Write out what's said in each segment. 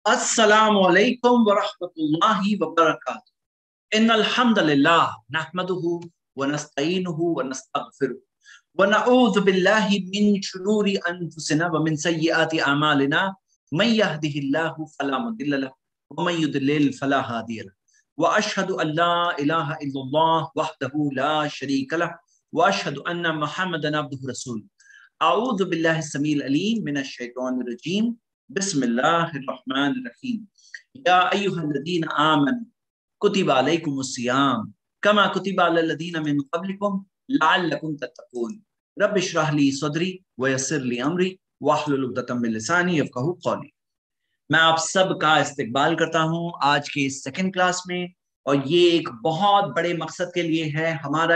अस्सलामु अलैकुम वरहमतुल्लाहि वबरकातुहू। इन्नल हम्दुलिल्लाह नहमदुहु व नस्तईनुहु व नस्तगफिरुहु व नऊज़ु बिल्लाहि मिन शुरूरि अनफुसिना व मिन सय्यिआति अमालिना मन यहदिहिल्लाहु फला मुदिल्ल लहु व मन युद्लिल फला हादिय लहु व अशहदु अल्ला इलाहा इल्लल्लाह वहदहु ला शरीक लहु व अशहदु अन्ना मुहम्मदन अब्दुहु रसूलुहु। अऊज़ु बिल्लाहि समील अलीम मिनश शैतानिर रजीम। बिस्मिल्लाहिर्रहमानिर्रहीम। या अय्युहल्लज़ीना आमनू कुतिबा अलैकुमुस्सियाम कमा कुतिबा अलल्लज़ीना मिन क़ब्लिकुम लअल्लकुम तत्तक़ून। रब्बि इश्रह ली सदरी व यस्सिर ली अमरी वहलुल उक़दतम मिन लिसानी यफ़क़हू क़ौली। मैं आप सब का इस्तकबाल करता हूँ आज के सेकंड क्लास में, और ये एक बहुत बड़े मकसद के लिए है। हमारा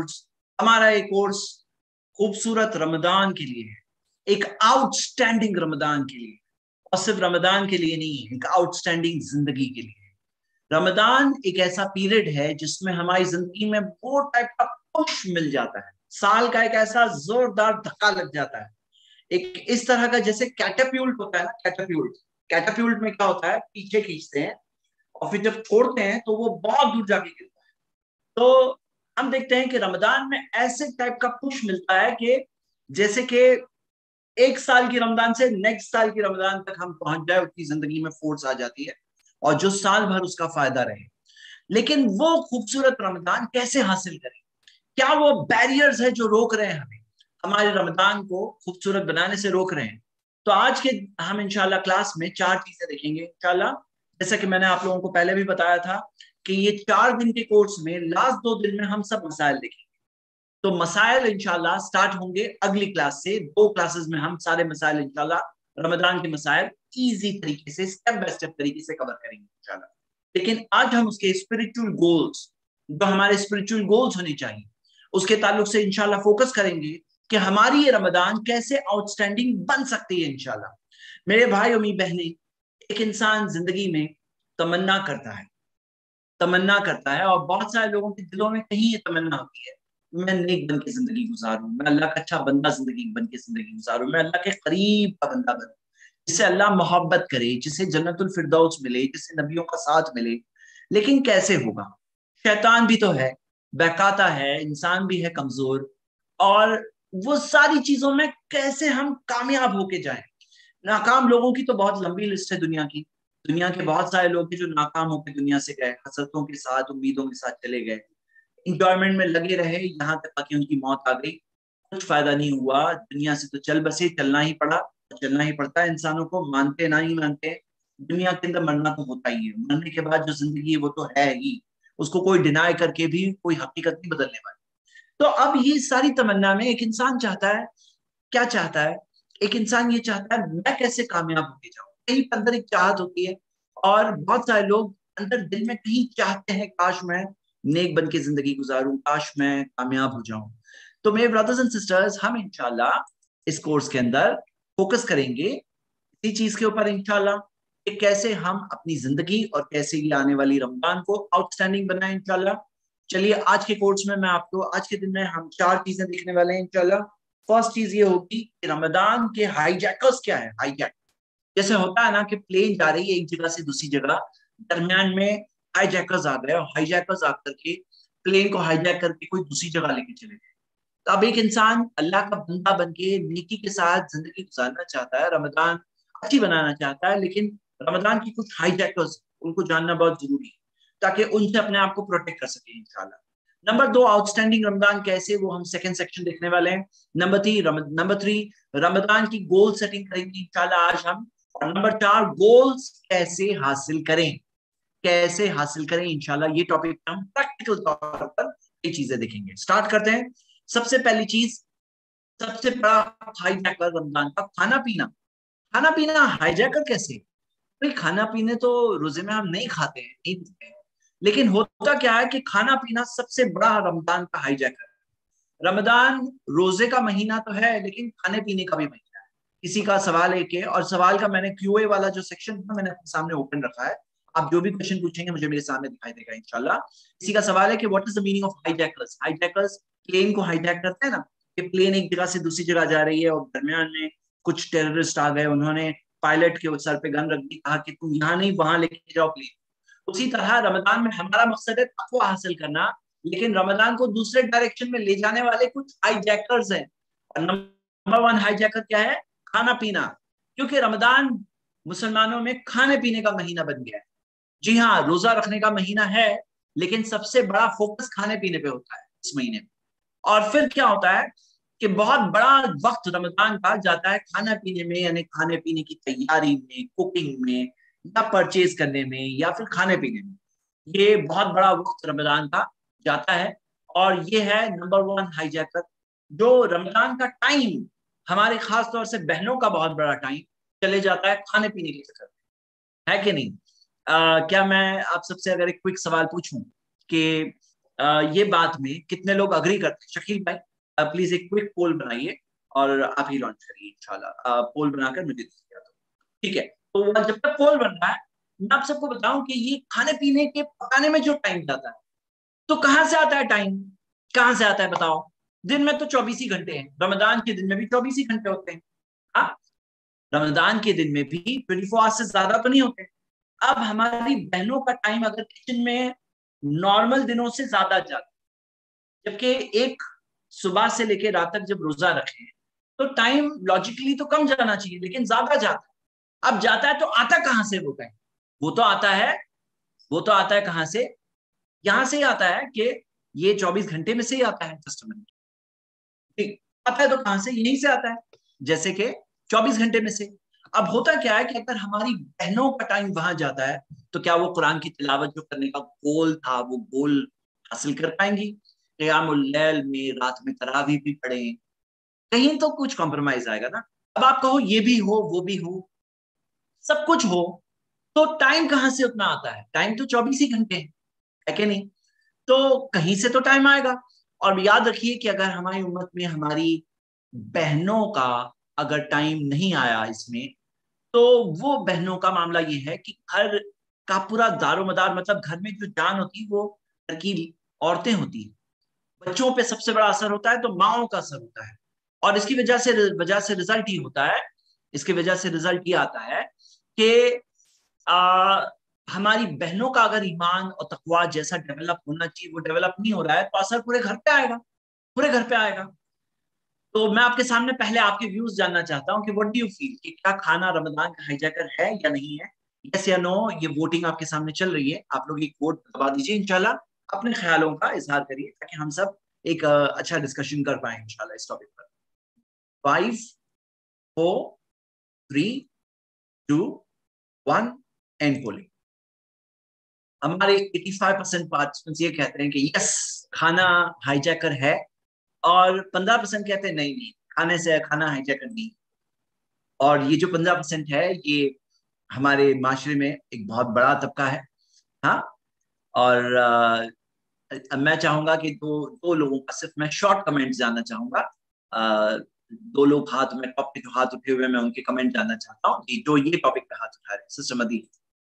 ये कोर्स खूबसूरत रमदान के लिए है, एक आउटस्टैंडिंग रमदान के लिए, और सिर्फ रमदान के लिए नहीं है, एक आउटस्टैंडिंग जिंदगी के लिए है। रमदान एक ऐसा पीरियड है जिसमें हमारी जिंदगी में वो टाइप का पुश मिल जाता है, साल का एक ऐसा जोरदार धक्का लग जाता है, एक इस तरह का जैसे कैटाप्यूल्ट होता है ना। कैटाप्यूल्ट में क्या होता है, पीछे खींचते हैं और फिर जब फोड़ते हैं तो वो बहुत दूर जाके गिरता है। तो हम देखते हैं कि रमदान में ऐसे टाइप का पुश मिलता है कि जैसे कि एक साल की रमजान से नेक्स्ट साल की रमजान तक हम पहुंच जाए, उसकी जिंदगी में फोर्स आ जाती है और जो साल भर उसका फायदा रहे। लेकिन वो खूबसूरत रमजान कैसे हासिल करें? क्या वो बैरियर्स है जो रोक रहे हैं हमें, हमारे रमजान को खूबसूरत बनाने से रोक रहे हैं? तो आज के हम इंशाल्लाह क्लास में 4 चीजें देखेंगे इंशाल्लाह। जैसा कि मैंने आप लोगों को पहले भी बताया था कि ये 4 दिन के कोर्स में लास्ट 2 दिन में हम सब मसाइल देखेंगे। तो मसाइल इंशाल्लाह स्टार्ट होंगे अगली क्लास से। 2 क्लासेस में हम सारे मसाइल इंशाल्लाह, रमजान के मसाइल इजी तरीके से, स्टेप बाय स्टेप तरीके से कवर करेंगे इंशाल्लाह। लेकिन आज हम उसके स्पिरिचुअल गोल्स, जो हमारे स्पिरिचुअल गोल्स होने चाहिए, उसके ताल्लुक से इंशाल्लाह फोकस करेंगे कि हमारी ये रमजान कैसे आउटस्टैंडिंग बन सकती है इंशाल्लाह। मेरे भाई और मेरी बहनें, एक इंसान जिंदगी में तमन्ना करता है और बहुत सारे लोगों के दिलों में कहीं ये तमन्ना होती है, मैं नेक बन के जिंदगी गुजारूं, मैं अल्लाह का अच्छा बंदा बन के जिंदगी गुजारूं, मैं अल्लाह के करीब का बंदा बनूं, जिससे अल्लाह मोहब्बत करे, जिसे जन्नतुल फिरदौस मिले, जिससे नबियों का साथ मिले। लेकिन कैसे होगा? शैतान भी तो है, बहकाता है, इंसान भी है कमजोर, और वो सारी चीजों में कैसे हम कामयाब होके जाएं? नाकाम लोगों की तो बहुत लंबी लिस्ट है दुनिया के बहुत सारे लोग हैं जो नाकाम होकर दुनिया से गए, हसरतों के साथ, उम्मीदों के साथ चले गए, इंजॉयमेंट में लगे रहे, यहाँ तक कि उनकी मौत आ गई, कुछ फायदा नहीं हुआ, दुनिया से तो चल बसे, चलना ही पड़ा, चलना ही पड़ता है इंसानों को, मानते ना ही मानते, दुनिया के अंदर मरना तो होता ही है। मरने के बाद जो जिंदगी है वो तो है ही, उसको कोई डिनाई करके भी कोई हकीकत नहीं बदलने वाली। तो अब ये सारी तमन्ना में एक इंसान चाहता है, क्या चाहता है? एक इंसान ये चाहता है, मैं कैसे कामयाब होके जाऊं। कहीं अंदर एक चाहत होती है, और बहुत सारे लोग अंदर दिल में कहीं चाहते हैं, काश मैं नेक बन के जिंदगी गुजारूं, काश मैं कामयाब हो जाऊं। तो मेरे ब्रदर्स एंड सिस्टर्स, हम इंशाल्लाह इस कोर्स के अंदर फोकस करेंगे इसी चीज के ऊपर इंशाल्लाह, कि कैसे हम अपनी जिंदगी और कैसे ये आने वाली रमजान को आउटस्टैंडिंग बनाए इंशाल्लाह। चलिए, आज के कोर्स में मैं आपको, आज के दिन में हम 4 चीजें देखने वाले हैं इंशाल्लाह। फर्स्ट चीज ये होगी कि रमजान के हाईजैकर्स क्या है। हाईजैक जैसे होता है ना कि प्लेन जा रही है एक जगह से दूसरी जगह, दरमियान में हाईजैकर्स आ गए, और हाईजैकर्स आकर के प्लेन को हाईजैक करके कोई दूसरी जगह लेके चले गए। तो अब एक इंसान अल्लाह का बंदा बन के नेकी के साथ जिंदगी गुजारना चाहता है, रमजान अच्छी बनाना चाहता है, लेकिन रमजान की कुछ हाईजैकर्स, उनको जानना बहुत जरूरी है ताकि उनसे अपने आप को प्रोटेक्ट कर सके इंशाल्लाह। नंबर 2, आउटस्टैंडिंग रमजान कैसे, वो हम सेकंड सेक्शन देखने वाले हैं। नंबर 3, रमजान की गोल सेटिंग करेंगे इंशाल्लाह आज हम। और नंबर 4, गोल्स कैसे हासिल करें इंशाल्लाह, ये टॉपिक हम प्रैक्टिकल तौर पर ये चीजें देखेंगे। स्टार्ट करते हैं। सबसे पहली चीज, सबसे बड़ा हाईजैकर रमजान का खाना पीना हाईजैकर कैसे? भाई, खाना पीने तो रोजे में हम नहीं खाते हैं, नहीं पीते हैं, लेकिन होता क्या है कि खाना पीना सबसे बड़ा रमजान का हाईजैकर है। रमजान रोजे का महीना तो है, लेकिन खाने पीने का भी महीना है। किसी का सवाल है कि, और सवाल का मैंने क्यूए वाला जो सेक्शन था मैंने अपने सामने ओपन रखा है, आप जो भी क्वेश्चन पूछेंगे मुझे मेरे सामने दिखाई देगा इंशाल्लाह। किसी का सवाल है कि what is the meaning of hijackers. Hijackers plane को हाईजैक करते हैं ना, कि प्लेन एक जगह से दूसरी जगह जा रही है और दरमियान में कुछ टेररिस्ट आ गए, उन्होंने पायलट के सर पे गन रख दी, कहा कि तुम यहाँ नहीं वहां लेके जाओ प्लीज। उसी तरह रमजान में हमारा मकसद है तकवा हासिल करना, लेकिन रमजान को दूसरे डायरेक्शन में ले जाने वाले कुछ हाईजैकर्स हैं। और नंबर 1 हाईजैकर क्या है? खाना पीना। क्योंकि रमजान मुसलमानों में खाने पीने का महीना बन गया है। जी हाँ, रोजा रखने का महीना है, लेकिन सबसे बड़ा फोकस खाने पीने पे होता है इस महीने में। और फिर क्या होता है कि बहुत बड़ा वक्त रमजान का जाता है खाना पीने में, यानी खाने पीने की तैयारी में, कुकिंग में, या परचेज करने में, या फिर खाने पीने में। ये बहुत बड़ा वक्त रमजान का जाता है। और ये है नंबर 1 हाईजैकर। जो रमजान का टाइम हमारे खास तौर से बहनों का बहुत बड़ा टाइम चले जाता है खाने पीने के चक्कर में, है कि नहीं? क्या मैं आप सबसे अगर एक क्विक सवाल पूछूं कि ये बात में कितने लोग अग्री करते हैं? शकील भाई प्लीज एक क्विक पोल बनाइए और आप ही लॉन्च करिए इंशाल्लाह। पोल बनाकर मुझे दीजिएगा तो ठीक है। तो जब तक पोल बन रहा है, मैं आप सबको बताऊं कि ये खाने पीने के पकाने में जो टाइम जाता है, तो कहां से आता है टाइम? कहां से आता है बताओ? दिन में तो 24 ही घंटे हैं, रमजान के दिन में भी 24 ही घंटे होते हैं। हाँ, रमजान के दिन में भी 24 आवर्स से ज्यादा तो नहीं होते। अब हमारी बहनों का टाइम अगर किचन में नॉर्मल दिनों से ज्यादा जाता है, जबकि एक सुबह से लेकर रात तक जब रोजा रखे तो टाइम लॉजिकली तो कम जाना चाहिए, लेकिन ज्यादा जाता है। अब जाता है तो आता कहां से वो टाइम? वो तो आता है, वो तो आता है कहां से? यहां से ही आता है कि ये 24 घंटे में से ही आता है कस्टमर। ठीक, आता है तो कहां से? यहीं से आता है, जैसे कि 24 घंटे में से। अब होता क्या है कि अगर हमारी बहनों का टाइम वहां जाता है, तो क्या वो कुरान की तिलावत जो करने का गोल था वो गोल हासिल कर पाएंगी? क़ियामुल लैल में, रात में तरावी भी पढ़े, कहीं तो कुछ कॉम्प्रोमाइज आएगा ना। अब आप कहो ये भी हो वो भी हो, सब कुछ हो, तो टाइम कहां से उतना आता है? टाइम तो 24 ही घंटे है कि नहीं? तो कहीं से तो टाइम आएगा। और याद रखिए कि अगर हमारी उम्मत में हमारी बहनों का अगर टाइम नहीं आया इसमें, तो वो बहनों का मामला ये है कि घर का पूरा दारोमदार, मतलब घर में जो जान होती है वो घर की औरतें होती है। बच्चों पे सबसे बड़ा असर होता है तो माओ का असर होता है। और इसकी वजह से रिजल्ट ही होता है, इसकी वजह से रिजल्ट ये आता है कि आ, हमारी बहनों का अगर ईमान और तकवा जैसा डेवलप होना चाहिए वो डेवलप नहीं हो रहा है, तो असर पूरे घर पे आएगा, पूरे घर पे आएगा। तो मैं आपके सामने पहले आपके व्यूज जानना चाहता हूँ कि व्हाट डू यू फील, कि क्या खाना रमजान का हाईजैकर है या नहीं है? यस या नो? ये वोटिंग आपके सामने चल रही है, आप लोग एक वोट दबा दीजिए इंशाल्लाह। अपने ख्यालों का इजहार करिए ताकि हम सब एक अच्छा डिस्कशन कर पाए इंशाल्लाह इस टॉपिक पर। 5 4 3 2 1 एंड पोलिंग। हमारे 85% पार्टिसिपेंट्स ये कहते हैं कि यस, खाना हाईजैकर है, और 15% कहते हैं नहीं नहीं, खाने से खाना हाईजैकर नहीं। और ये जो 15% है, ये हमारे माशरे में एक बहुत बड़ा तबका है। हाँ, और मैं चाहूंगा कि दो दो लोगों का सिर्फ मैं शॉर्ट कमेंट जानना चाहूंगा। दो लोग हाथ में, टॉप पे जो हाथ उठे हुए, मैं उनके कमेंट जानना चाहता हूँ कि जो ये टॉपिक पे हाथ उठा रहे हैं। Sister Madi,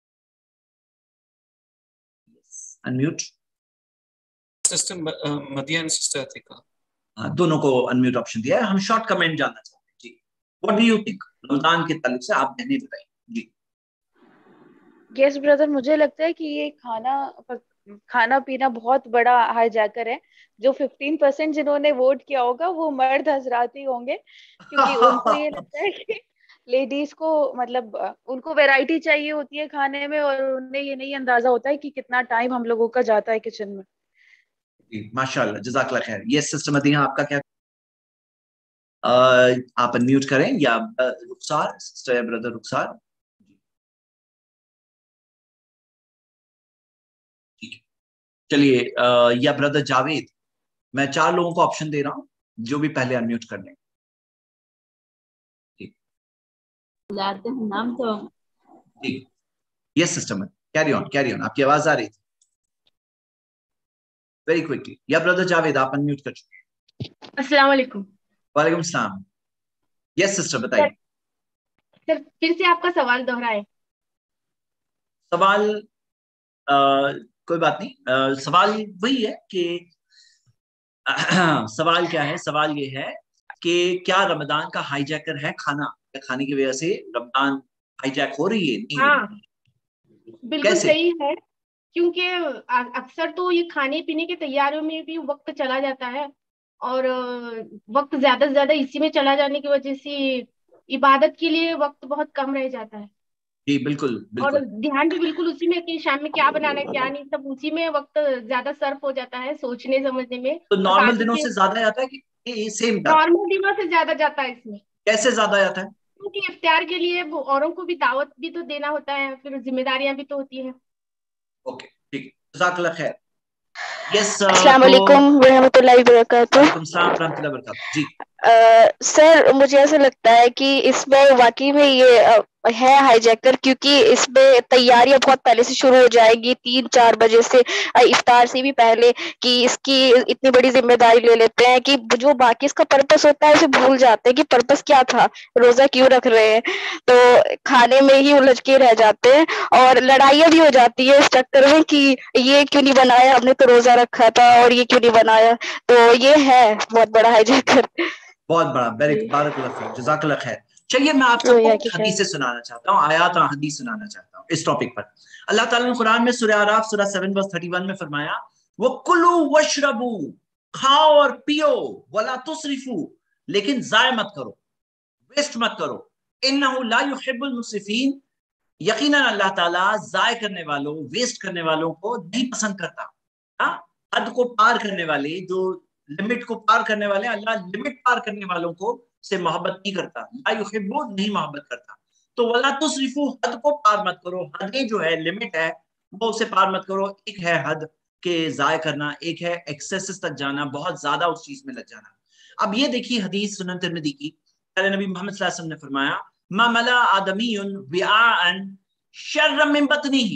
unmute. Sister Madiha and sister Atika. हाँ, दोनों को अनम्यूट ऑप्शन दिया है। हम शॉर्ट कमेंट जानना चाहते हैं जी। What do you think Ramzan के ताल्लुक से? आप कहने बताइए जी। यस ब्रदर, मुझे लगता है कि ये खाना पीना बहुत बड़ा हाईजैकर है। जो 15% जिन्होंने वोट किया होगा वो मर्द हजरात ही होंगे, क्योंकि उनको ये लगता है कि लेडीज को मतलब उनको वैरायटी चाहिए होती है खाने में, और उन्हें ये नहीं अंदाजा होता है कि कितना टाइम हम लोगों का जाता है किचन में। माशाल्लाह, जज़ाकल्लाह खैर। ये सिस्टर मदीना, आपका क्या? आप अनम्यूट करें, या रुखसार, सिस्टर या ब्रदर रुखसार? ठीक है, चलिए। या ब्रदर जावेद, मैं 4 लोगों को ऑप्शन दे रहा हूं, जो भी पहले अनम्यूट कर लें। ठीक, नाम तो ठीक। Yes sister Madina, carry on, आपकी आवाज आ रही थी वेरी क्विकली। या ब्रदर जावेद, आप अनम्यूट कर चुके हैं। अस्सलाम वालेकुम वालेकुम सलाम। यस सिस्टर, बताइए। सर, फिर से आपका सवाल दोहराए। सवाल कोई बात नहीं। सवाल वही है कि सवाल क्या है? सवाल ये है कि क्या रमजान का हाईजैकर है खाना, या खाने की वजह से रमजान हाई जैक हो रही है? नहीं हो हाँ रही। बिल्कुल कैसे? सही है, क्योंकि अक्सर तो ये खाने पीने की तैयारियों में भी वक्त चला जाता है, और वक्त ज्यादा से ज्यादा इसी में चला जाने की वजह से इबादत के लिए वक्त बहुत कम रह जाता है, जी बिल्कुल और बिल्कुल। ध्यान भी बिल्कुल उसी में कि शाम में क्या बनाना है क्या नहीं, सब उसी में वक्त ज्यादा सर्फ हो जाता है सोचने समझने में। तो बस नॉर्मल आगे दिनों के से ज्यादा जाता है कि सेम जाता है? नॉर्मल दिनों से ज्यादा जाता है इसमें, कैसे ज्यादा जाता है? क्योंकि इफ्तार के लिए वो औरों को भी दावत भी तो देना होता है, फिर जिम्मेदारियां भी तो होती है। ओके ठीक, जज़ाकल्लाह खैर। यस अस्सलाम तो वालेकुम रहमतुल्लाहि वबरकातुह। वालेकुम सलाम रहमतुल्लाहि व बरकातहू। जी सर मुझे ऐसा लगता है कि इसमें वाकई में ये है हाईजैकर, क्योंकि इसमें तैयारियां बहुत पहले से शुरू हो जाएगी 3-4 बजे से, इफ्तार से भी पहले, कि इसकी इतनी बड़ी जिम्मेदारी ले लेते हैं कि जो बाकी इसका पर्पस होता है उसे भूल जाते हैं कि पर्पस क्या था, रोजा क्यों रख रहे हैं, तो खाने में ही उलझ के रह जाते हैं, और लड़ाइयाँ भी हो जाती है इस चक्कर में कि ये क्यों नहीं बनाया, हमने तो रोजा रखा था, और ये क्यों नहीं बनाया, तो ये है बहुत बड़ा हाईजैकर। बहुत बड़ा, जी। बारकल्लाह फीक, जज़ाकल्लाह खैर। चलिए मैं आप वो सबको या कुछ कि खैर। हदीसें सुनाना चाहता हूँ, आयात और हदीस सुनाना चाहता हूँ इस टॉपिक पर। अल्लाह ताला ने कुरान में सूरह आराफ सूरह 7 वर्स 31 में फरमाया, वो कुलू वशरबू, खाओ और पियो, वला तुसरिफू, लेकिन जाय मत करो, वेस्ट मत करो, इन्नहु ला युहिब्बुल मुसरिफीन, यकीनन अल्लाह ताला जाय करने वालों, वेस्ट करने वालों को नहीं पसंद करता। हाँ, हद को पार करने वाले, जो लिमिट को पार करने वाले, अल्लाह लिमिट पार करने वालों को से मोहब्बत नहीं करता, ला युहिब्बु, नहीं मोहब्बत करता। तो वला तुसरिफू, हद को पार मत करो, हदें जो है, लिमिट है, वो उसे पार मत करो। एक है हद के जाय करना, एक है एक्सेस तक जाना, बहुत ज्यादा उस चीज में लग जाना। अब ये देखिए हदीस सुनन तिरमिज़ी की, प्यारे नबी मोहम्मद सल्लल्लाहु अलैहि वसल्लम ने फरमाया, मा मला आदमीयुन बिआअन शर्रम मिन बतनिही,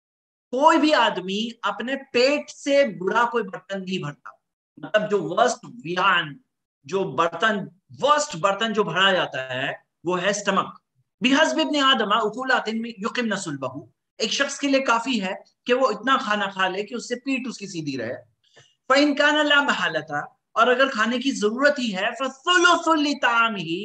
कोई भी आदमी अपने पेट से बुरा कोई बर्तन नहीं भरता। मतलब जो वर्स्ट वियान, जो बर्तन, वर्स्ट बर्तन जो भरा जाता है वो है स्टमक। बिहस्ब इब्न आदम उकूलातिन में युकिम नसुलबहू, एक शख्स के लिए काफी है कि वो इतना खाना खा ले कि उससे पीठ उसकी सीधी रहे। फ़इन कान ला महलता, और अगर खाने की जरूरत ही है, फसुलुसुल लितामिही,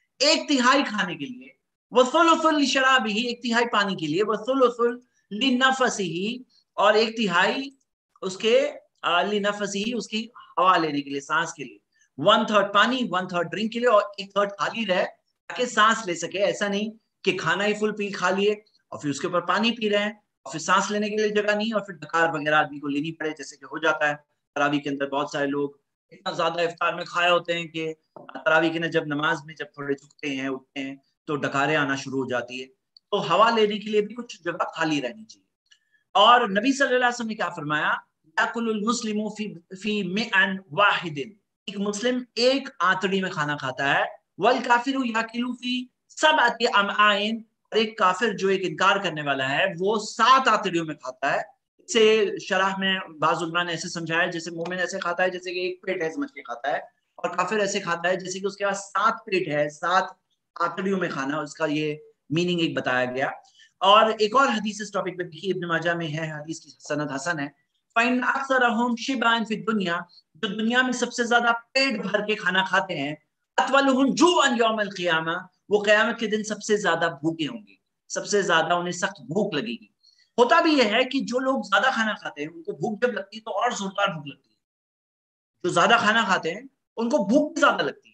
1/3 खाने के लिए, वसुलुसुल लिशराबिही, 1/3 पानी के लिए, वसुलुसुल लिनफसिही, और 1/3 उसके लिनफसिही, उसकी हवा लेने के लिए, सांस के लिए। 1/3 पानी, 1/3 ड्रिंक के लिए, और 1/3 खाली रहे ताकि सांस ले सके। ऐसा नहीं कि खाना ही फुल पी खा लिए और फिर उसके ऊपर पानी पी रहे हैं और फिर सांस लेने के लिए जगह नहीं, और फिर डकार वगैरह आदमी को लेनी पड़े, जैसे कि हो जाता है तरावी के अंदर। बहुत सारे लोग इतना ज्यादा इफ्तार में खाए होते हैं कि तरावी के जब नमाज में जब थोड़े झुकते हैं, उठते हैं, तो डकारें आना शुरू हो जाती है। तो हवा लेने के लिए भी कुछ जगह खाली रहनी चाहिए। और नबी सल्लल्लाहु अलैहि वसल्लम ने क्या फरमाया, याकुलुल मुस्लिमु फी मिअन वाहिदिन, एक मुस्लिम एक आंतड़ी में खाना खाता है, वल काफिरु याकिलु फी सबअति अमआइन, और एक काफिर जो एक इनकार करने वाला है वो 7 आंतड़ियों में खाता है। इसे शरह में बाज़ उलमा ने ऐसे समझाया, जैसे मोमिन ऐसे खाता है जैसे कि एक पेट है समझ के खाता है, और काफिर ऐसे खाता है जैसे कि उसके पास 7 पेट है, 7 आंतड़ियों में खाना, उसका ये मीनिंग एक बताया गया। और एक और हदीस इस टॉपिक पे देखिए, इब्न माजा में है, हदीस की सनद हसन है। फाइन अक्सरहुम शिबान फी दुनिया, जो दुनिया में सबसे ज्यादा पेट भर के खाना खाते हैं, अतवलहुम जुअन यौमल क़ियामा, वो क़यामत के दिन सबसे ज्यादा भूखे होंगे, सबसे ज्यादा उन्हें सख्त भूख लगेगी। होता भी यह है कि जो लोग ज्यादा खाना खाते हैं उनको भूख जब लगती है तो और जोरदार भूख लगती है, जो ज्यादा खाना खाते हैं उनको भूख भी ज्यादा लगती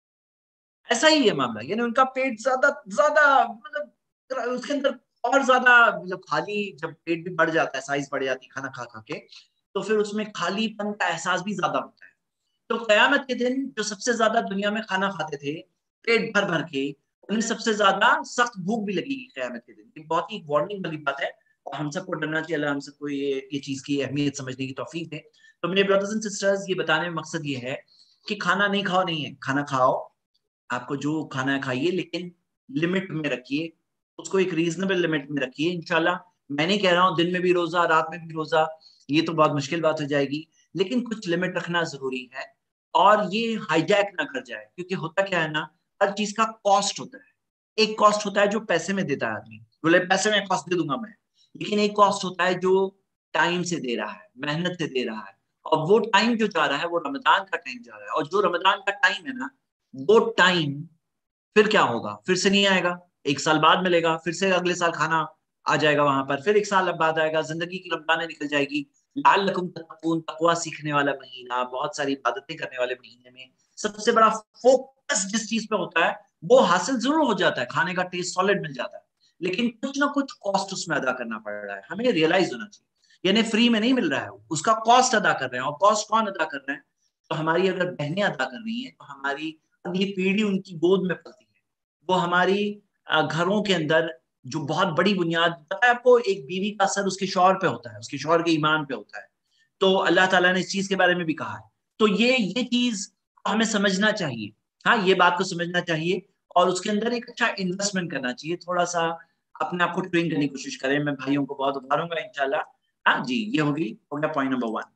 है। ऐसा ही है मामला, यानी उनका पेट ज्यादा ज्यादा, मतलब उसके अंदर और ज्यादा, मतलब खाली, जब पेट भी बढ़ जाता है, साइज बढ़ जाती है खाना खा खा के, तो फिर उसमें खालीपन का एहसास भी ज्यादा होता है। तो कयामत के दिन जो सबसे ज्यादा दुनिया में खाना खाते थे पेट भर भर के, उन्हें सबसे ज्यादा सख्त भूख भी लगेगी कयामत के दिन। ये बहुत ही वार्निंग वाली बात है, और हम सबको डरना चाहिए। अल्लाह हम सबको ये चीज की अहमियत समझने की तौफीक दे। तो मेरे ब्रदर्स एंड सिस्टर्स, ये बताने में मकसद ये है कि खाना नहीं खाओ नहीं है, खाना खाओ, आपको जो खाना है खाइए, लेकिन लिमिट में रखिए, उसको एक रीजनेबल लिमिट में रखिए। इंशाल्लाह, मैं नहीं कह रहा हूँ दिन में भी रोजा, रात में भी रोजा, ये तो बहुत मुश्किल बात हो जाएगी, लेकिन कुछ लिमिट रखना जरूरी है। और ये हाईजैक ना कर जाए, क्योंकि होता क्या है ना, हर चीज का कॉस्ट होता है। एक कॉस्ट होता है जो पैसे में देता है आदमी, बोले पैसे में कॉस्ट दे दूंगा मैं, लेकिन एक कॉस्ट होता है जो टाइम से दे रहा है, मेहनत से दे रहा है। और वो टाइम जो जा रहा है वो रमजान का टाइम जा रहा है, और जो रमजान का टाइम है ना, वो टाइम फिर क्या होगा, फिर से नहीं आएगा। 1 साल बाद मिलेगा, फिर से अगले साल खाना आ जाएगा वहां पर, फिर 1 साल बाद आएगा, जिंदगी की रमजानें निकल जाएगी। लअल्लकुम तत्तकून, तकवा सीखने वाला महीना, बहुत सारी इबादतें करने वाले महीने में सबसे बड़ा फोकस जिस चीज पे होता है वो हासिल जरूर हो जाता है, खाने का टेस्ट सॉलिड मिल जाता है, लेकिन कुछ ना कुछ कॉस्ट उसमें अदा करना पड़ रहा है, हमें रियलाइज होना चाहिए। यानी फ्री में नहीं मिल रहा है, उसका कॉस्ट अदा कर रहे हैं। और कॉस्ट कौन अदा कर रहे हैं? तो हमारी अगर बहनें अदा कर रही हैं तो हमारी अगली पीढ़ी उनकी गोद में पलती है, वो हमारी घरों के अंदर जो बहुत बड़ी बुनियाद, पता है आपको, एक बीवी का असर उसके शौहर पे होता है, उसके शौहर के ईमान पे होता है। तो अल्लाह ताला ने इस चीज के बारे में भी कहा है। तो ये चीज हमें समझना चाहिए, हाँ, ये बात को समझना चाहिए और उसके अंदर एक अच्छा इन्वेस्टमेंट करना चाहिए। थोड़ा सा अपने आप को ट्रेन करने की कोशिश करें। मैं भाइयों को बहुत उभारूंगा इंशाल्लाह। हाँ जी, ये हो गया पॉइंट नंबर 1।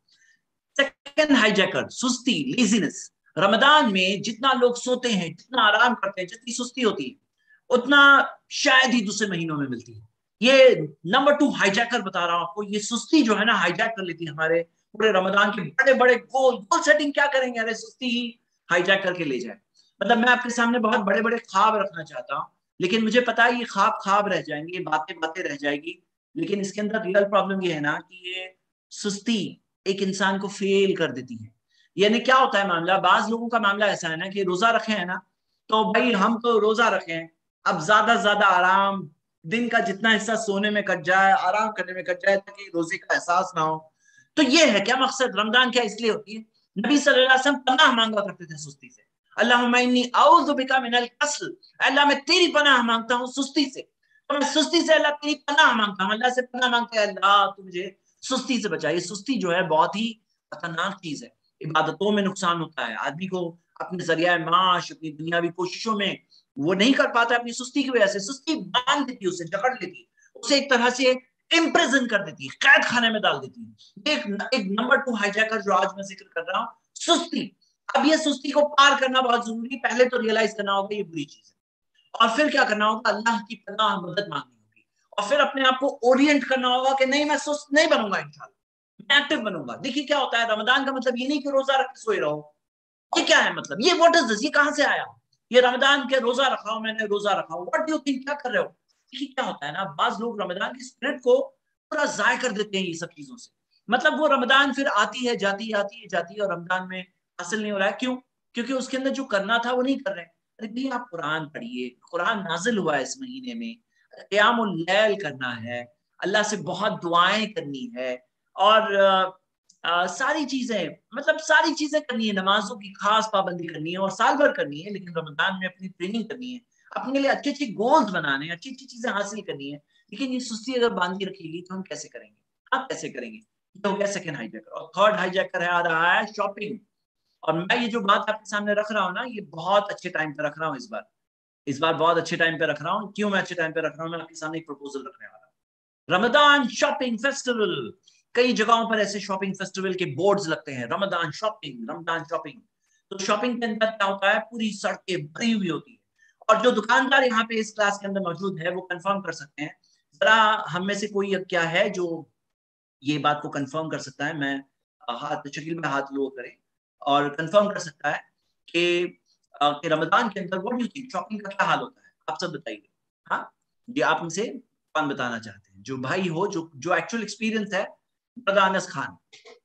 सेकंड हाईजैकर, सुस्ती, लेजीनेस। रमजान में जितना लोग सोते हैं, जितना आराम करते हैं, जितनी सुस्ती होती है उतना शायद ही दूसरे महीनों में मिलती है। ये नंबर 2 हाईजैकर बता रहा हूं आपको। ये सुस्ती जो है ना, हाईजैक कर लेती है हमारे पूरे रमजान के बड़े बड़े गोल सेटिंग। क्या करेंगे? अरे सुस्ती ही हाईजैक करके ले जाए। मतलब मैं आपके सामने बहुत बड़े बड़े ख्वाब रखना चाहता हूँ, लेकिन मुझे पता है ये ख्वाब रह जाएंगे, बातें रह जाएगी। लेकिन इसके अंदर रियल प्रॉब्लम ये है ना कि ये सुस्ती एक इंसान को फेल कर देती है। यानी क्या होता है मामला, बाज लोगों का मामला ऐसा है ना कि रोजा रखे हैं ना, तो भाई हम तो रोजा रखे हैं, अब ज्यादा से ज्यादा आराम, दिन का जितना हिस्सा सोने में कट जाए, आराम करने में कट जाए, ताकि रोजे का एहसास ना हो। तो ये है क्या मकसद? रमजान क्या इसलिए होती है? नबी सल्लल्लाहु अलैहि वसल्लम पनाह मांगा करते थे सुस्ती से। अल्लाहुम्मा इन्नी अऊज़ु बिका मिनल कसल, अल्लाह मैं तेरी पनाह मांगता हूँ सुस्ती से। तो मैं सुस्ती से अल्लाह तेरी पनाह मांगता हूँ, अल्लाह से पनाह मांगते हैं, अल्लाह तू मुझे सुस्ती से बचाइए। सुस्ती जो है बहुत ही खतरनाक चीज है। इबादतों में नुकसान होता है, आदमी को अपने जरिया माश, अपनी दुनियावी कोशिशों में वो नहीं कर पाता अपनी सुस्ती की वजह से। सुस्ती बांध देती है, उसे जकड़ लेती है, उसे एक तरह से इम्प्रिजन कर देती है, कैद खाने में डाल देती है। एक नंबर 2 हाईजैकर जो आज मैं जिक्र कर रहा हूँ, सुस्ती। अब ये सुस्ती को पार करना बहुत जरूरी है। पहले तो रियलाइज करना होगा ये बुरी चीज है, और फिर क्या करना होगा? अल्लाह की पनाह मदद मांगनी होगी, और फिर अपने आप को ओरिएंट करना होगा कि नहीं, मैं सुस्त नहीं बनूंगा, इंशाल्लाह मैं एक्टिव बनूंगा। देखिए क्या होता है, रमजान का मतलब ये नहीं कि रोजा रख के सोए रहो। ये क्या है मतलब? ये व्हाट इज दिस? ये कहां से आया? ये रमजान के रोजा रखा हूं, मैंने रोजा रखा हूं, व्हाट डू यू थिंक? क्या कर रहे हो? देखिए क्या होता है ना, बाज लोग रमजान की स्पिरिट को पूरा जाय कर देते हैं ये सब चीजों से। मतलब वो रमजान फिर आती है जाती है, आती है जाती है, और रमजान में हासिल नहीं हो रहा है। क्यों? क्योंकि उसके अंदर जो करना था वो नहीं कर रहे हैं। अरे भाई आप कुरान पढ़िए, कुरान नाजिल हुआ है इस महीने में, क़ियामुल लैल करना है, अल्लाह से बहुत दुआएं करनी है, और सारी चीजें, मतलब सारी चीजें करनी है, नमाजों की खास पाबंदी करनी है, और साल भर करनी है, लेकिन रमजान में अपनी ट्रेनिंग करनी है, अपने लिए अच्छी अच्छी गोल्स बनाने हैं, अच्छी अच्छी चीजें हासिल करनी है। लेकिन ये सुस्ती अगर बांधी रखेगी तो हम कैसे करेंगे? आप कैसे करेंगे? ये हो गया सेकंड हाईजैकर। और थर्ड हाईजैकर है, आ रहा है शॉपिंग। और मैं ये जो बात आपके सामने रख रहा हूँ ना, ये बहुत अच्छे टाइम पे रख रहा हूँ इस बार बहुत अच्छे टाइम पे रख रहा हूँ। क्यों मैं अच्छे टाइम पे रख रहा हूँ? मैं आपके सामने एक प्रपोजल रखने वाला हूँ। Ramzan shopping festival. कई जगहों पर ऐसे शॉपिंग फेस्टिवल के बोर्ड्स लगते हैं, रमजान शॉपिंग, रमजान शॉपिंग। तो शॉपिंग के अंदर क्या होता है? पूरी सड़कें भरी हुई होती है, और जो दुकानदार यहाँ पे इस क्लास के अंदर मौजूद है वो कंफर्म कर सकते हैं। जरा हम में से कोई क्या है जो ये बात को कंफर्म कर सकता है? मैं हाथ शकील में हाथ लो करें और कंफर्म कर सकता है कि रमजान के अंदर what do you think shopping का क्या हाल होता है? आप सब बताइए। हाँ, ये आप में से कौन बताना चाहते हैं? जो भाई हो, जो एक्चुअल एक्सपीरियंस है। ब्रदर अनस खान,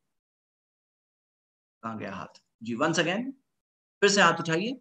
कहाँ गया हाथ जी? वंस अगेन फिर से हाथ उठाइए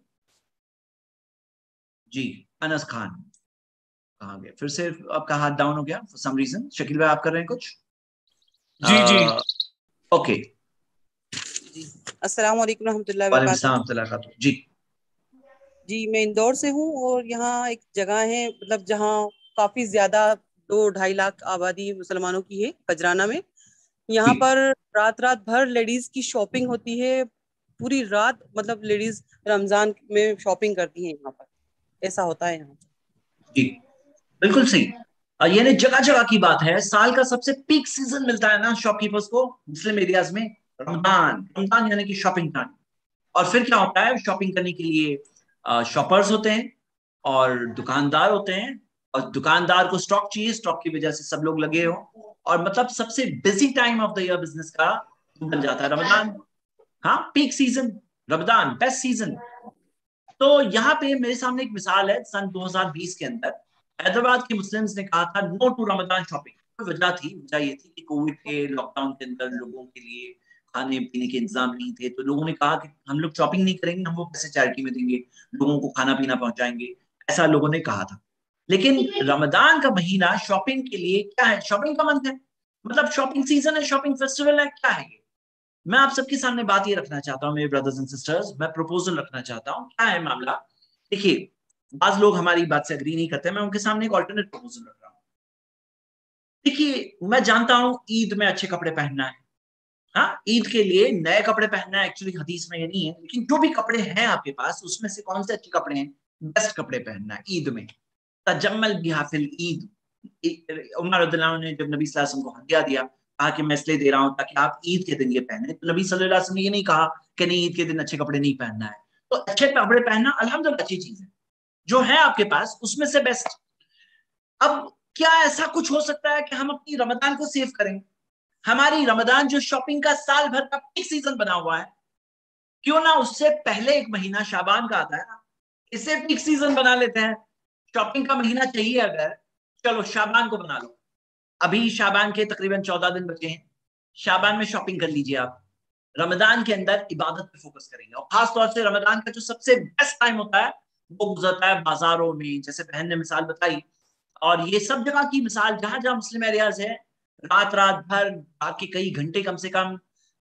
जी। अनस खान कहाँ गए? फिर से आपका हाथ डाउन हो गया फॉर सम रीजन। शकील भाई आप कर रहे हैं कुछ? जी जी ओके। अस्सलाम वालेकुम रहमतुल्लाहि व वालेकुम बरकातहू। जी। जी मैं इंदौर से हूँ, और यहाँ एक जगह है मतलब जहाँ काफी ज्यादा 2-2.5 लाख आबादी मुसलमानों की है, खजराना में। यहाँ पर रात रात भर लेडीज की शॉपिंग होती है, पूरी रात मतलब लेडीज रमजान में शॉपिंग करती हैं यहाँ पर, ऐसा होता है यहाँ जी बिल्कुल सही। यानी जगह जगह की बात है। साल का सबसे पीक सीजन मिलता है ना शॉपकीपर्स को मुस्लिम एरियाज में, रमजान यानी कि शॉपिंग टाइम। और फिर क्या होता है? शॉपिंग करने के लिए शॉपर्स होते हैं और दुकानदार होते हैं, और दुकानदार को स्टॉक चाहिए, स्टॉक की वजह से सब लोग लगे हो, और मतलब सबसे busy time of the year business का बन जाता है रमजान। हाँ, peak season Ramzan, best season. तो यहाँ पे मेरे सामने एक मिसाल है सन 2020 के अंदर। حیدرآباد کے مسلمز نے کہا تھا نو ٹو رمضان شاپنگ. وجہ تھی، وجہ یہ تھی کہ کووڈ کے لاک ڈاؤن کے اندر لوگوں کے لیے کھانے پینے کے انتظام نہیں تھے، تو لوگوں نے کہا کہ ہم لوگ شاپنگ نہیں کریں گے، ہم وہ پیسے چیریٹی میں دیں گے، لوگوں کو کھانا پینا پہنچائیں گے، ایسا لوگوں نے کہا تھا. لیکن رمضان کا مہینہ شاپنگ کے لیے کیا ہے؟ شاپنگ کا منتھ ہے، مطلب شاپنگ سیزن ہے، شاپنگ فیسٹیول ہے. کیا ہے یہ؟ میں آپ سب کے سامنے بات یہ رکھنا چاہتا ہوں میرے بردرز اینڈ سسٹرز، میں پروپوزل رکھنا چاہتا ہوں. کیا ہے معاملہ؟ دیکھیے بعض لوگ ہماری بات سے اگری نہیں کرتے، میں ان کے سامنے ایک آلٹرنیٹ پروپوزل رکھ رہا ہوں. دیکھیے میں جانتا ہوں عید میں اچھے کپڑے پہننا ہے، ہاں عید کے لیے نئے کپڑے پہننا ہے، ایکچولی حدیث میں یہ نہیں ہے، لیکن جو بھی کپڑے ہیں آپ کے پاس اس میں سے کون سے اچھے کپڑے ہیں؟ بیسٹ کپڑے پہننا ہے عید میں. تجمل بہا فی العید. عمر رضی اللہ عنہ نے جب نبی صلی اللہ علیہ وسلم کو ہدیہ دیا، کہا کہ میں اس لیے دے رہا ہوں تاکہ آپ عید کے دن یہ پہنے، تو نبی صلی اللہ علیہ وسلم نے یہ نہیں کہا کہ نہیں عید کے دن اچھے کپڑے نہیں پہننا ہے. تو اچھے کپڑے پہننا الحمدللہ اچھی چیز ہے، جو ہے آپ کے پاس اس میں سے بیسٹ. اب کیا ایسا کچھ ہو سکتا ہے کہ ہم اپنی رمضان کو سیو کریں؟ ہماری رمضان جو شاپنگ کا سال بھر کا پیک سیزن بنا ہوا ہے، کیوں نہ اس سے پہلے ایک مہینہ شعبان کا آتا ہے نا، اسے پیک سیزن بنا لیتے ہیں. شاپنگ کا مہینہ چاہیے اگر، چلو شعبان کو بنا لو. ابھی شعبان کے تقریباً 14 دن بچے ہیں، شعبان میں شاپنگ کر لیجئے. آپ رمضان کے اندر عبادت پہ فوکس کریں گے، اور خاص طور سے رمضان کا جو سب سے بیسٹ ٹائم ہوتا ہے وہ گزرتا ہے بازاروں میں، جیسے بہن نے مثال بتائی، اور یہ سب جگہ کی مثال جہاں جہاں مسلم ایریاز ہے، رات بھر رات کے کئی گھنٹے کم سے کم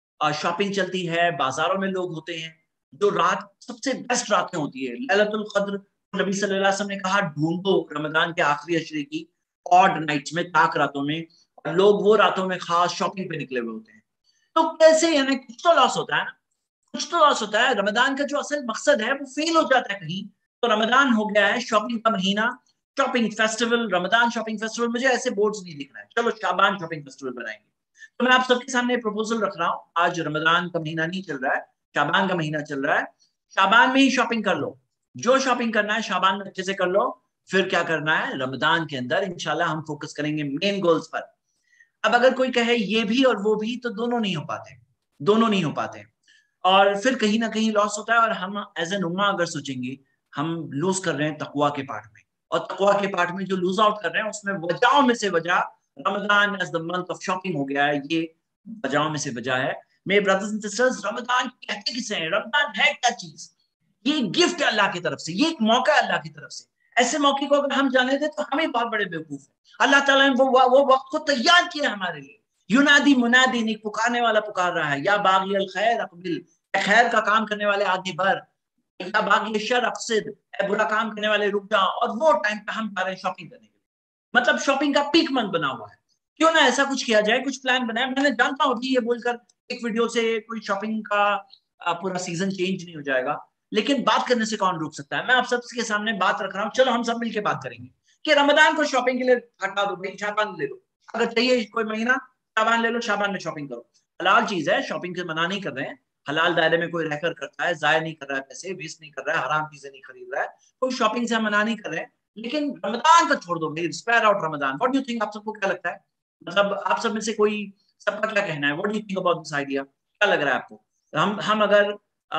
شاپنگ چلتی ہے، بازاروں میں لوگ ہوتے ہیں. جو رات سب سے بیسٹ راتیں ہوتی ہے لیلۃ القدر، نبی صلی اللہ علیہ وسلم نے کہا ڈھونڈو رمضان کے آخری عشرے کی آڈ نائٹس میں، تاک راتوں میں، اور لوگ وہ راتوں میں خاص شاپنگ پہ نکلے ہوئے ہوتے ہیں. تو کیسے یعنی کچھ تو لاس ہوتا ہے نا، کچھ تو لاس ہوتا ہے. رمضان کا جو اصل مقصد ہے وہ فیل ہو جاتا ہے کہیں. تو رمضان ہو گیا ہے شاپنگ کا مہینہ، shopping festival, Ramzan shopping festival. مجھے ایسے بورڈز نہیں دکھ رہا ہے، چلو شعبان شاپنگ فیسٹیول بنائیں گے. تو میں آپ سب کے سامنے پروپوزل رکھ رہا ہوں، آج رمضان کا مہینہ نہیں چل رہا ہے، شعبان کا مہینہ چل رہا ہے. شعبان میں ہی شاپنگ کر لو، جو شاپنگ کرنا ہے شعبان میں اچھے سے کر لو. پھر کیا کرنا ہے رمضان کے اندر انشاءاللہ ہم فوکس کریں گے مین گولز پر. اب اگر کوئی کہے یہ بھی اور وہ بھی، تو دونوں نہیں ہو پاتے، دونوں نہیں ہو پاتے، اور پھر کہیں نہ کہیں لاس ہوتا ہے. اور ہم ایز این امہ اگر سوچیں گے، ہم لوز کر رہے ہیں تقویٰ کے پارٹ میں، اور تقویٰ کے پارٹ میں جو لوز آؤٹ کر رہے ہیں اس میں وجہوں میں سے وجہ Ramzan as the month of shopping ہو گیا ہے. یہ وجہوں میں سے وجہ ہے. میرے برادرز اینڈ سسٹرز، رمضان کہتے کسے ہیں؟ رمضان ہے کیا چیز؟ یہ گفٹ ہے اللہ کی طرف سے، یہ ایک موقع ہے اللہ کی طرف سے. ایسے موقع کو اگر ہم جانے دیں تو ہمیں بہت بڑے بیوقوف ہیں. اللہ تعالیٰ نے وہ وقت کو تیار کیا ہمارے لیے. یونادی منادی، ایک پکارنے والا پکار رہا ہے، یا باغی الخیر اقبل، خیر کا کام کرنے والے آگے بڑھ، یا باغی شر اقصد، اے برا کام کرنے والے رک جاؤ. اور وہ ٹائم پہ ہم جا رہے ہیں شاپنگ کرنے کے لیے، مطلب شاپنگ کا پیک منتھ بنا ہوا ہے. کیوں نہ ایسا کچھ کیا جائے، کچھ پلان بنائے. میں نے جانتا ہوں کہ یہ بول کر ایک ویڈیو سے کوئی شاپنگ کا پورا سیزن چینج نہیں ہو جائے گا، لیکن بات کرنے سے کون روک سکتا ہے؟ میں آپ سب کے سامنے بات رکھ رہا ہوں، چلو ہم سب مل کے بات کریں گے کہ رمضان کو شاپنگ کے لیے ہٹا دو، بھائی شعبان لے لو، اگر چاہیے کوئی مہینہ شعبان لے لو، شعبان میں شاپنگ کرو. حلال چیز ہے، شاپنگ سے منع نہیں کر رہے ہیں، حلال دائرے میں کوئی رہ کر کرتا ہے، ضائع نہیں کر رہا ہے پیسے، ویسٹ نہیں کر رہا ہے، حرام چیزیں نہیں خرید رہا ہے، کوئی شاپنگ سے منع نہیں کر رہے ہیں. لیکن رمضان کو چھوڑ دو بھائی، spare out Ramzan. What do you think? آپ سب کو کیا لگتا ہے؟ مطلب آپ سب میں سے کوئی، سب کا کیا کہنا ہے؟ What do you think about this idea? کیا لگ رہا ہے آپ کو؟ ہم اگر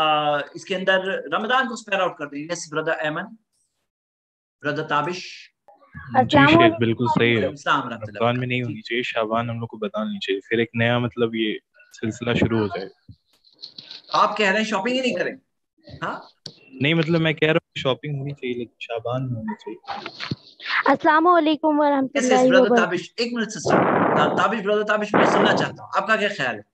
اس کے اندر رمضان کو اسپیئر آؤٹ کر دیں. Yes brother Aiman, brother Tabish. جی شیخ بالکل صحیح ہے، رمضان میں نہیں ہونی چاہیے، شعبان ہم لوگ کو بتانی چاہیے، پھر ایک نیا مطلب یہ سلسلہ شروع ہو جائے. آپ کہہ رہے ہیں شاپنگ ہی نہیں کریں؟ ہاں نہیں مطلب میں کہہ رہا ہوں شاپنگ ہونی چاہیے لیکن شعبان میں ہونی چاہیے. السلام علیکم ورحمۃ اللہ برادر وبرکاتہ. تابش، ایک minute sister Tabish, brother Tabish میں سننا چاہتا ہوں آپ کا کیا خیال ہے؟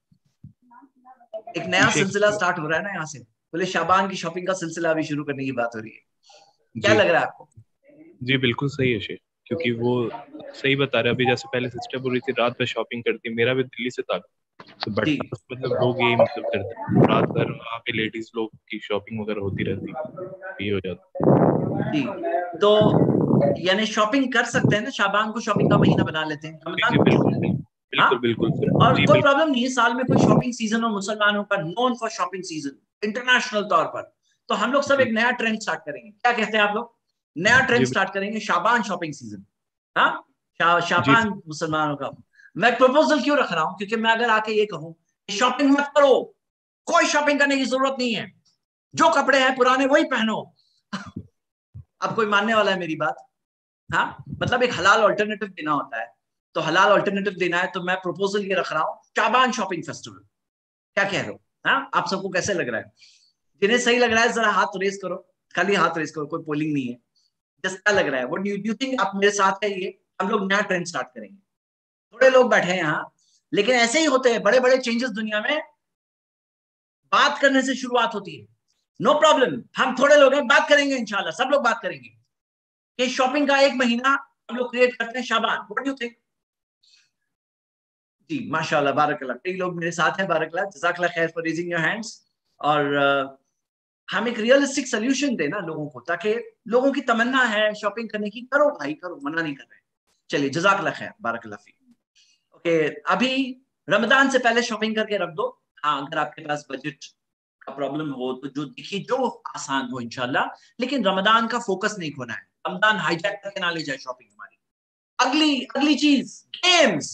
ایک نیا سلسلہ سٹارٹ ہو رہا ہے نا یہاں سے، بولے شعبان کی شاپنگ کا سلسلہ ابھی شروع کرنے کی بات ہو رہی ہے، کیا لگ رہا ہے آپ کو؟ جی بالکل صحیح ہے شیخ، کیونکہ وہ صحیح بتا رہے ابھی، جیسے پہلے سسٹر بول رہی تھی رات بھر شاپنگ کرتی ہے، میرا بھی دلی سے تعلق، تو بڑا مطلب لوگ یہی مطلب کرتے ہیں رات بھر وہاں پہ لیڈیز لوگ کی شاپنگ وغیرہ ہوتی رہتی، یہ ہو جاتا. جی تو یعنی شاپنگ کر سکتے ہیں نا، شعبان کو شاپنگ کا مہینہ بنا لیتے ہیں، رمضان کو چھوڑ دیں. بالکل بالکل اور کوئی پرابلم نہیں ہے، سال میں کوئی شاپنگ سیزن ہو مسلمانوں کا known for shopping season international طور پر، تو ہم لوگ سب ایک نیا ٹرینڈ سٹارٹ کریں گے. کیا کہتے ہیں آپ لوگ؟ نیا ٹرینڈ سٹارٹ کریں گے، شعبان شاپنگ سیزن. ہاں شعبان مسلمانوں کا. میں پروپوزل کیوں رکھ رہا ہوں؟ کیونکہ میں اگر آ کے یہ کہوں کہ شاپنگ مت کرو، کوئی شاپنگ کرنے کی ضرورت نہیں ہے، جو کپڑے ہیں پرانے وہی پہنو، اب کوئی ماننے والا ہے میری بات؟ हाँ, मतलब एक हलाल ऑल्टरनेटिव देना होता है। तो हलाल ऑल्टरनेटिव देना है तो मैं प्रपोजल ये रख रहा हूँ, शाबान शॉपिंग फेस्टिवल। क्या कह रहे हो? हाँ, आप सबको कैसे लग रहा है? जिन्हें सही लग रहा है जरा हाथ रेस करो, खाली हाथ रेस करो, कोई पोलिंग नहीं है। जैसा लग रहा है, व्हाट डू यू थिंक? आप मेरे साथ है ये, हम लोग नया ट्रेंड स्टार्ट करेंगे। थोड़े लोग बैठे हैं यहाँ, लेकिन ऐसे ही होते हैं बड़े बड़े चेंजेस दुनिया में, बात करने से शुरुआत होती है। नो प्रॉब्लम, हम थोड़े लोग हैं, बात करेंगे इंशाल्लाह, सब लोग बात करेंगे कि शॉपिंग का एक महीना हम लोग क्रिएट करते हैं, Shaban. What do you think? जी माशाल्लाह, बारकल्लाह, कई लोग मेरे साथ हैं, बारकल्लाह, जज़ाकल्लाह खैर फॉर रेजिंग योर हैंड्स। और हम एक रियलिस्टिक सोल्यूशन देना लोगों को, ताकि लोगों की तमन्ना है शॉपिंग करने की, करो भाई करो, मना नहीं कर रहे। चलिए, जज़ाकल्लाह खैर, बारकल्लाह फीक। ओके, अभी रमजान से पहले शॉपिंग करके रख दो। हाँ, अगर आपके पास बजट का प्रॉब्लम हो तो जो देखिए जो आसान हो इंशाल्लाह, लेकिन रमजान का फोकस नहीं खोना है। रमजान हाईजैक करके ना ले जाए शॉपिंग हमारी। अगली चीज, गेम्स।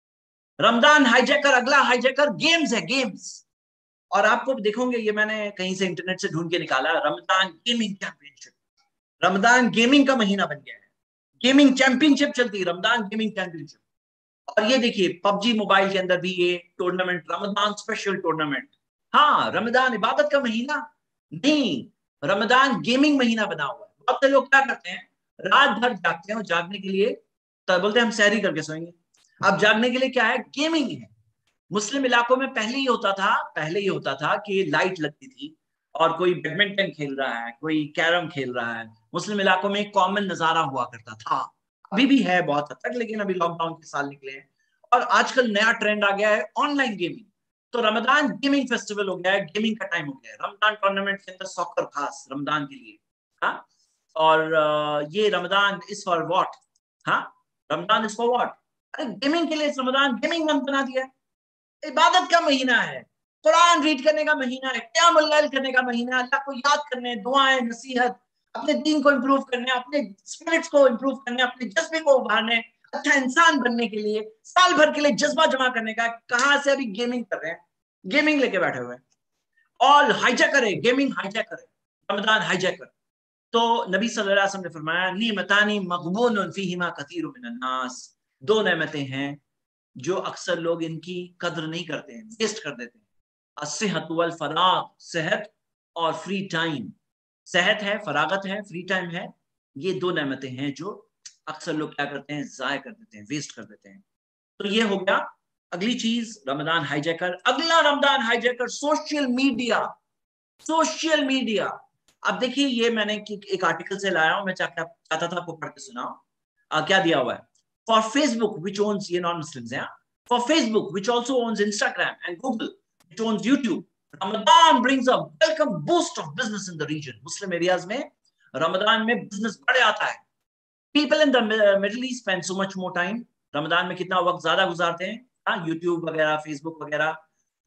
रमजान हाईजैकर, अगला हाईजैकर गेम्स है, गेम्स। और आपको देखोगे, ये मैंने कहीं से इंटरनेट से ढूंढ के निकाला, Ramzan gaming championship. Ramzan gaming का महीना बन गया है, गेमिंग चैंपियनशिप चलती है, रमजान गेमिंग चैंपियनशिप। और ये देखिए पबजी मोबाइल के अंदर भी ये टूर्नामेंट, रमजान स्पेशल टूर्नामेंट। हाँ, रमजान इबादत का महीना नहीं, रमजान गेमिंग महीना बना हुआ है। बहुत से लोग क्या करते हैं, रात भर जागते हैं, और जागने के लिए तो बोलते हैं हम सहरी करके सोएंगे। अब जागने के लिए क्या है, गेमिंग है। मुस्लिम इलाकों में पहले ये होता था कि लाइट लगती थी और कोई बैडमिंटन खेल रहा है, कोई कैरम खेल रहा है। मुस्लिम इलाकों में एक कॉमन नजारा हुआ करता था, अभी भी है बहुत हद तक, लेकिन अभी लॉकडाउन के साल निकले हैं। और आजकल नया ट्रेंड आ गया है ऑनलाइन गेमिंग। तो रमजान गेमिंग फेस्टिवल हो गया है, गेमिंग का टाइम हो गया है। रमजान टूर्नामेंट के अंदर सॉकर खास रमजान के लिए। हाँ, और ये रमजान इज फॉर व्हाट? हाँ, रमजान इज फॉर व्हाट? अरे गेमिंग के लिए रमजान गेमिंग मंथ बना दिया है। इबादत का महीना है, कुरान रीड करने का महीना है, क़यामुल लैल करने का महीना है, अल्लाह को याद करने, दुआएं, नसीहत, अपने दीन को इंप्रूव करने, अपने स्पिरिट्स को इंप्रूव करने, अपने जज्बे को उभारने, अच्छा इंसान बनने के लिए, साल भर के लिए जज्बा जमा करने का। कहां से अभी गेमिंग कर रहे हैं, गेमिंग लेके बैठे हुए हैं। और हाईजैकर है, गेमिंग हाईजैकर है, रमजान हाईजैकर। तो नबी सल्लल्लाहु अलैहि वसल्लम ने फरमाया, निमतानी मग़बूनुन फीहिमा कसीरुम मिनन नास। दो नेमतें हैं जो अक्सर लोग इनकी कद्र नहीं करते हैं, वेस्ट कर देते हैं। अस्सिहत वल फराग, सेहत और फ्री टाइम। सेहत है, फरागत है, फ्री टाइम है, ये दो नेमतें हैं जो अक्सर लोग क्या करते हैं, जाया कर देते हैं, वेस्ट कर देते हैं। तो ये हो गया अगली चीज, रमजान हाईजैकर। अगला Ramzan hijacker social media. Social media, अब देखिए ये मैंने एक आर्टिकल से लाया हूं, मैं चाहता था आपको पढ़ के सुनाऊं। क्या दिया हुआ है? For Facebook, which owns ये non-Muslims हैं, for Facebook, which also owns Instagram, and Google, which owns YouTube, Ramadan brings a welcome boost of business in the region. Muslim areas में रमजान में business बढ़ आता है। People in the Middle East spend so much more time. Ramzan में कितना वक्त ज्यादा गुजारते हैं, हाँ, YouTube वगैरह, Facebook वगैरह।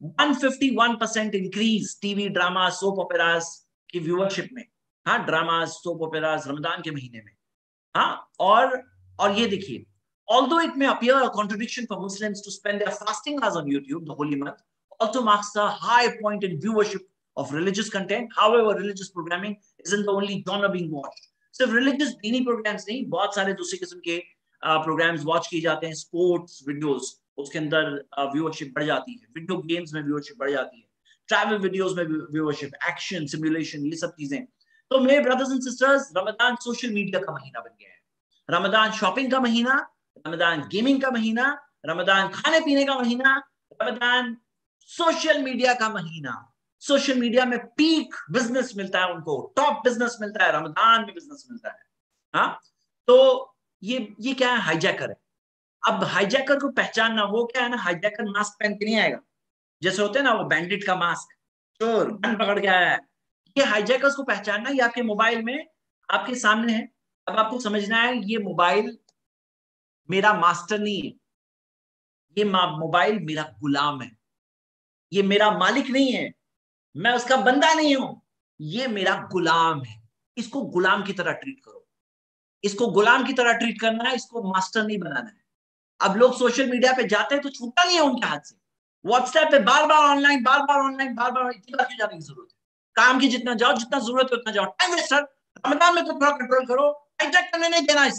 151% increase TV drama soap operas की व्यूअरशिप में। हाँ, ड्रामा सोप ओपेराज रमजान के महीने में। हाँ, और ये देखिए, although it may appear a contradiction for Muslims to spend their fasting hours on YouTube, the holy month also marks a high point in viewership of religious content. However, religious programming isn't the only genre being watched. सिर्फ religious दीनी programs नहीं, बहुत सारे दूसरे किस्म के programs watch किए जाते हैं। स्पोर्ट्स वीडियोस, उसके अंदर व्यूअरशिप बढ़ जाती है। वीडियो गेम्स में व्यूअरशिप बढ़ जाती है। ट्रैवल वीडियोस में व्यूअरशिप, एक्शन, सिमुलेशन, ये सब चीजें। तो मेरे brothers and sisters, Ramzan social media का महीना बन गया है। रमजान शॉपिंग का महीना, रमजान गेमिंग का महीना, रमजान खाने पीने का महीना, रमजान सोशल मीडिया का महीना। सोशल मीडिया में पीक बिजनेस मिलता है उनको, टॉप बिजनेस मिलता है, रमजान में बिजनेस मिलता है। हाँ, तो ये क्या है, हाईजैकर है। अब हाईजैकर को पहचानना, वो क्या है ना, हाईजैकर मास्क पहन के नहीं आएगा, जैसे होते हैं ना वो बैंडिट का मास्क, चोर गन पकड़ के आया है। ये हाईजैकर्स को पहचानना, ये आपके मोबाइल में आपके सामने है। अब आपको समझना है, ये मोबाइल मेरा मास्टर नहीं है, ये मोबाइल मेरा गुलाम है। ये मेरा मालिक नहीं है, मैं उसका बंदा नहीं हूं, ये मेरा गुलाम है। इसको गुलाम की तरह ट्रीट करो। इसको गुलाम की तरह ट्रीट करना है, इसको मास्टर नहीं बनाना है। अब लोग सोशल मीडिया पे जाते हैं तो छूटता नहीं है उनके हाथ से। व्हाट्सएप पे बार बार ऑनलाइन, बार बार ऑनलाइन, बार बार, इतनी बार क्यों जाने की जरूरत है? काम की जितना जाओ, जितना जरूरत है उतना जाओ। टाइम वेस्टर, रमजान में तो थोड़ा कंट्रोल करो, हाईजैक करने नहीं देना इसे।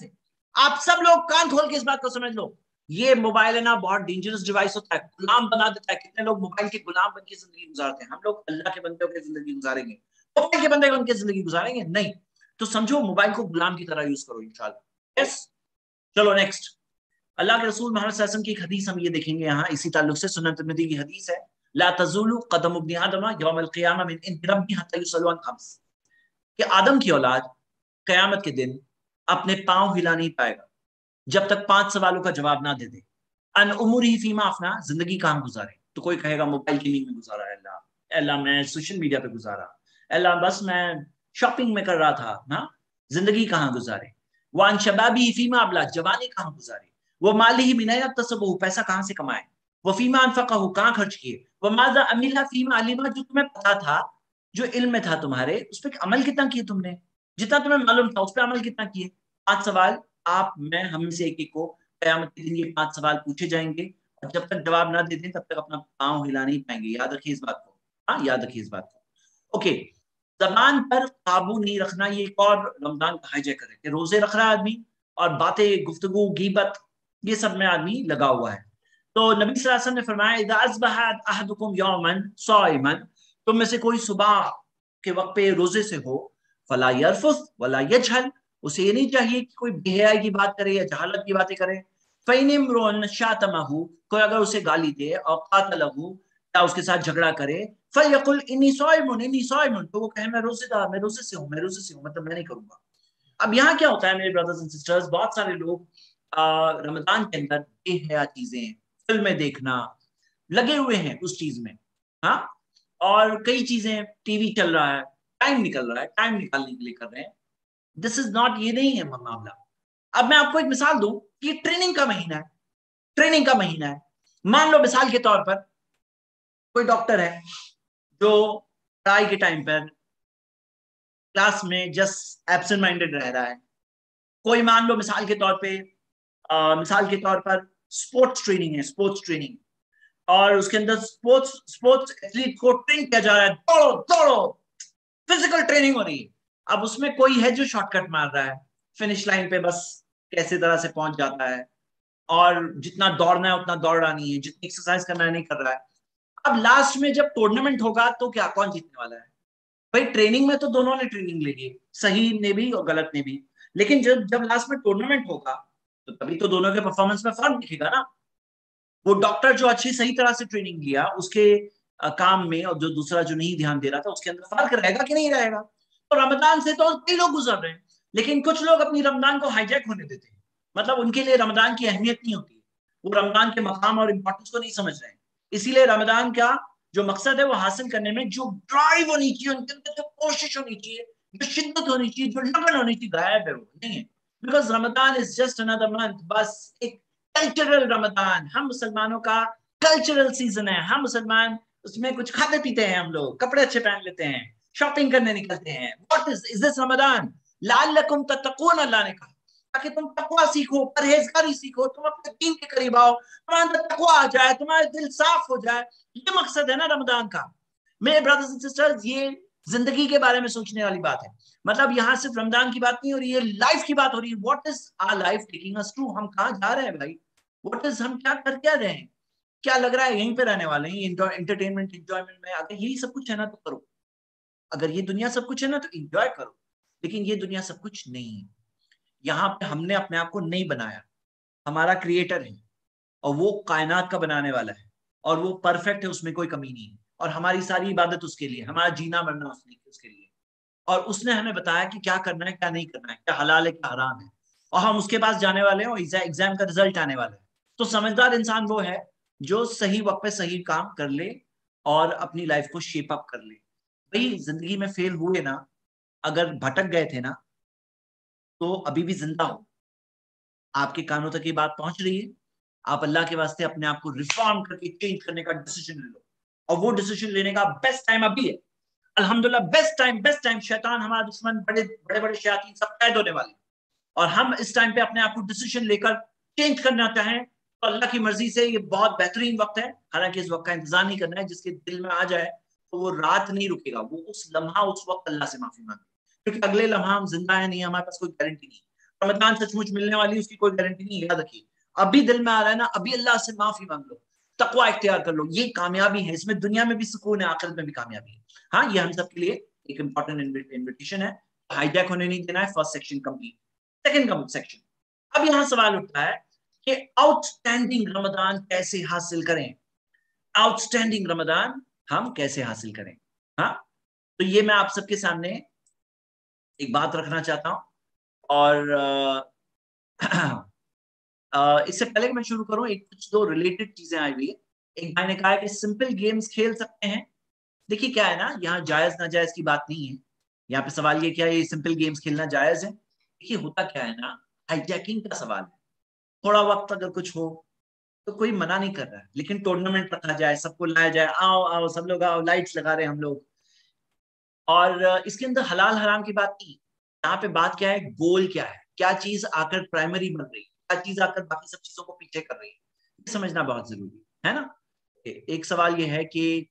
आप सब लोग कान खोल के इस बात को समझ लो, ये मोबाइल है ना बहुत डेंजरस डिवाइस होता है, गुलाम बना देता है। कितने लोग मोबाइल के गुलाम बन के जिंदगी गुजारते हैं। हम लोग अल्लाह के बंदे होकर जिंदगी गुजारेंगे, मोबाइल के बंदे बन के जिंदगी गुजारेंगे? नहीं। तो समझो मोबाइल को गुलाम की तरह यूज करो इंशाल्लाह। यस, चलो नेक्स्ट। अल्लाह के रसूल मोहम्मद सल्लल्लाहु अलैहि वसल्लम की एक हदीस हम ये देखेंगे यहाँ इसी ताल्लुक से, सुनन तिरमिज़ी की हदीस है, ला तज़ूलु क़दम इब्न आदम यौमल क़ियामा मिन इंद रब्बिही हत्ता युसअलु अन खम्स, कि आदम की औलाद कयामत के दिन अपने पांव हिला नहीं पाएगा जब तक 5 सवालों का जवाब ना दे दे। अन उमुरिही फीमा अफना, जिंदगी कहाँ गुजारे? तो कोई कहेगा मोबाइल गेमिंग में गुजारा है, अल्लाह मैं सोशल मीडिया पे गुजारा, अल्लाह बस मैं शॉपिंग में कर रहा था ना, जिंदगी कहाँ गुजारे? वान शबाबी फीमा अबला, जवानी कहाँ गुजारे? वो माली ही मिना तसबहु, पैसा कहाँ से कमाए? वो फीमा अनफक़हु, कहाँ खर्च किए? वो माज़ा अमिला फीमा अलिमा, जो तुम्हें पता था, जो इल्म में था तुम्हारे, उस पर अमल कितना किए तुमने? जितना तुम्हें मालूम था उस पर अमल कितना किए? 5 सवाल आप मैं हम में से एक एक को क़यामत के दिन ये 5 सवाल पूछे जाएंगे, और जब तक जवाब ना दे दें तब तक अपना पाँव हिला नहीं पाएंगे। याद रखिए इस बात को, हाँ याद रखिए इस बात को। ओके, जबान पर काबू नहीं रखना, ये एक और रमजान का हाईजैकर है कि रोजे रख रहा है आदमी और बातें, गुफ्तगू, गीबत, ये सब में आदमी लगा हुआ है। तो नबी सल्लल्लाहु अलैहि वसल्लम ने फरमाया, इज़ा अस्बहा अहदुकुम यौमन साइमन, तुम में से कोई सुबह के वक्त पे रोजे से हो, फला यरफुस वला यजहल, उसे ये नहीं चाहिए कि कोई बेहयाई की बात करे या जहालत की बातें करे। फ़इन इम्रुअन शातमहु, कोई अगर उसे गाली दे, और क़ातलहु, या उसके साथ झगड़ा करे, फयकुल इन्नी साइमुन, तो वो कहे मैं रोजेदार, मैं रोजे से हूँ, मैं रोजे से हूँ, मतलब मैं नहीं करूंगा। अब यहाँ क्या होता है मेरे ब्रदर्स एंड सिस्टर्स, बहुत सारे लोग रमजान के अंदर बेहया चीजें, फिल्में देखना लगे हुए हैं उस चीज में, हाँ, और कई चीजें, टीवी चल रहा है, टाइम निकल रहा है, टाइम निकालने के लिए कर रहे हैं। दिस इज नॉट, ये नहीं है मामला। अब मैं आपको एक मिसाल दूं कि ट्रेनिंग का महीना है, ट्रेनिंग का महीना है। मान लो मिसाल के तौर पर कोई डॉक्टर है जो पढ़ाई के टाइम पर क्लास में जस्ट एब्सेंट माइंडेड रह रहा है। कोई मान लो मिसाल के तौर पर स्पोर्ट्स ट्रेनिंग है, स्पोर्ट्स ट्रेनिंग, और उसके अंदर स्पोर्ट्स एथलीट को ट्रेन किया जा रहा है, दौड़ो दौड़ो, फिजिकल ट्रेनिंग हो रही है। अब उसमें कोई है जो शॉर्टकट मार रहा है, फिनिश लाइन पे बस कैसे तरह से पहुंच जाता है, और जितना दौड़ना है उतना दौड़ रहा नहीं है, जितनी एक्सरसाइज करना है नहीं कर रहा है। अब लास्ट में जब टूर्नामेंट होगा तो क्या, कौन जीतने वाला है? भाई ट्रेनिंग में तो दोनों ने ट्रेनिंग ली है, सही ने भी और गलत ने भी, लेकिन जब लास्ट में टूर्नामेंट होगा तो तभी तो दोनों के परफॉर्मेंस में फर्क दिखेगा ना। वो डॉक्टर जो अच्छी सही तरह से ट्रेनिंग लिया उसके काम में, और जो दूसरा जो नहीं ध्यान दे रहा था, उसके अंदर फर्क रहेगा कि नहीं रहेगा? तो रमजान से तो कई लोग गुजर रहे हैं, लेकिन कुछ लोग अपनी रमजान को हाईजैक होने देते हैं, मतलब उनके लिए रमजान की अहमियत नहीं होती है, वो रमजान के मकाम और इम्पोर्टेंस को नहीं समझ रहे हैं। इसीलिए रमजान का जो मकसद है वो हासिल करने में जो ड्राइव होनी चाहिए, उनके अंदर जो कोशिश होनी चाहिए, जो शिद्दत होनी चाहिए, जो लगन होनी चाहिए, गायब है, वो नहीं है। Because Ramzan is just another month, बस एक कल्चरल रमजान, हम मुसलमानों का कल्चरल सीजन है। हम मुसलमान उसमें कुछ खाते पीते हैं, हम लोग कपड़े अच्छे पहन लेते हैं, शॉपिंग करने निकलते हैं। What is this Ramzan? लअल्लकुम तत्तकून, अल्लाह ने कहा ताकि तुम तकवा सीखो, परहेजगारी सीखो, तुम अपने दीन के करीब आओ, तुम्हारे अंदर तकवा आ जाए, तुम्हारा दिल साफ हो जाए। ये मकसद है ना रमजान का। मेरे ब्रदर्स एंड सिस्टर्स, ये जिंदगी के बारे में सोचने वाली बात है। मतलब यहाँ सिर्फ रमजान की बात नहीं हो रही है, लाइफ की बात हो रही है। What is our life taking us to? हम कहाँ जा रहे हैं भाई? व्हाट इज, हम क्या कर क्या रहे हैं? क्या लग रहा है यहीं पे रहने वाले हैं, एंटरटेनमेंट एंजॉयमेंट में? अगर यही सब कुछ है ना तो करो, अगर ये दुनिया सब कुछ है ना तो एंजॉय करो, लेकिन ये दुनिया सब कुछ नहीं है। यहाँ पे हमने अपने आप को नहीं बनाया, हमारा क्रिएटर है, और वो कायनात का बनाने वाला है, और वो परफेक्ट है, उसमें कोई कमी नहीं है, और हमारी सारी इबादत उसके लिए, हमारा जीना मरना उसके लिए, और उसने हमें बताया कि क्या करना है क्या नहीं करना है, क्या हलाल है क्या हराम है, और हम उसके पास जाने वाले हैं, और एग्जाम का रिजल्ट आने वाला है। तो समझदार इंसान वो है जो सही वक्त पे सही काम कर ले और अपनी लाइफ को शेप अप कर ले। भाई जिंदगी में फेल हुए ना, अगर भटक गए थे ना, तो अभी भी जिंदा हो, आपके कानों तक ये बात पहुंच रही है, आप अल्लाह के वास्ते अपने आप को रिफॉर्म करके चेंज करने का डिसीजन ले लो, और वो डिसीजन लेने का बेस्ट टाइम अभी है। अल्हम्दुलिल्लाह, बेस्ट टाइम। शैतान हमारा दुश्मन, बड़े बड़े शैतान सब कैद होने वाले, और हम इस टाइम पे अपने आप को डिसीजन लेकर चेंज करना चाहें तो अल्लाह की मर्जी से ये बहुत बेहतरीन वक्त है। हालांकि इस वक्त का इंतजार नहीं करना है, जिसके दिल में आ जाए तो वो रात नहीं रुकेगा, वो उस लम्हा उस वक्त अल्लाह से माफी मांगे, क्योंकि अगले लम्हा हम जिंदा है नहीं, हमारे पास कोई गारंटी नहीं। रमजान सचमुच मिलने वाली उसकी कोई गारंटी नहीं, याद रखिए। अभी दिल में आ रहा है ना, अभी अल्लाह से माफी मांग लो, तकवा इख्तियार कर लो, ये कामयाबी है, इसमें दुनिया में भी सुकून है, आखिरत में भी कामयाबी है। हाँ, ये हम सब के लिए एक इंपॉर्टेंट इन्विटेशन है, हाईजैक होने नहीं देना है। First section complete. Second section, अब यहाँ सवाल उठता है कि आउटस्टैंडिंग रमजान कैसे हासिल करें, आउटस्टैंडिंग रमजान हम कैसे हासिल करें। हाँ, तो ये मैं आप सबके सामने एक बात रखना चाहता हूं, और इससे पहले कि मैं शुरू करूं, एक कुछ दो रिलेटेड चीजें आई हुई है। एक भाई ने कहा है कि सिंपल गेम्स खेल सकते हैं। देखिए क्या है ना, यहाँ जायज नाजायज की बात नहीं है, यहाँ पे सवाल ये क्या है, ये सिंपल गेम्स खेलना जायज है। देखिए होता क्या है ना, हाईजैकिंग का सवाल है। थोड़ा वक्त अगर कुछ हो तो कोई मना नहीं कर रहा है, लेकिन टूर्नामेंट रखा जाए, सबको लाया जाए, आओ आओ सब लोग आओ, लाइट्स लगा रहे हैं हम लोग, और इसके अंदर हलाल हराम की बात नहीं। यहाँ पे बात क्या है, गोल क्या है, क्या चीज आकर प्राइमरी बन रही है, क्या चीज आकर बाकी सब चीजों को पीछे कर रही है, ये समझना बहुत जरूरी है ना। एक सवाल ये है कि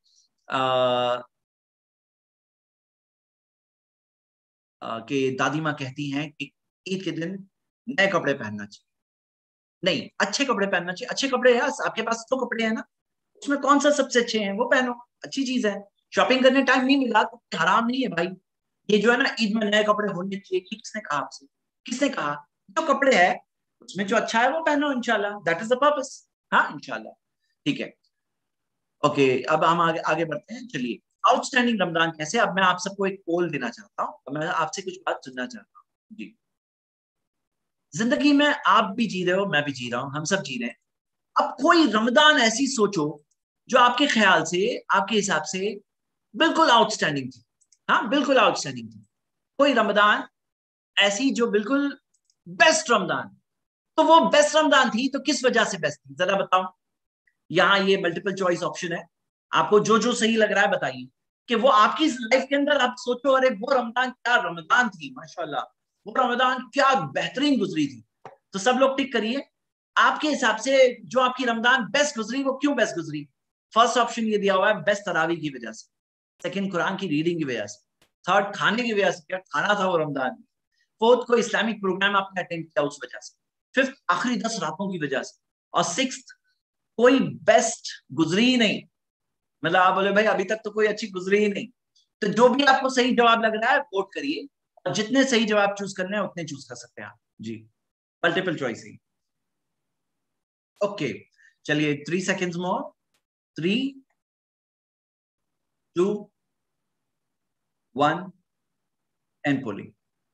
दादी माँ कहती हैं कि ईद के दिन नए कपड़े पहनना चाहिए। नहीं, अच्छे कपड़े पहनना चाहिए। अच्छे कपड़े हैं आपके पास, तो कपड़े हैं ना, उसमें कौन सा सबसे अच्छे हैं वो पहनो, अच्छी चीज है। शॉपिंग करने टाइम नहीं मिला तो हराम नहीं है भाई। ये जो है ना, ईद में नए कपड़े होने चाहिए, किसने कहा आपसे, किसने कहा? जो कपड़े है उसमें जो अच्छा है वो पहनो, इंशाल्लाह, दैट इज द पर्पस। हाँ इंशाल्लाह, ठीक है। ओके, अब हम आगे बढ़ते हैं। चलिए, आउटस्टैंडिंग रमजान कैसे। अब मैं आप सबको एक पोल देना चाहता हूँ, मैं आपसे कुछ बात सुनना चाहता हूँ जी। जिंदगी में आप भी जी रहे हो, मैं भी जी रहा हूँ, हम सब जी रहे हैं। अब कोई रमजान ऐसी सोचो जो आपके ख्याल से, आपके हिसाब से बिल्कुल आउटस्टैंडिंग थी। हाँ, बिल्कुल आउटस्टैंडिंग थी। कोई रमजान ऐसी जो बिल्कुल बेस्ट रमजान, तो वो बेस्ट रमजान थी तो किस वजह से बेस्ट थी, जरा बताओ। यहाँ ये मल्टीपल चॉइस ऑप्शन है, आपको जो जो सही लग रहा है बताइए कि वो आपकी लाइफ के अंदर आप सोचो, अरे वो रमजान क्या रमजान थी, माशाल्लाह वो रमजान क्या बेहतरीन गुजरी थी। तो सब लोग टिक करिए, आपके हिसाब से जो आपकी रमजान बेस्ट गुजरी वो क्यों बेस्ट गुजरी। फर्स्ट ऑप्शन ये दिया हुआ है, बेस्ट तरावी की वजह से। सेकंड, कुरान की रीडिंग की वजह से। थर्ड, खाने की वजह से, क्या खाना था वो रमजान में। फोर्थ, कोई इस्लामिक प्रोग्राम आपने अटेंड किया उस वजह से। फिफ्थ, आखिरी 10 रातों की वजह से। और सिक्स्थ, कोई बेस्ट गुजरी ही नहीं, मतलब आप बोले भाई अभी तक तो कोई अच्छी गुजरी ही नहीं। तो जो भी आपको सही जवाब लग रहा है वोट करिए, और जितने सही जवाब चूज करने हैं उतने चूज कर सकते हैं आप जी, मल्टीपल चॉइस ही। ओके, चलिए 3 सेकेंड्स मोर। 3, 2, 1 and polling.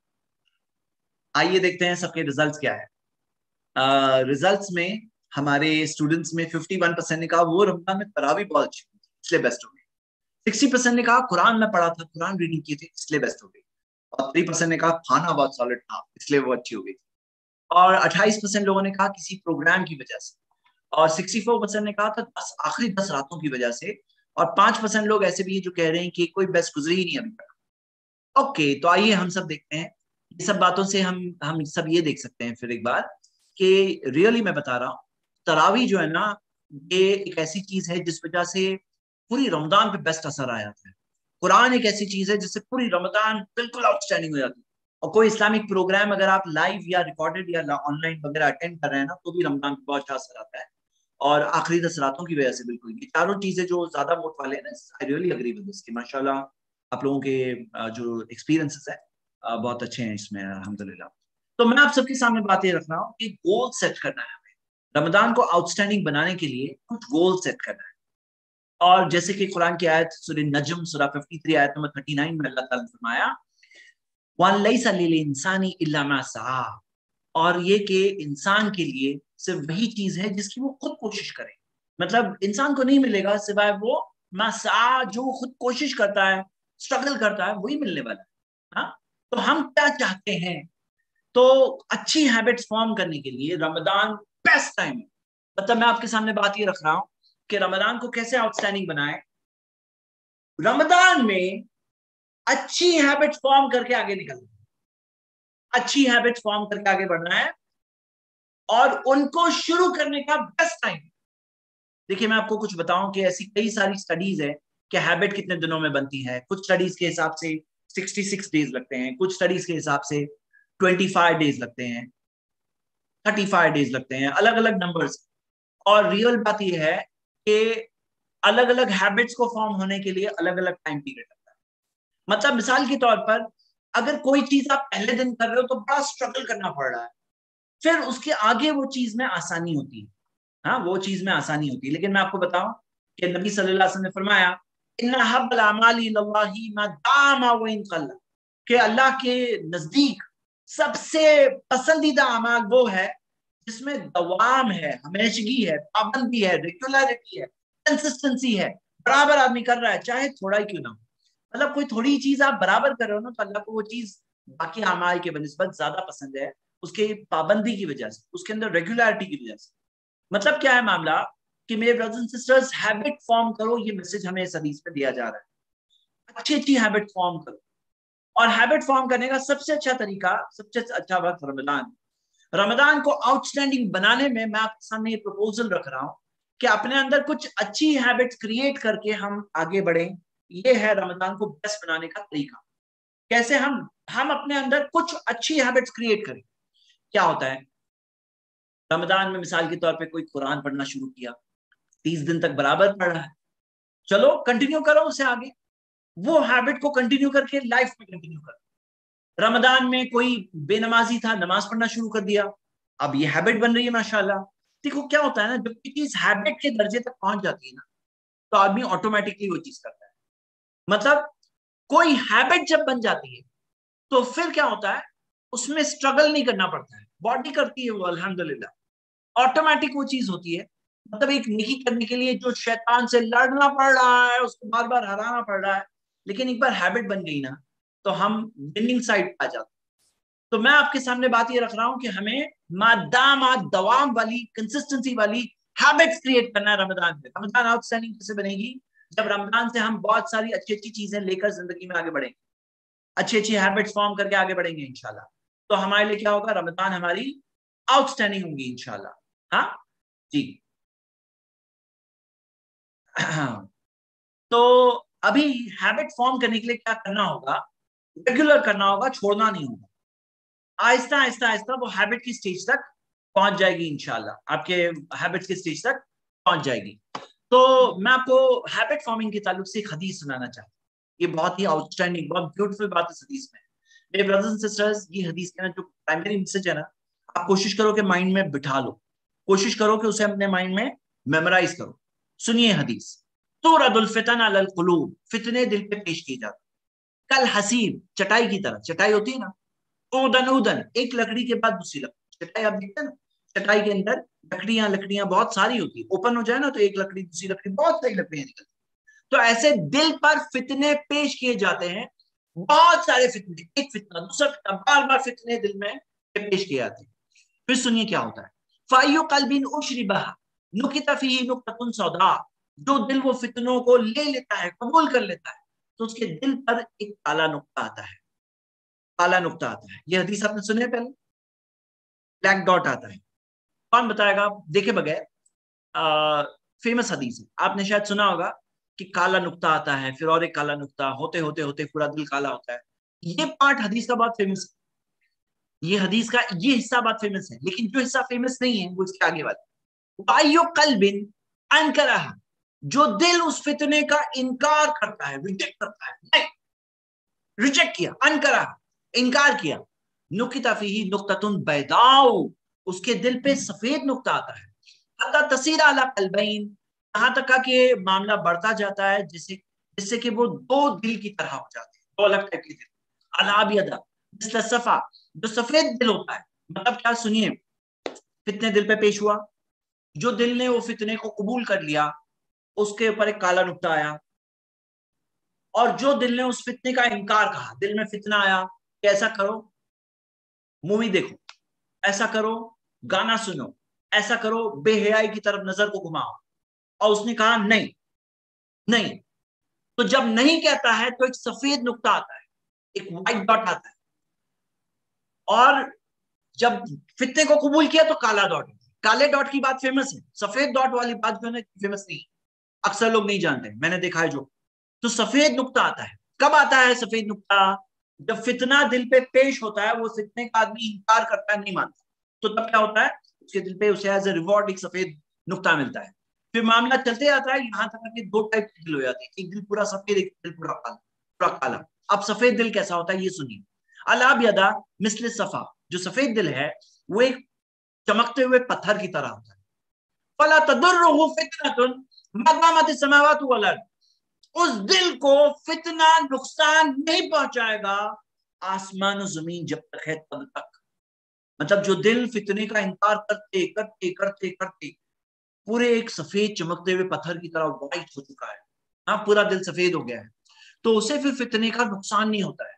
आइए देखते हैं सबके रिजल्ट्स क्या है। रिजल्ट्स में हमारे स्टूडेंट्स में 51% ने कहा वो रमजान में तरावी बहुत अच्छी हुई इसलिए बेस्ट हो गई। 60% ने कहा कुरान में पढ़ा था, कुरान रीडिंग की थी इसलिए बेस्ट हो गई। और 3% ने कहा खाना बहुत सॉलिड था इसलिए वो अच्छी हो गई। और 28% लोगों ने कहा किसी प्रोग्राम की वजह से। और 64% ने कहा था आखिरी 10 रातों की वजह से। और 5% लोग ऐसे भी हैं जो कह रहे हैं कि कोई बेस्ट गुजरी ही नहीं अभी तक। ओके, तो आइए हम सब देखते हैं। ये सब बातों से हम सब ये देख सकते हैं फिर एक बार कि रियली मैं बता रहा हूँ, तरावी जो है ना, ये एक ऐसी चीज है जिस वजह से पूरी रमजान पे बेस्ट असर आया था। कुरान एक ऐसी चीज है जिससे पूरी रमजान बिल्कुल आउटस्टैंडिंग हो जाती है। और कोई इस्लामिक प्रोग्राम अगर आप लाइव या रिकॉर्डेड या ऑनलाइन वगैरह अटेंड कर रहे हैं ना, तो भी रमजान पे बहुत अच्छा असर आता है। और आखिरी 10 रातों की वजह से बिल्कुल, ये चारों चीजें जो ज्यादा वोट वाले हैं ना, I really agree with this कि माशाल्लाह आप लोगों के जो एक्सपीरियंसेस है बहुत अच्छे हैं इसमें, अल्हम्दुलिल्लाह। तो मैं आप सबके सामने बात ये रख रहा हूँ कि गोल सेट करना है हमें। रमजान को आउटस्टैंडिंग बनाने के लिए कुछ गोल सेट करना है। और जैसे कि कुरान की आयत सूरह नजम सूरह 53 आयत नंबर 39 में अल्लाह ताला ने फरमाया, वलैसा लिल इंसानी इल्ला मा सआ, और ये कि इंसान के लिए सिर्फ वही चीज है जिसकी वो खुद कोशिश करे। मतलब इंसान को नहीं मिलेगा सिवाय वो मा सआ, जो खुद कोशिश करता है, स्ट्रगल करता है, वही मिलने वाला है। हाँ, तो हम क्या चाहते हैं? तो अच्छी हैबिट्स फॉर्म करने के लिए रमजान बेस्ट टाइम है। मतलब मैं आपके सामने बात ये रख रहा हूं कि रमजान को कैसे आउटस्टैंडिंग बनाए। रमजान में अच्छी हैबिट्स फॉर्म करके आगे निकलना, अच्छी हैबिट्स फॉर्म करके आगे बढ़ना है, और उनको शुरू करने का बेस्ट टाइम। देखिए मैं आपको कुछ बताऊं कि ऐसी कई सारी स्टडीज है कि हैबिट कितने दिनों में बनती है। कुछ स्टडीज के हिसाब से 66 डेज लगते हैं, कुछ स्टडीज के हिसाब से 25 days لگتے ہیں, 35 days لگتے ہیں, الگ الگ نمبرز. اور ریئل بات یہ ہے کہ الگ الگ ہیبٹس کو فارم ہونے کے لیے الگ الگ ٹائم پیریڈ لگتا ہے. مطلب مثال کے طور پر اگر کوئی چیز آپ پہلے دن کر رہے ہو تو بڑا اسٹرگل کرنا پڑ رہا ہے, پھر اس کے آگے وہ چیز میں آسانی ہوتی ہے. ہاں, وہ چیز میں آسانی ہوتی ہے. لیکن میں آپ کو بتاؤں کہ نبی صلی اللہ علیہ وسلم نے فرمایا ان احب الاعمال الی اللہ ما دام وان قل, کہ اللہ کے نزدیک سب سے پسندیدہ اعمال وہ ہے جس میں دوام ہے, ہمیشگی ہے, پابندی ہے, ریگولرٹی ہے, کنسسٹنسی ہے, برابر آدمی کر رہا ہے چاہے تھوڑا ہی کیوں نہ ہو. مطلب کوئی تھوڑی چیز آپ برابر کر رہے ہو نا تو اللہ کو وہ چیز باقی اعمال کے بنسبت زیادہ پسند ہے, اس کے پابندی کی وجہ سے, اس کے اندر ریگولرٹی کی وجہ سے. مطلب کیا ہے معاملہ کہ میرے brothers and sisters, habit form کرو, یہ میسج ہمیں اس حدیث میں دیا جا رہا ہے. اچھی اچھی ہیبٹ فارم کرو, اور ہیبٹ فارم کرنے کا سب سے اچھا طریقہ, سب سے اچھا وقت رمضان. رمضان کو آؤٹ اسٹینڈنگ بنانے میں میں آپ کے سامنے یہ پروپوزل رکھ رہا ہوں کہ اپنے اندر کچھ اچھی ہیبٹس کریٹ کر کے ہم آگے بڑھیں. یہ ہے رمضان کو بیسٹ بنانے کا طریقہ. کیسے ہم اپنے اندر کچھ اچھی ہیبٹس کریٹ کریں. کیا ہوتا ہے رمضان میں مثال کے طور پہ کوئی قرآن پڑھنا شروع کیا, 30 دن تک برابر پڑھ رہا ہے, چلو کنٹینیو کرو اسے آگے, وہ ہیبٹ کو کنٹینیو کر کے لائف میں کنٹینیو کرو. رمضان میں کوئی بے نمازی تھا, نماز پڑھنا شروع کر دیا, اب یہ ہیبٹ بن رہی ہے ماشاءاللہ. دیکھو کیا ہوتا ہے نا, جب یہ چیز ہیبٹ کے درجے تک پہنچ جاتی ہے نا تو آدمی آٹومیٹکلی وہ چیز کرتا ہے. مطلب کوئی ہیبٹ جب بن جاتی ہے تو پھر کیا ہوتا ہے, اس میں اسٹرگل نہیں کرنا پڑتا ہے, باڈی کرتی ہے وہ, الحمدللہ آٹومیٹک وہ چیز ہوتی ہے. مطلب ایک نیکی کرنے کے لیے جو شیطان سے لڑنا پڑ رہا ہے, اس کو بار بار ہرانا پڑ رہا ہے, لیکن ایک بار ہیبٹ بن گئی نا تو ہم وننگ سائڈ آ جاتے ہیں. تو میں آپ کے سامنے بات یہ رکھ رہا ہوں کہ ہمیں مادامات دوام والی, کنسسٹنسی والی ہیبٹس کریٹ کرنا ہے رمضان میں. رمضان آؤٹ اسٹینڈنگ کیسے بنے گی؟ جب رمضان سے ہم بہت ساری اچھی اچھی چیزیں لے کر زندگی میں آگے بڑھیں گے, اچھی اچھی ہیبٹس فارم کر کے آگے بڑھیں گے انشاءاللہ. تو ہمارے لیے کیا ہوگا, رمضان ہماری آؤٹ اسٹینڈنگ ہوں گی انشاءاللہ. ہاں جی. تو ابھی ہیبٹ فارم کرنے کے لیے کیا کرنا ہوگا, ریگولر کرنا ہوگا, چھوڑنا نہیں ہوگا. آہستہ آہستہ آہستہ وہ ہیبٹ کی سٹیج تک پہنچ جائے گی انشاءاللہ, آپ کے ہیبٹ کی سٹیج تک پہنچ جائے گی. تو میں آپ کو ہیبٹ فارمنگ کے تعلق سے ایک حدیث سنانا چاہتا ہوں. یہ بہت ہی آؤٹ اسٹینڈنگ, بہت بیوٹیفل بات ہے حدیث میں. میرے برادرز اینڈ سسٹرز, یہ حدیث کا جو پرائمری میسج ہے نا, آپ کوشش کرو کہ مائنڈ میں بٹھا لو, کوشش کرو کہ اسے اپنے مائنڈ میں میمورائز کرو. سنیے حدیث, تورد الفتن علی القلوب, فتنے دل پہ پیش کیے جاتے کل حسیب, چٹائی کی طرح. چٹائی ہوتی ہے نا, اودن اودن, ایک لکڑی کے بعد دوسری لکڑی. چٹائی آپ دیکھتے ہیں نا, چٹائی کے اندر لکڑیاں بہت ساری ہوتی ہے, اوپن ہو جائے نا تو ایک لکڑی دوسری لکڑی, بہت ساری لکڑیاں نکلتی. تو ایسے دل پر فتنے پیش کیے جاتے ہیں, بہت سارے فتنے, ایک فتنہ دوسرا فتنہ, بار بار فتنے دل میں پیش کیے جاتے ہیں. پھر سنیے کیا ہوتا ہے, فَأَيُّ قَلْبٍ أُشْرِبَهَا نُكِتَ فِيهِ نُكْتَةٌ سَوْدَاء, جو دل وہ فتنوں کو لے لیتا ہے, قبول کر لیتا ہے, تو اس کے دل پر ایک کالا نقطہ آتا ہے. کالا نقطہ آتا ہے. یہ حدیث آپ نے سنے پہلے, بلیک ڈاٹ آتا ہے. کون بتائے گا, دیکھے بغیر, فیمس حدیث ہے, آپ نے شاید سنا ہوگا کہ کالا نقطہ آتا ہے, پھر اور ایک کالا نقطہ, ہوتے ہوتے ہوتے پورا دل کالا ہوتا ہے. یہ پارٹ حدیث کا بہت فیمس ہے, یہ حدیث کا یہ حصہ بہت فیمس ہے. لیکن جو حصہ فیمس نہیں ہے وہ اس کے آگے والا, وَأَيُّ قَلْبٍ أَنْكَرَهَا, جو دل اس فتنے کا انکار کرتا ہے, ریجیکٹ کرتا ہے, نہیں ریجیکٹ کیا, انکرہ انکار کیا, نُكِتَ فِيهِ نُقْطَةٌ بَيْضَاءُ, اس کے دل پہ سفید نقطہ آتا ہے. حَتَّى تَصِيرَ عَلَى قَلْبَيْنِ, یہاں تک کہ معاملہ بڑھتا جاتا ہے جس سے کہ وہ دو دل کی طرح ہو جاتے ہیں, دو الگ ٹائپ کے دل. الْأَبْيَضَ مِثْلَ الصَّفَا, جو سفید دل ہوتا ہے. مطلب کیا, سنیے, فتنے دل پہ پیش ہوا, جو دل نے وہ فتنے کو قبول کر لیا اس کے اوپر ایک کالا نقطہ آیا, اور جو دل نے اس فتنے کا انکار کہا, دل میں فتنہ آیا کہ ایسا کرو, مووی دیکھو, ایسا کرو, گانا سنو, ایسا کرو, بے حیائی کی طرف نظر کو گھماؤ, اور اس نے کہا نہیں نہیں, تو جب نہیں کہتا ہے تو ایک سفید نقطہ آتا ہے, ایک وائٹ ڈاٹ آتا ہے, اور جب فتنے کو قبول کیا تو کالا ڈاٹ. کالے ڈاٹ کی بات فیمس ہے, سفید ڈاٹ والی بات جو ہے فیمس نہیں, اکثر لوگ نہیں جانتے, میں نے دیکھا ہے جو. تو سفید نقطہ آتا ہے. کب آتا ہے سفید نقطہ؟ जब फितना दिल पे पेश होता है, वो फितने का आदमी इनकार करता है, नहीं मानता, तो तब क्या होता है, उसके दिल पे उसे एज ए रिवॉर्ड एक सफेद नुक्ता मिलता है। फिर मामला चलते जाता है, यहाँ तक कि दो टाइप के दिल हो जाते हैं, एक दिल पूरा सफेद, एक दिल पूरा काला। अब सफेद दिल कैसा होता है ये सुनिए। अल-अब्यदा मिस्ल सफा, जो सफेद दिल है वो एक चमकते हुए पत्थर की तरह होता है। फला तदुर्रुहु फितनतुन मा दामतिस समावातु वल अर्द, उस दिल को फितना नुकसान नहीं पहुंचाएगा आसमान और जमीन जब तक है तब तक। मतलब जो दिल फितने का इनकार करते करते करते करते पूरे एक सफेद चमकते हुए पत्थर की तरह वाइट हो चुका है, हाँ पूरा दिल सफेद हो गया है, तो उसे फिर फितने का नुकसान नहीं होता है।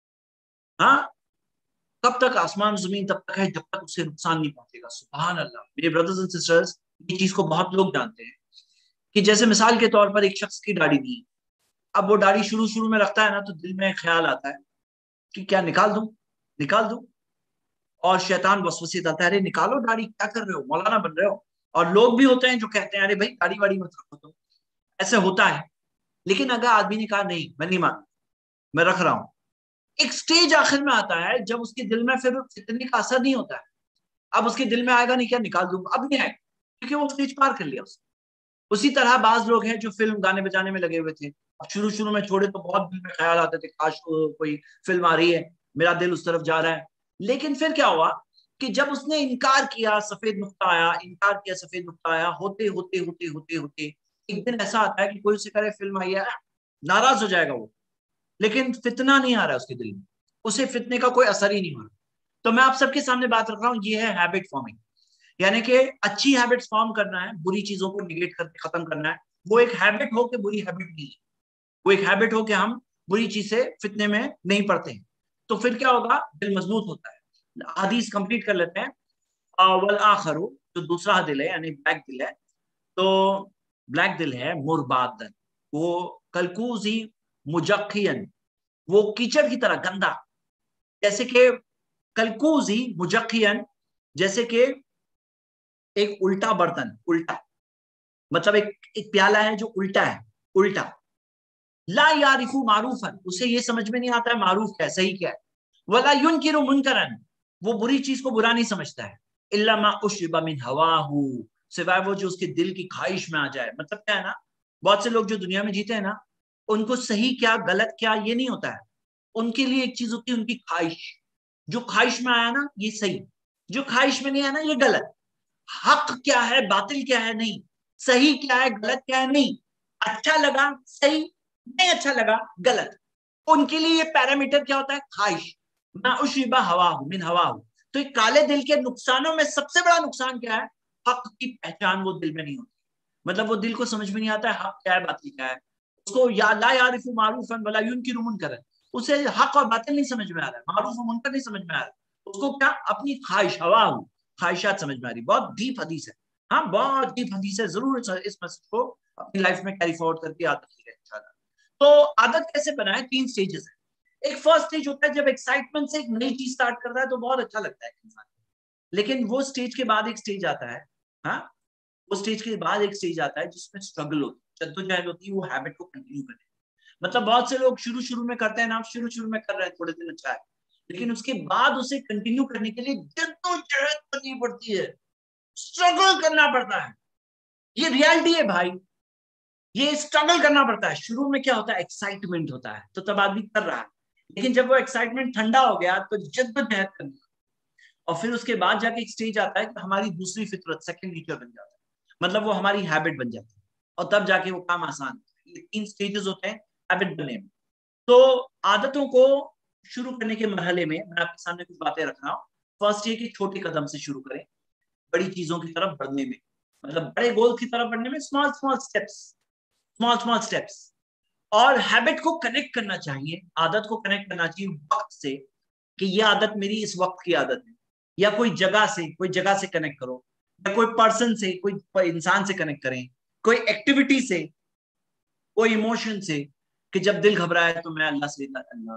हाँ, कब तक आसमान जमीन तब तक है जब तक उसे नुकसान नहीं पहुंचेगा। सुभान अल्लाह। मेरे ब्रदर्स एंड सिस्टर्स, ये चीज को बहुत लोग जानते हैं कि जैसे मिसाल के तौर पर एक शख्स की दाढ़ी नहीं, अब वो दाढ़ी शुरू में रखता है ना, तो दिल में ख्याल आता है कि क्या निकाल दूं, और शैतान वसवसे डालता है, अरे निकालो दाढ़ी, क्या कर रहे हो, मौलाना बन रहे हो। और लोग भी होते हैं जो कहते हैं अरे भाई दाढ़ी वाड़ी मत रखो, तो ऐसे होता है। लेकिन अगर आदमी ने कहा नहीं मैं नहीं मानता, मैं रख रहा हूं, एक स्टेज आखिर में आता है जब उसके दिल में फिर फितने का असर नहीं होता है। अब उसके दिल में आएगा नहीं क्या निकाल दूंगा, अब नहीं आएगा, क्योंकि वो स्टेज पार कर लिया उसने। उसी तरह बाज लोग हैं जो फिल्म गाने बजाने में लगे हुए थे, अब शुरू में छोड़े तो बहुत दिल में ख्याल आते थे काश कोई फिल्म आ रही है, मेरा दिल उस तरफ जा रहा है। लेकिन फिर क्या हुआ कि जब उसने इनकार किया, सफेद नुक्ता आया, इनकार किया, सफेद नुक्ता आया, होते होते होते होते होते एक दिन ऐसा आता है कि कोई उसे करे फिल्म आई है, नाराज हो जाएगा वो, लेकिन फितना नहीं आ रहा है उसके दिल में, उसे फितने का कोई असर ही नहीं हो रहा। तो मैं आप सबके सामने बात रख रहा हूँ, ये है हैबिट फॉर्मिंग, यानी कि अच्छी हैबिट्स फॉर्म करना है, बुरी चीजों को निगेट करके खत्म करना है। वो एक हैबिट हो कि बुरी हैबिट नहीं है, वो एक हैबिट हो कि हम बुरी चीज से फितने में नहीं पड़ते हैं, तो फिर क्या होगा, दिल मजबूत होता है। हदीस कंप्लीट कर लेते हैं। वल आखरू, जो दूसरा दिल है यानी ब्लैक दिल है, तो ब्लैक दिल है मुरबादन, वो कलकूजी मुजक्कियन, वो कीचड़ की तरह गंदा, जैसे कि कलकूजी मुजक्कियन, जैसे कि एक उल्टा बर्तन, उल्टा मतलब एक प्याला है जो उल्टा है, उल्टा। ला यारिफु मारूफन, उसे ये समझ में नहीं आता है मारूफ क्या है, सही क्या है। वला युनकिरु मुनकरन, वो बुरी चीज को बुरा नहीं समझता है। इल्ला मा उश्रिबा मिन हवाहु, सिवाय वो जो उसके दिल की ख्वाहिश में आ जाए। मतलब क्या है ना, बहुत से लोग जो दुनिया में जीते हैं ना, उनको सही क्या गलत क्या ये नहीं होता है, उनके लिए एक चीज होती है उनकी ख्वाहिश। जो ख्वाहिश में आया ना ये सही, जो ख्वाहिश में नहीं आया ना ये गलत। हक क्या है बातिल क्या है नहीं, सही क्या है गलत क्या है नहीं, अच्छा लगा सही, नहीं अच्छा लगा गलत। उनके लिए ये पैरामीटर क्या होता है, ख्वाहिश। ना उशिबा हवा मिन हवा। तो ये काले दिल के नुकसानों में सबसे बड़ा नुकसान क्या है, हक की पहचान वो दिल में नहीं होती। मतलब वो दिल को समझ में नहीं आता है हक क्या है बातिल क्या है, उसको या ला यारिफु मारूफन वला युनकिरु मुनकरन, उसे हक और बातिल नहीं समझ में आ रहा है, मारूफ और मुनकर नहीं समझ में आ रहा है, उसको क्या अपनी ख्वाहिश हवा ख्वाहिशात समझ में आ रही। बहुत डीप हदीस है, हाँ बहुत डीप हदीस है, जरूर इस मैसेज को अपनी लाइफ में कैरी फॉरवर्ड करके आदत कीजिए इंशाल्लाह। तो आदत कैसे बनाए, 3 स्टेजेस है। एक फर्स्ट स्टेज होता है जब एक्साइटमेंट से एक नई चीज स्टार्ट कर रहा है तो बहुत अच्छा लगता है इंसान, लेकिन वो स्टेज के बाद एक स्टेज आता है, हाँ वो स्टेज के बाद एक स्टेज आता है जिसमें स्ट्रगल होती है, जद्दोजहद होती है वो हैबिट को कंटिन्यू करने। मतलब बहुत से लोग शुरू में करते हैं ना, आप शुरू में कर रहे हैं थोड़े दिन अच्छा है, लेकिन उसके बाद उसे कंटिन्यू करने के लिए जद्दोजहद करनी पड़ती है, स्ट्रगल करना पड़ता है। ये रियलिटी है भाई, ये स्ट्रगल करना पड़ता है। शुरू में क्या होता है, एक्साइटमेंट होता है तो तब आदमी कर रहा है, लेकिन जब वो एक्साइटमेंट ठंडा हो गया तो जद्दोजहद करनी, और फिर उसके बाद जाके एक स्टेज आता है कि हमारी दूसरी फितरत, सेकंड नेचर बन जाता है, मतलब वो हमारी हैबिट बन जाती है, और तब जाके वो काम आसान होता है। ये 3 स्टेजेस होते हैं हैबिट बनने में। तो आदतों को शुरू करने के मरहले में मैं आपके सामने कुछ बातें रख रहा हूँ। फर्स्ट ये कि छोटे कदम से शुरू करें बड़ी चीजों की तरफ बढ़ने में, मतलब बड़े गोल की तरफ बढ़ने में स्मॉल स्मॉल स्टेप्स। और हैबिट को कनेक्ट करना चाहिए, आदत को कनेक्ट करना चाहिए वक्त से, कि ये आदत मेरी इस वक्त की आदत है, या कोई जगह से कनेक्ट करो, या कोई पर्सन से, कोई इंसान से कनेक्ट करें, कोई एक्टिविटी से, कोई इमोशन से, कि जब दिल घबराए तो मैं अल्लाह से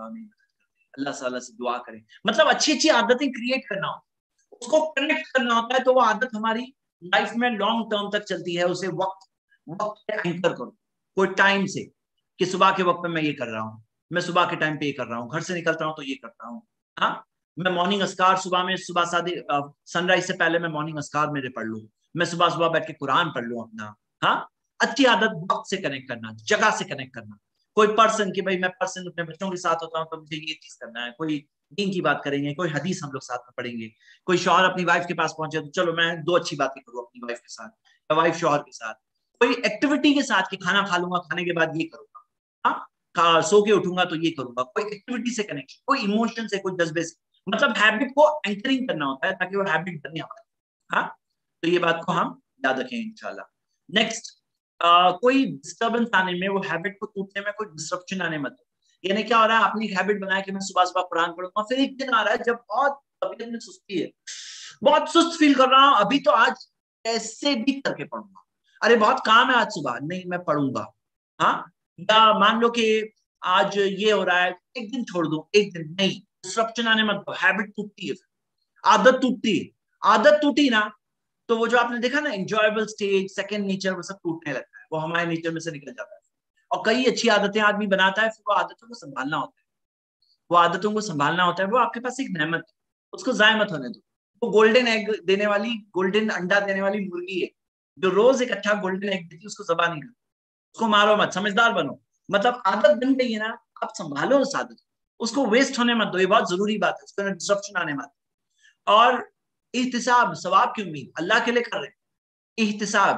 दुआ करें। मतलब अच्छी आदतें क्रिएट करना हो, उसको कनेक्ट करना होता है, तो वो आदत हमारी लाइफ में लॉन्ग टर्म तक चलती है। उसे वक्त पे एंकर करो, कोई टाइम से, कि सुबह के वक्त में मैं ये कर रहा हूँ, میں صبح کے ٹائم پہ یہ کر رہا ہوں، گھر سے نکلتا ہوں تو یہ کرتا ہوں. ہاں میں مارننگ اسکار صبح سن رائز سے پہلے میں مارننگ اسکار میرے پڑھ لوں، میں صبح بیٹھ کے قرآن پڑھ لوں اپنا. ہاں اچھی عادت وقت سے کنیکٹ کرنا، جگہ سے کنیکٹ کرنا. کوئی پرسن کہ بھائی میں پرسن اپنے بچوں کے ساتھ ہوتا ہوں تو مجھے یہ چیز کرنا ہے، کوئی دین کی بات کریں گے، کوئی حدیث ہم لوگ ساتھ میں پڑھیں گے، کوئی شوہر اپنی وائف کے پاس پہنچے تو چلو میں 2 اچھی باتیں کروں اپنی وائف کے ساتھ یا وائف شوہر کے ساتھ، کوئی ایکٹیویٹی کے ساتھ کہ کھانا کھا لوں گا، کھانے کے بعد یہ کروں گا، ہاں سو کے اٹھوں گا تو یہ کروں گا، کوئی ایکٹیویٹی سے کنیکشن، کوئی ایموشن سے، کوئی جذبے سے، مطلب ہیبٹ کو اینکرنگ کرنا ہوتا ہے تاکہ وہ ہیبٹ بنے ہماری. ہاں تو یہ بات کو ہم یاد رکھیں انشاءاللہ. نیکسٹ کوئی ڈسٹربنس آنے میں، وہ ہیبٹ کو ٹوٹنے میں کوئی ڈسٹرپشن آنے مت. یعنی کیا ہو رہا ہے، اپنی ایک ہیبٹ بنایا کہ میں صبح قرآن پڑھوں گا، پھر ایک دن آ رہا ہے جب بہت طبیعت میں سستی ہے، بہت سست فیل کر رہا ہوں، ابھی تو آج ایسے بھی کر کے پڑھوں گا، ارے بہت کام ہے آج صبح، نہیں میں پڑھوں گا. ہاں یا مان لو کہ آج یہ ہو رہا ہے ایک دن چھوڑ دوں، ایک دن نہیں، ڈسٹرپشن آنے مت. ہیبٹ ٹوٹتی ہے، عادت ٹوٹتی ہے، عادت ٹوٹی نا تو وہ جو آپ نے دیکھا نا انجوائبل سٹیج، سیکنڈ نیچر، وہ سب ٹوٹنے لگتا ہے، وہ ہمارے نیچر میں سے نکل جاتا ہے. اور کئی اچھی عادتیں آدمی بناتا ہے، پھر وہ عادتوں کو سنبھالنا ہوتا ہے، وہ عادتوں کو سنبھالنا ہوتا ہے. وہ آپ کے پاس ایک نعمت ہے، اس کو ضائع مت ہونے دو. وہ گولڈن ایگ دینے والی، گولڈن انڈا دینے والی مرغی ہے جو روز ایک اچھا گولڈن ایگ دیتی ہے، اس کو ذبح نہیں کرو، اس کو مارو مت، سمجھدار بنو. مطلب عادت بن گئی ہے نا، آپ سنبھالو اس عادت، اس کو ویسٹ ہونے مت دو، یہ بہت ضروری بات ہے، اس کو ڈسرپشن آنے مت. اور احتساب، ثواب کی امید، اللہ کے لیے کر رہے ہیں. احتساب،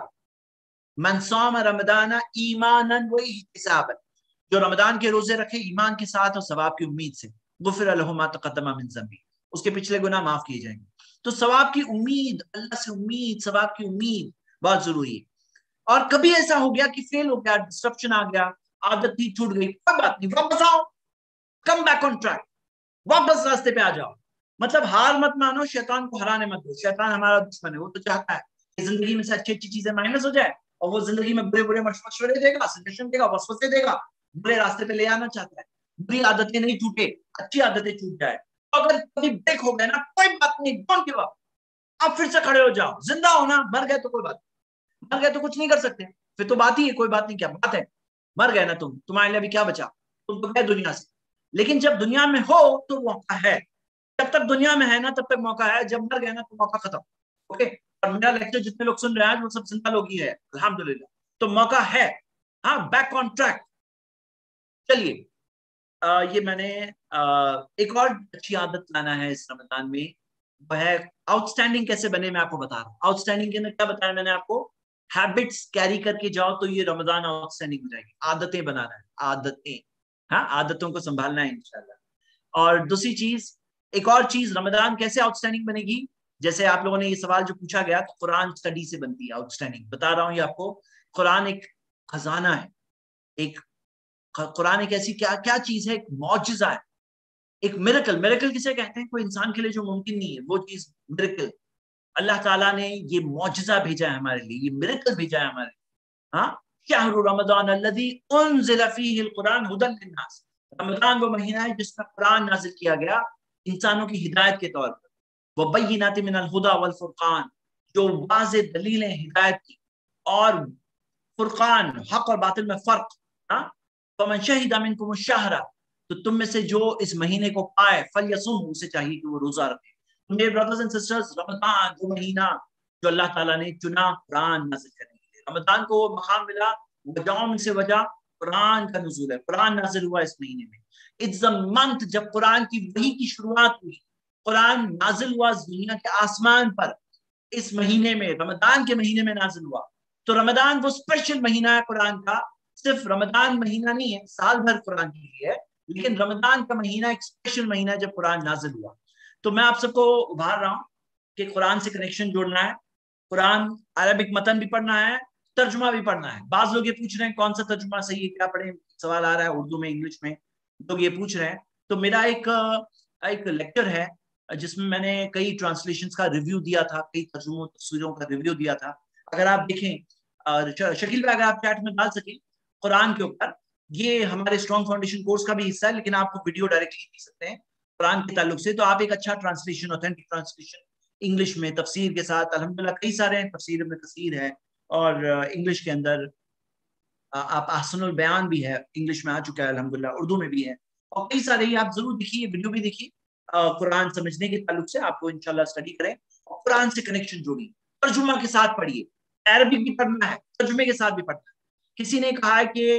من صام رمضان ایمانا و احتسابا، جو رمضان کے روزے رکھے ایمان کے ساتھ اور ثواب کی امید سے، غفر له ما تقدم من ذنبه، اس کے پچھلے گناہ معاف کیے جائیں گے. تو ثواب کی امید، اللہ سے امید، ثواب کی امید بہت ضروری ہے. اور کبھی ایسا ہو گیا کہ فیل ہو گیا، ڈسٹرپشن آ گیا، عادت ہی چھوٹ گئی، کوئی بات نہیں، واپس آؤ، کم بیک آن ٹریک، واپس راستے پہ آ جاؤ. مطلب ہار مت مانو، شیطان کو ہرانے مت دو. شیطان ہمارا دشمن ہے، وہ تو چاہتا ہے کہ زندگی میں سے اچھی اچھی چیزیں مائنس ہو جائے، اور وہ زندگی میں برے برے مشورے دے گا، سجیشن دے گا، وسوسے دے گا، برے راستے پہ لے آنا چاہتا ہے. بری عادتیں نہیں ٹوٹے، اچھی عادتیں ٹوٹ جائے. اگر کبھی بریک ہو گئے نا، کوئی بات نہیں، ڈونٹ گیو اپ، اب پھر سے کھڑے ہو جاؤ. زندہ ہونا، مر گئے تو کوئی بات نہیں، مر گئے تو کچھ نہیں کر سکتے، پھر تو بات ہی ہے، کوئی بات نہیں، کیا بات ہے، مر گئے نا تم، تمہارے لیے ابھی کیا بچا، تم تو گئے دنیا سے. لیکن جب دنیا میں ہو تو موقع ہے، جب تک دنیا میں ہے نا تب تک موقع ہے، جب مر گئے نا تو موقع ختم. اوکے، اور میرا لیکچر جتنے لوگ سن رہے ہیں وہ سب زندہ لوگ ہی ہے الحمدللہ، تو موقع ہے. ہاں بیک آن ٹریک. چلیے یہ میں نے ایک اور اچھی عادت لانا ہے اس رمضان میں، وہ ہے آؤٹ اسٹینڈنگ کیسے بنے. میں آپ کو بتا رہا ہوں آؤٹ اسٹینڈنگ کے اندر کیا بتایا میں نے آپ کو، ہیبٹس کیری کر کے جاؤ تو یہ رمضان آؤٹ اسٹینڈنگ ہو جائے گی. عادتیں بنانا ہے، عادتیں، ہاں عادتوں کو سنبھالنا ہے انشاءاللہ. اور دوسری چیز، ایک اور چیز، رمضان کیسے آؤٹ اسٹینڈنگ بنے گی. جیسے آپ لوگوں نے یہ سوال جو پوچھا گیا، تو قرآن اسٹڈی سے بنتی ہے آؤٹ اسٹینڈنگ. بتا رہا ہوں یہ آپ کو، قرآن ایک خزانہ ہے، ایک قرآن ایک ایسی کیا چیز ہے، ایک معجزہ ہے، ایک میریکل. میریکل کسے کہتے ہیں؟ کوئی انسان کے لیے جو ممکن نہیں ہے وہ چیز میریکل. اللہ تعالیٰ نے یہ معجزہ بھیجا ہے ہمارے لیے، یہ میریکل بھیجا ہے ہمارے لیے. ہاں شہر رمضان الذی انزل فیہ القرآن ھدی للناس، رمضان وہ مہینہ ہے جس میں قرآن نازل کیا گیا انسانوں کی ہدایت کے طور پر. وبینات من الہدی والفرقان، جو واضح دلیلیں ہدایت کی اور فرقان، حق اور باطل میں فرق. ہاں فمن شہد منکم الشہر، تو تم میں سے جو اس مہینے کو پائے، فلیصم، اسے چاہیے کہ وہ روزہ رکھے. میرے برادرز اینڈ سسٹرز، رمضان وہ مہینہ جو اللہ تعالیٰ نے چنا قرآن نازل کرنے کے لیے. رمضان کو وہ مقام ملا، وجہوں میں سے وجہ قرآن کا نزول ہے، قرآن نازل ہوا اس مہینے میں. اٹس اے منتھ جب قرآن کی وحی کی شروعات ہوئی، قرآن نازل ہوا دنیا کے آسمان پر اس مہینے میں، رمضان کے مہینے میں نازل ہوا. تو رمضان وہ اسپیشل مہینہ ہے قرآن کا. صرف رمضان مہینہ نہیں ہے، سال بھر قرآن کے لیے ہے، لیکن رمضان کا مہینہ ایک اسپیشل مہینہ ہے جب قرآن نازل ہوا. تو میں آپ سب کو ابھار رہا ہوں کہ قرآن سے کنیکشن جوڑنا ہے. قرآن عربک متن بھی پڑھنا ہے، ترجمہ بھی پڑھنا ہے. بعض لوگ یہ پوچھ رہے ہیں کون سا ترجمہ صحیح ہے، کیا پڑھیں، سوال آ رہا ہے اردو میں، انگلش میں، لوگ یہ پوچھ رہے ہیں. تو میرا ایک لیکچر ہے جس میں نے کئی ٹرانسلیشنز کا ریویو دیا تھا، کئی ترجموں تفسیروں کا ریویو دیا تھا. اگر آپ دیکھیں، شکیل بھائی اگر آپ چیٹ میں ڈال سکیں قرآن کے اوپر، یہ ہمارے اسٹرانگ فاؤنڈیشن کورس کا بھی حصہ ہے، لیکن آپ کو ویڈیو ڈائریکٹلی دے سکتے ہیں قرآن کے تعلق سے. تو آپ ایک اچھا ٹرانسلیشن، اوتھینٹک ٹرانسلیشن انگلش میں تفسیر کے ساتھ، الحمدللہ کئی سارے ہیں، تفسیر ابن کثیر ہے، اور انگلش کے اندر آپ احسن البیان بھی ہے، انگلش میں آ چکا ہے الحمدللہ، اردو میں بھی ہے. اور کئی سارے آپ ضرور دیکھیے, ویڈیو بھی دیکھیے قرآن سمجھنے کے تعلق سے, آپ کو انشاءاللہ اسٹڈی کریں اور قرآن سے کنیکشن جوڑیے, ترجمہ کے ساتھ پڑھیے, عربی بھی پڑھنا ہے, ترجمے کے ساتھ بھی پڑھنا ہے. کسی نے کہا ہے کہ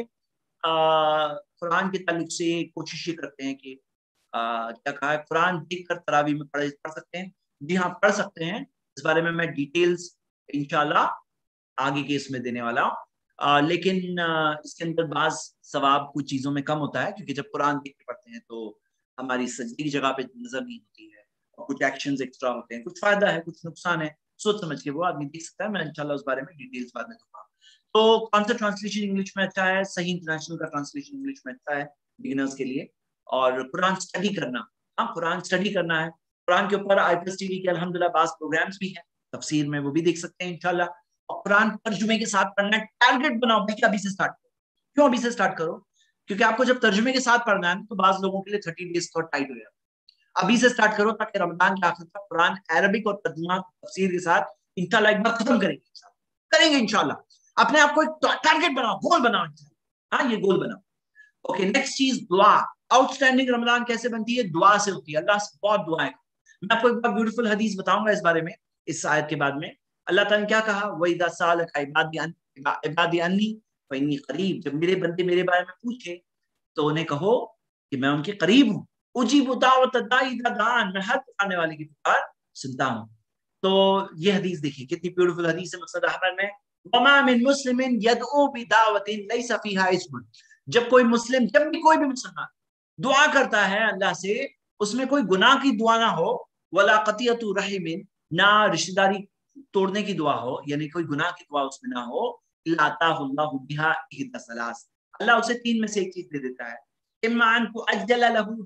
قرآن کے تعلق سے کوشش یہ کرتے ہیں کہ کیا کہا ہے, قرآن دیکھ کر تراویح میں پڑھ سکتے ہیں. جی ہاں پڑھ سکتے ہیں, اس بارے میں میں ڈیٹیلز انشاءاللہ آگے کے اس میں دینے والا ہوں. لیکن اس کے اندر بعض ثواب کچھ چیزوں میں کم ہوتا ہے, کیونکہ جب قرآن دیکھ کے پڑھتے ہیں تو ہماری سجدے کی جگہ پہ نظر نہیں ہوتی ہے, اور کچھ ایکشنز ایکسٹرا ہوتے ہیں, کچھ فائدہ ہے کچھ نقصان ہے, سوچ سمجھ کے وہ آدمی دیکھ سکتا ہے. میں انشاءاللہ اس بارے میں ڈیٹیلز بعد میں دوں گا. تو کون سا ٹرانسلیشن انگلش میں اچھا ہے؟ صحیح انٹرنیشنل کا ٹرانسلیشن انگلش میں اچھا ہے بگنرز کے لیے. اور قرآن اسٹڈی کرنا, ہاں قرآن اسٹڈی کرنا ہے. قرآن کے اوپر آئی پی ایس ٹی وی کے الحمدللہ بعض پروگرامز بھی ہیں تفسیر میں, وہ بھی دیکھ سکتے ہیں انشاءاللہ. اور قرآن ترجمے کے ساتھ پڑھنا ہے. ٹارگیٹ بناؤ بھائی کہ ابھی سے اسٹارٹ کرو. کیوں ابھی سے اسٹارٹ کرو؟ کیونکہ آپ کو جب ترجمے کے ساتھ پڑھنا ہے تو بعض لوگوں کے لیے 30 days تھوڑا ٹائٹ ہو جاتا ہے. ابھی سے اسٹارٹ کرو تاکہ رمضان کے آخر تک قرآن عربک اور ترجمہ تفسیر کے ساتھ انشاءاللہ ایک بار ختم کریں گے انشاءاللہ. اپنے آپ کو ایک ٹارگیٹ بناؤ, گول بناؤ. ہاں یہ گول بناؤ. اوکے, نیکسٹ چیز دعا. آؤٹ اسٹینڈنگ رمضان کیسے بنتی ہے؟ دعا سے ہوتی ہے. اللہ سے بہت دعائیں. میں آپ کو ایک بار بیوٹیفل حدیث بتاؤں گا اس بارے میں, اس آیت کے بعد میں. اللہ تعالیٰ نے کیا کہا؟ وَإِذَا سَأَلَكَ عِبَادِي عَنِّي فَإِنِّي قَرِيبٌ. جب میرے بندے میرے بارے میں پوچھے تو انہیں کہو کہ میں ان کے قریب ہوں. اجیب دعوت الداعی اذا دعان, میں ہر پکارنے والے کی پکار سنتا ہوں. تو یہ حدیث دیکھیے کتنی بیوٹیفل حدیث ہے مسند احمد میں. وما من مسلم يدعو بدعوت ليس فيها اسم. جب کوئی مسلم, جب بھی کوئی بھی مسلمان دعا کرتا ہے اللہ سے, اس میں کوئی گناہ کی دعا نہ ہو, ولا قطیعۃ رحم, نہ رشتہ داری توڑنے کی دعا ہو, یعنی کوئی گناہ کی دعا اس میں نہ ہو, الا آتاہ اللہ بها احدى ثلاث. اللہ اسے تین میں سے ایک چیز دے دیتا ہے. اما ان تؤجل له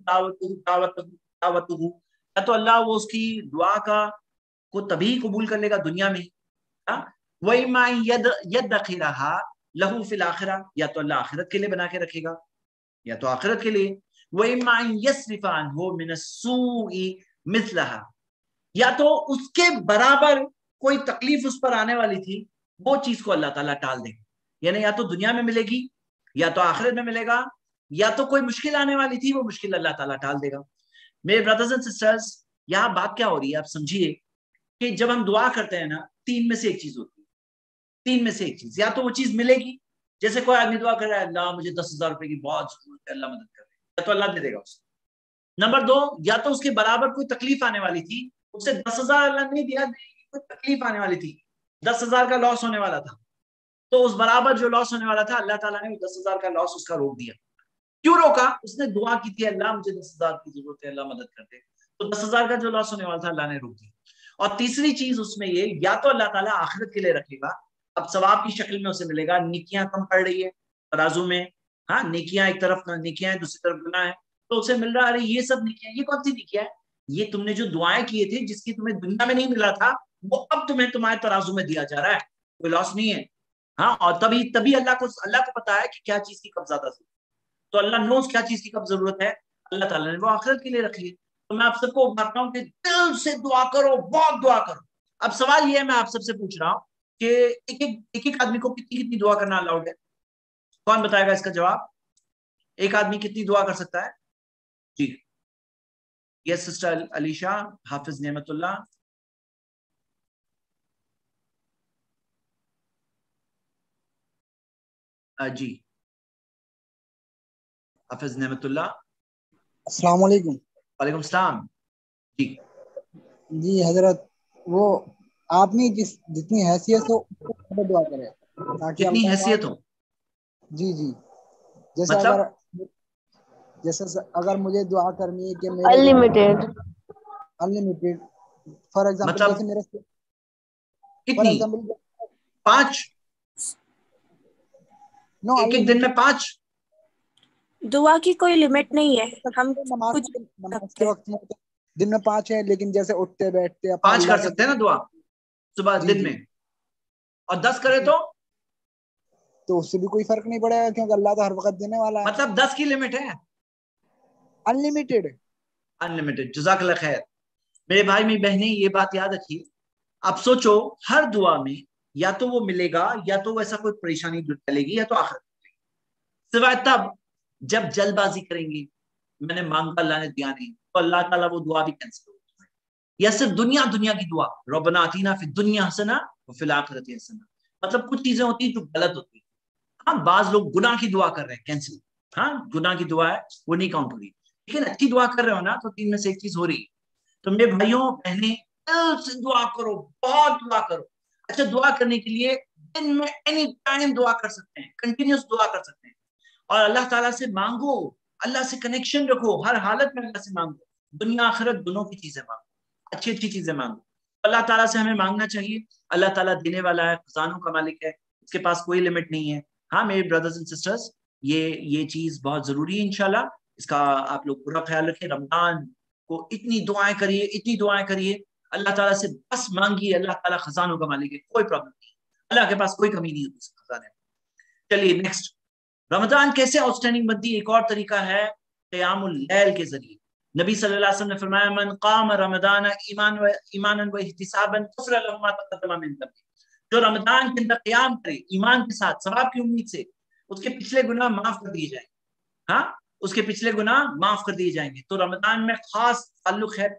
دعوته, یا تو اللہ وہ اس کی دعا کو تبھی قبول کر لے گا دنیا میں, وَإِمَّا يَدَّخِرَهَا لَهُ فِي الْآخِرَةِ, یا تو اللہ آخرت کے لیے بنا کے رکھے گا, یا تو آخرت کے لیے. وَإِمَّا أَن يَصْرِفَ عَنْهُ مِنَ السُّوءِ مِثْلَهَا, یا تو اس کے برابر کوئی تکلیف اس پر آنے والی تھی, وہ چیز کو اللہ تعالیٰ ٹال دے. یعنی یا تو دنیا میں ملے گی, یا تو آخرت میں ملے گا, یا تو کوئی مشکل آنے والی تھی, وہ مشکل اللہ تعالیٰ ٹال دے گا. میرے بردرز اینڈ سسٹرز, یہاں بات کیا ہو رہی ہے آپ سمجھیے کہ جب ہم دعا کرتے ہیں نا, تین میں سے ایک چیز ہوتی ہے. تین میں سے ایک چیز, یا تو وہ چیز ملے گی, جیسے کوئی آدمی دعا کر رہا ہے اللہ مجھے 10,000 روپے کی بہت ضرورت ہے, اللہ مدد کر رہے, یا تو اللہ دے دے گا اسے. نمبر دو, یا تو اس کے برابر کوئی تکلیف آنے والی تھی, اسے 10,000 اللہ نہیں دیا, کوئی تکلیف آنے والی تھی, 10,000 کا لاس ہونے والا تھا, تو اس برابر جو لاس ہونے والا تھا اللہ تعالیٰ نے 10,000 کا لاس اس کا روک دیا. کیوں روکا؟ اس نے دعا کی تھی اللہ مجھے 10,000 کی ضرورت ہے, اللہ مدد کر دے, تو 10,000 کا جو لاس ہونے والا تھا اللہ نے روک دیا. اور تیسری چیز اس میں یہ, یا تو اللہ تعالیٰ آخرت کے لیے رکھے گا, اب ثواب کی شکل میں اسے ملے گا, نیکیاں کم پڑ رہی ہے ترازو میں, ہاں نیکیاں ایک طرف نیکیاں ہیں, دوسری طرف گناہ ہے, تو اسے مل رہا ہے یہ سب نیکیاں. یہ کون سی نیکیاں ہے؟ یہ تم نے جو دعائیں کیے تھے جس کی تمہیں دنیا میں نہیں ملا تھا, وہ اب تمہیں تمہارے ترازو میں دیا جا رہا ہے, کوئی لاس نہیں ہے. ہاں, اور تبھی اللہ کو پتا ہے کہ کیا چیز کی کب زیادہ ضرورت ہے, تو اللہ نوز کیا چیز کی کب ضرورت ہے, اللہ تعالیٰ نے وہ آخرت کے لیے رکھی ہے. تو میں آپ سب کو بتاتا ہوں کہ دل سے دعا کرو, بہت دعا کرو. اب سوال یہ ہے, میں آپ سب سے پوچھ رہا ہوں کہ ایک آدمی کو کتنی دعا کرنا الاؤڈ ہے؟ کون بتائے گا اس کا جواب؟ ایک آدمی کتنی دعا کر سکتا ہے؟ جی یس سسٹر علیشا, حافظ نعمت اللہ. جی حافظ نعمت اللہ. السلام علیکم. وعلیکم السلام. جی حضرت, وہ آدمی جتنی حیثیت ہو دعا کرے تاکہ جتنی حیثیت ہو. جی جیسے مطلب اگر مجھے دعا کرنی ہے کہ انلمیٹڈ فار ایگزامپل, مطلب جیسے میرے کتنی 5 ایک دن میں 5 دعا کی کوئی لمٹ نہیں ہے. ہم نماز کے وقت میں دن میں 5 ہے, لیکن جیسے اٹھتے بیٹھتے 5 کر سکتے ہیں نا دعا صبح دن میں, اور 10 کرے تو اس سے بھی کوئی فرق نہیں پڑے گا, کیونکہ اللہ تو ہر وقت دینے والا ہے. مطلب 10 کی لمٹ ہے, انلمیٹڈ. جزاک اللہ خیر. میرے بھائی میری بہنیں یہ بات یاد رکھیے. اب سوچو ہر دعا میں یا تو وہ ملے گا, یا تو ایسا کوئی پریشانی چلے گی, یا تو آخرت, سوائے تب جب جلد بازی کریں گے, मैंने मांगा अल्लाह ने दिया नहीं, तो अल्लाह ताला वो दुआ भी कैंसिल होती है। या सिर्फ दुनिया की दुआ, रब्बना आतीना फिद दुनिया हसना व फिल आखिरति हसना, मतलब कुछ चीजें होती है जो गलत होती है। हाँ, बाज लोग गुनाह की दुआ कर रहे हैं, कैंसिल। हाँ, गुनाह की दुआ है वो नहीं काउंट हो रही, लेकिन अच्छी दुआ कर रहे हो ना, तो 3 में से एक चीज हो रही है। तो मेरे भाइयों बहनें, दिल से दुआ करो, बहुत दुआ करो। अच्छा, दुआ करने के लिए दिन में एनी टाइम दुआ कर सकते हैं, कंटिन्यूस दुआ कर सकते हैं, और अल्लाह ताला से मांगो, अल्लाह से कनेक्शन रखो, हर हालत में अल्लाह से मांगो, दुनिया आखिरत दोनों की चीजें मांगो, अच्छी अच्छी चीजें मांगो। अल्लाह ताला से हमें मांगना चाहिए। अल्लाह ताला देने वाला है, खजानों का मालिक है, उसके पास कोई लिमिट नहीं है। हाँ मेरे ब्रदर्स एंड सिस्टर्स, ये चीज बहुत जरूरी है इंशाल्लाह, इसका आप लोग पूरा ख्याल रखें। रमजान को इतनी दुआएं करिए, इतनी दुआएं करिए, अल्लाह ताला से बस मांगिए। अल्लाह ताला खजानों का मालिक है, कोई प्रॉब्लम नहीं, अल्लाह के पास कोई कमी नहीं होती खजाने में। चलिए नेक्स्ट, रमजान कैसे आउटस्टैंडिंग बनती है? एक और तरीका है क़यामुल लैल के जरिए। नबी सल्लल्लाहु अलैहि वसल्लम ने फरमाया, मन क़ाम रमज़ान ईमानन व इहतिसाबन गुफ़िर लहु मा तक़द्दम मिन ज़ंबिही, जो रमजान के अंदर क़याम करे ईमान के साथ, सवाब की उम्मीद से, उसके पिछले गुनाह माफ कर दिए जाएंगे। हाँ, उसके पिछले गुनाह माफ कर दिए जाएंगे। तो रमजान में खास ताल्लुक है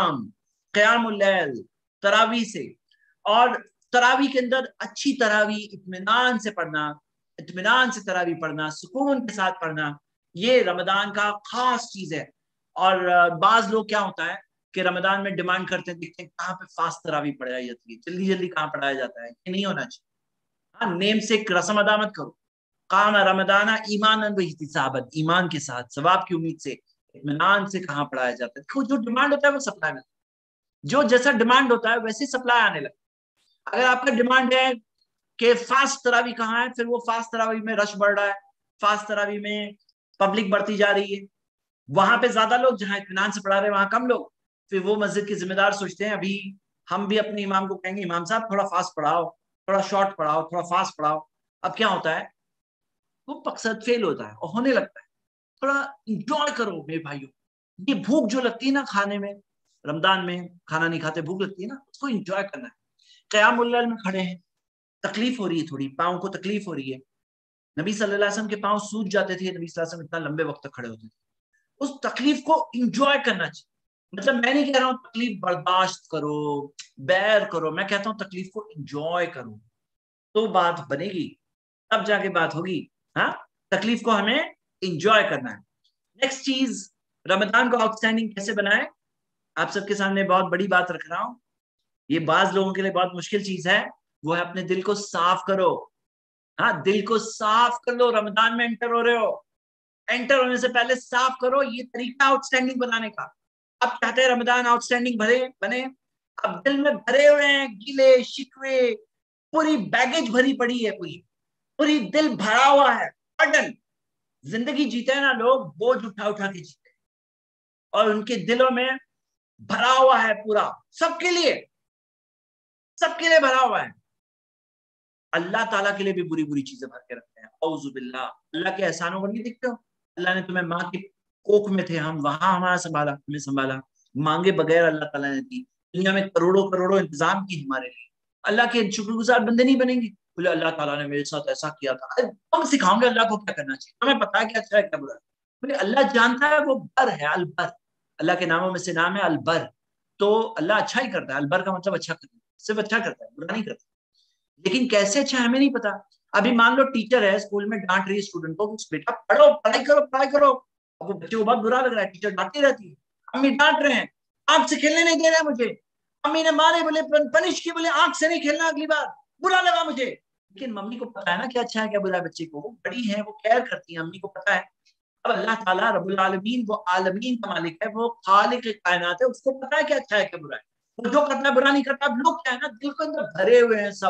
क़यामुल लैल, तरावी से। और तरावी के अंदर अच्छी तरावी इत्मीनान से पढ़ना, इत्मीनान से तरावी पढ़ना, सुकून के साथ पढ़ना, ये रमजान का खास चीज है। और बाज लोग क्या होता है कि रमजान में डिमांड करते हैं, देखते हैं कहाँ पे फास्ट तरावी पढ़ाई जाती है, जल्दी जल्दी कहाँ पढ़ाया जाता है, ये नहीं होना चाहिए। हाँ, नेम से रस्म अदा मत करो। काम रमदाना ईमानन व इहतिसाबन, ईमान के साथ, सवाब की उम्मीद से, इत्मीनान से कहाँ पढ़ाया जाता है। जो डिमांड होता है वो सप्लाई में, जो जैसा डिमांड होता है वैसे सप्लाई आने लगता है। अगर आपका डिमांड है कि फास्ट तरावी कहाँ है, फिर वो फास्ट तरावी में रश बढ़ रहा है, फास्ट तरावी में पब्लिक बढ़ती जा रही है, वहां पे ज्यादा लोग, जहां इत्मीनान से पढ़ा रहे हैं वहां कम लोग, फिर वो मस्जिद के जिम्मेदार सोचते हैं अभी हम भी अपने इमाम को कहेंगे, इमाम साहब थोड़ा फास्ट पढ़ाओ, थोड़ा शॉर्ट पढ़ाओ, थोड़ा फास्ट पढ़ाओ। अब क्या होता है, वो मकसद फेल होता है और होने लगता है। थोड़ा इंजॉय करो मेरे भाइयों, ये भूख जो लगती है ना खाने में, रमजान में खाना नहीं खाते, भूख लगती है ना, उसको इंजॉय करना है। क़यामुल लैल में खड़े हैं, तकलीफ हो रही है, थोड़ी पाँव को तकलीफ हो रही है, नबी सल्लल्लाहु अलैहि वसल्लम के पाँव सूज जाते थे, नबी सल्लल्लाहु अलैहि वसल्लम इतना लंबे वक्त तक खड़े होते थे। उस तकलीफ को इंजॉय करना चाहिए। मतलब मैं नहीं कह रहा हूँ तकलीफ बर्दाश्त करो, बैर करो, मैं कहता हूँ तकलीफ को इंजॉय करो, तो बात बनेगी, तब जाके बात होगी। हाँ, तकलीफ को हमें इंजॉय करना है। नेक्स्ट चीज, रमजान को आउटस्टैंडिंग कैसे बनाए, आप सबके सामने बहुत बड़ी बात रख रहा हूँ, ये बाज लोगों के लिए बहुत मुश्किल चीज है, वो है अपने दिल को साफ करो। हाँ, दिल को साफ कर लो, रमजान में एंटर हो रहे हो, एंटर होने से पहले साफ करो, ये तरीका आउटस्टैंडिंग बनाने का। अब चाहते हैं रमजान आउटस्टैंडिंग बने, अब दिल में भरे हुए हैं गिले शिकवे, पूरी बैगेज भरी पड़ी है, पूरी दिल भरा हुआ है, बर्डन। जिंदगी जीते हैं ना लोग, बोझ उठा उठा के जीते हैं, और उनके दिलों में भरा हुआ है पूरा, सबके लिए भरा हुआ है। अल्लाह ताला के लिए भी बुरी बुरी चीजें भर के रखते हैं, औजुबिल्लाह। अल्लाह के एहसानों को नहीं देखते हो? अल्लाह ने तुम्हें, माँ की कोख में थे हम, वहां हमें संभाला, मांगे बगैर अल्लाह ताला ने दी, दुनिया में करोड़ों करोड़ों इंतजाम की हमारे लिए। अल्लाह के शुक्रगुजार बंदे नहीं बनेंगे, बोले अल्लाह ताला ने मेरे साथ ऐसा किया था। हम सिखाओगे अल्लाह को क्या करना चाहिए, हमें पता है क्या अच्छा है क्या बुरा है। बोले अल्लाह जानता है, वो बर है, अलबर, अल्लाह के नामों में से नाम है अलबर। तो अल्लाह अच्छा ही करता है, अलबर का मतलब अच्छा करता है, सिर्फ अच्छा करता है, बुरा नहीं करता। लेकिन कैसे अच्छा हमें नहीं पता। अभी मान लो टीचर है, स्कूल में डांट रही है स्टूडेंट को, बेटा पढ़ो, पढ़ाई करो। अब वो बच्चे को बहुत बुरा लग रहा है, टीचर डांटती रहती है, अम्मी डांट रहे हैं, आंख से खेलने नहीं दे रहे मुझे, अम्मी ने मारे, बोले पनिश की, बोले आंख से नहीं खेलना अगली बार, बुरा लगा मुझे। लेकिन मम्मी को पता है ना क्या अच्छा है क्या बुरा है, बच्चे को, वो बड़ी है, वो केयर करती है, अम्मी को पता है। अब अल्लाह ताला रब्बुल आलमीन, वो आलमीन का मालिक है, वो खालिक कायनात है, उसको पता है क्या अच्छा है क्या बुरा है, वो जो करता है बुरा नहीं करता। अब लोग क्या है ना, दिल के अंदर भरे हुए हैं,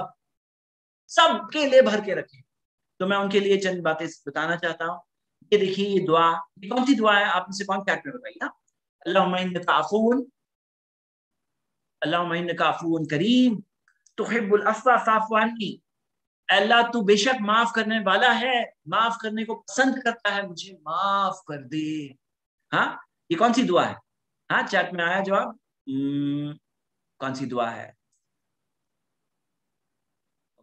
सबके लिए भर के रखे। तो मैं उनके लिए चंद बातें बताना चाहता हूँ। ये देखिए, ये दुआ, ये कौन सी दुआ है, आप में से कौन चैट में बताइए ना। अल्लाहुम्मा इन्नका अफून करीम तुहिब्बुल अफ़्वा फ़अफ़ु अन्नी, अल्लाह तू बेशक माफ करने वाला है, माफ करने को पसंद करता है, मुझे माफ कर दे। हाँ, ये कौन सी दुआ है? हाँ, चैट में आया जवाब, कौन सी दुआ है?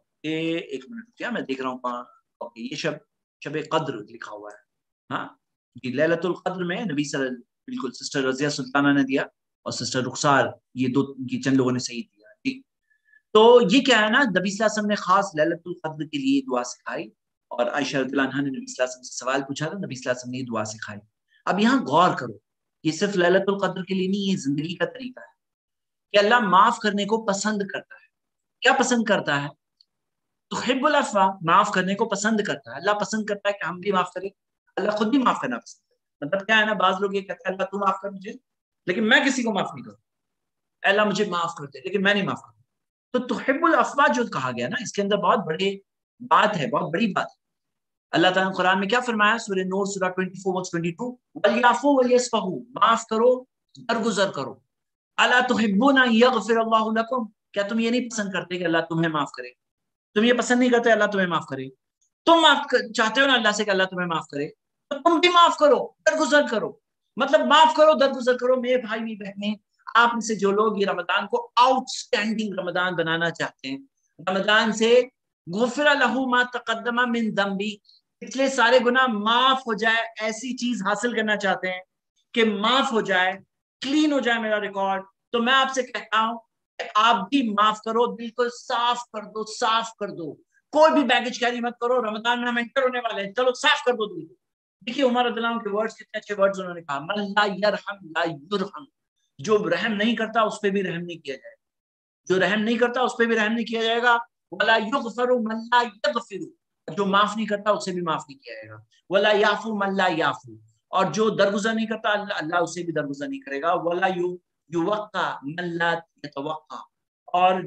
एक मिनट क्या, मैं देख रहा हूँ। ओके, ये शब कद्र लिखा हुआ है। हाँ, जी, लैलतुल क़द्र में नबी बिल्कुल सिस्टर रज़िया सुल्ताना ने दिया और सिस्टर रुखसार, ये चंद लोगों ने सही दिया। जी, तो ये क्या है ना, नबी सल्लल्लाहु अलैहि वसल्लम ने खास लैलतुल क़द्र के लिए दुआ सिखाई, और आयशा रज़ियल्लाहु अन्हा ने नबी सल्लल्लाहु अलैहि वसल्लम से सवाल पूछा था, नबी सल्लल्लाहु अलैहि वसल्लम ने ये दुआ सिखाई। अब यहाँ गौर करो, ये सिर्फ लैलतुल क़द्र के लिए नहीं, ये जिंदगी का तरीका है कि अल्लाह माफ करने को पसंद करता है। क्या पसंद करता है? तो हिब्बुल अफ़्वा, माफ करने को पसंद करता है। अल्लाह पसंद करता है कि हम भी माफ करें, अल्लाह खुद भी माफ करना पसंद करता है। मतलब क्या है ना, बाज लोग ये कहते हैं अल्लाह तू माफ कर मुझे, लेकिन मैं किसी को माफ नहीं करूँ, अल्लाह मुझे माफ कर दे लेकिन मैं नहीं माफ करूँ। तो हिब्बुल अफ़्वा जो कहा गया ना, इसके अंदर बहुत बड़ी बात है, बहुत बड़ी बात है। अल्लाह ताला ने कुरान में क्या फरमाया, सूरह नूर सूरह 24:22, वलयाफू वलयस्फहू, माफ करो, दरगुजर करो। अला तुहिब्बूना यगफिरल्लाहु लकुम, क्या तुम ये नहीं पसंद करते कि अल्लाह तुम्हें माफ करे? तुम ये पसंद नहीं करते अल्लाह तुम्हें माफ करे? तुम चाहते हो ना अल्लाह से कि अल्लाह तुम्हें माफ करे, तो तुम भी माफ करो, दरगुजर करो। मतलब माफ करो, दरगुजर करो। मेरे भाई मेरी बहनें, आप में से जो लोग ये रमजान को आउटस्टैंडिंग रमजान बनाना चाहते हैं, रमजान से गुफिर लहू मा तक़द्दमा मिन ज़ंबी, पिछले सारे गुनाह माफ हो जाए, ऐसी चीज हासिल करना चाहते हैं कि माफ हो जाए, क्लीन हो जाए मेरा रिकॉर्ड, तो मैं आपसे कहता हूं कि आप भी माफ करो, बिल्कुल साफ कर दो, साफ कर दो। कोई भी बैगेज कैरी मत करो, रमजान में हम एंटर होने वाले हैं, चलो साफ कर दो दिल को। देखिए उमर रज़ियल्लाहु के वर्ड्स, कितने अच्छे वर्ड्स उन्होंने कहा, मन ला यरहम ला युरहम, जो रहम नहीं करता उस पर भी रहम नहीं किया जाएगा, जो रहम नहीं करता उस पर भी रहम नहीं किया जाएगा। वला युगफरु मन ला यगफिरु, जो माफ नहीं करता उसे भी माफ नहीं किया जाएगा। वला याफू मन ला याफू, और जो दरगुजर नहीं करता अल्लाह उसे भी दरगुजर नहीं करेगा। वला युवक्का मन ला यतवक्का, और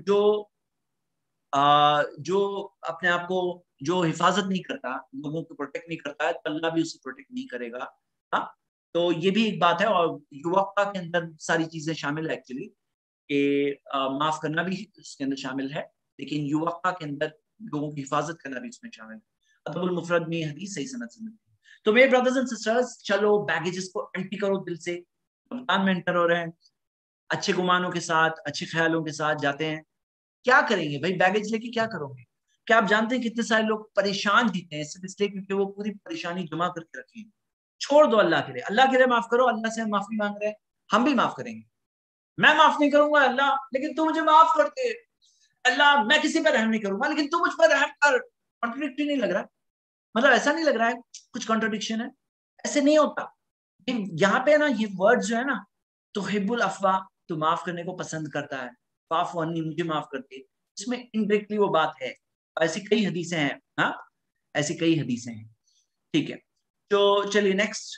जो अपने आप को जो हिफाजत नहीं करता, लोगों को प्रोटेक्ट नहीं करता है, तो अल्लाह भी उसे प्रोटेक्ट नहीं करेगा। हाँ, तो ये भी एक बात है। और युवक्का के अंदर सारी चीजें शामिल है एक्चुअली, कि माफ करना भी उसके अंदर शामिल है, लेकिन युवक्का के अंदर लोगों की हिफाजत करना भी इसमें शामिल है। अदबुल मुफरद में हदीस सही सनद से मिलती है। तो मेरे ब्रदर्स एंड सिस्टर्स, चलो बैगेजेस को एम्प्टी करो दिल से। रमजान में एंटर हो रहे हैं, अच्छे गुमानों के साथ, अच्छे ख्यालों के साथ जाते हैं। क्या करेंगे भाई, बैगेज लेके क्या करोगे? क्या आप जानते हैं कितने सारे लोग परेशान जीते हैं सिर्फ इसलिए क्योंकि वो पूरी परेशानी जमा करके रखे हैं। छोड़ दो अल्लाह के लिए, अल्लाह के लिए माफ करो। अल्लाह से हम माफी मांग रहे हैं, हम भी माफ करेंगे। मैं माफ नहीं करूंगा अल्लाह, लेकिन तू मुझे माफ कर दे। अल्लाह मैं किसी पर रहम नहीं करूंगा, लेकिन तू मुझ पर रहम कर। कॉन्ट्रडिक्टरी नहीं लग रहा? मतलब ऐसा नहीं लग रहा है कुछ कॉन्ट्रडिक्शन है? ऐसे नहीं होता। यहाँ पे ना ये वर्ड जो है ना, तो हिब्बुल अफ़वा, तो माफ करने को पसंद करता है, फाफ़ु अन्नी, मुझे माफ कर दे, इसमें इनडायरेक्टली वो बात है। ऐसी कई हदीसें हैं, हाँ ऐसी कई हदीसें हैं। ठीक है, तो चलिए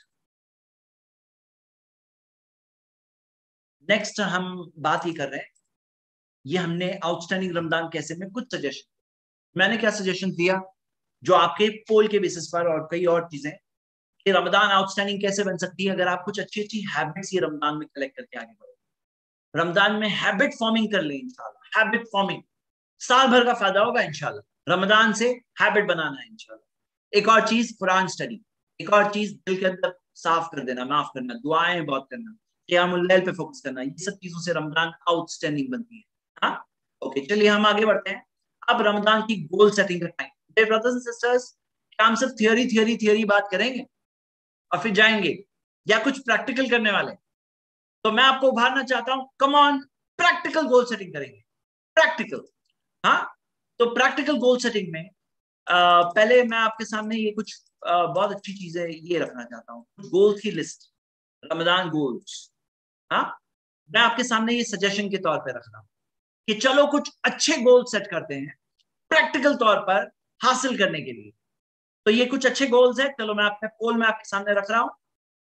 नेक्स्ट हम बात ये कर रहे हैं, ये हमने आउटस्टैंडिंग रमजान कैसे में कुछ सजेशन, मैंने क्या सजेशन दिया जो आपके पोल के बेसिस पर, और कई और चीजें कि रमजान आउटस्टैंडिंग कैसे बन सकती है अगर आप कुछ अच्छी अच्छी हैबिट्स ये रमजान में कलेक्ट करके आगे बढ़ो। रमजान में हैबिट फॉर्मिंग कर ले इंशाल्लाह। हैबिट फॉर्मिंग साल भर का फायदा होगा इंशाल्लाह। रमजान से हैबिट बनाना है इंशाल्लाह। एक और चीज कुरान स्टडी, एक और चीज दिल के अंदर साफ कर देना, माफ करना, दुआएं बहुत करना, क़ियामुल लैल पे फोकस करना, ये सब चीजों से रमजान आउटस्टैंडिंग बनती है। हाँ ओके, चलिए हम आगे बढ़ते हैं। अब रमजान की गोल सेटिंग का टाइम। ब्रदर्स एंड सिस्टर्स, क्या हम सिर्फ थियरी बात करेंगे और फिर जाएंगे, या कुछ प्रैक्टिकल करने वाले? तो मैं आपको उभारना चाहता हूं, come on, practical goal setting करेंगे। प्रैक्टिकल, हाँ तो प्रैक्टिकल गोल सेटिंग में पहले मैं आपके सामने ये कुछ बहुत अच्छी चीजें ये रखना चाहता हूँ, गोल्स की लिस्ट, रमजान गोल्स। हाँ, मैं आपके सामने ये सजेशन के तौर पे रख रहा हूँ कि चलो कुछ अच्छे गोल सेट करते हैं प्रैक्टिकल तौर पर हासिल करने के लिए। तो ये कुछ अच्छे गोल्स हैं, चलो मैं अपने पोल में आपके सामने रख रहा हूं।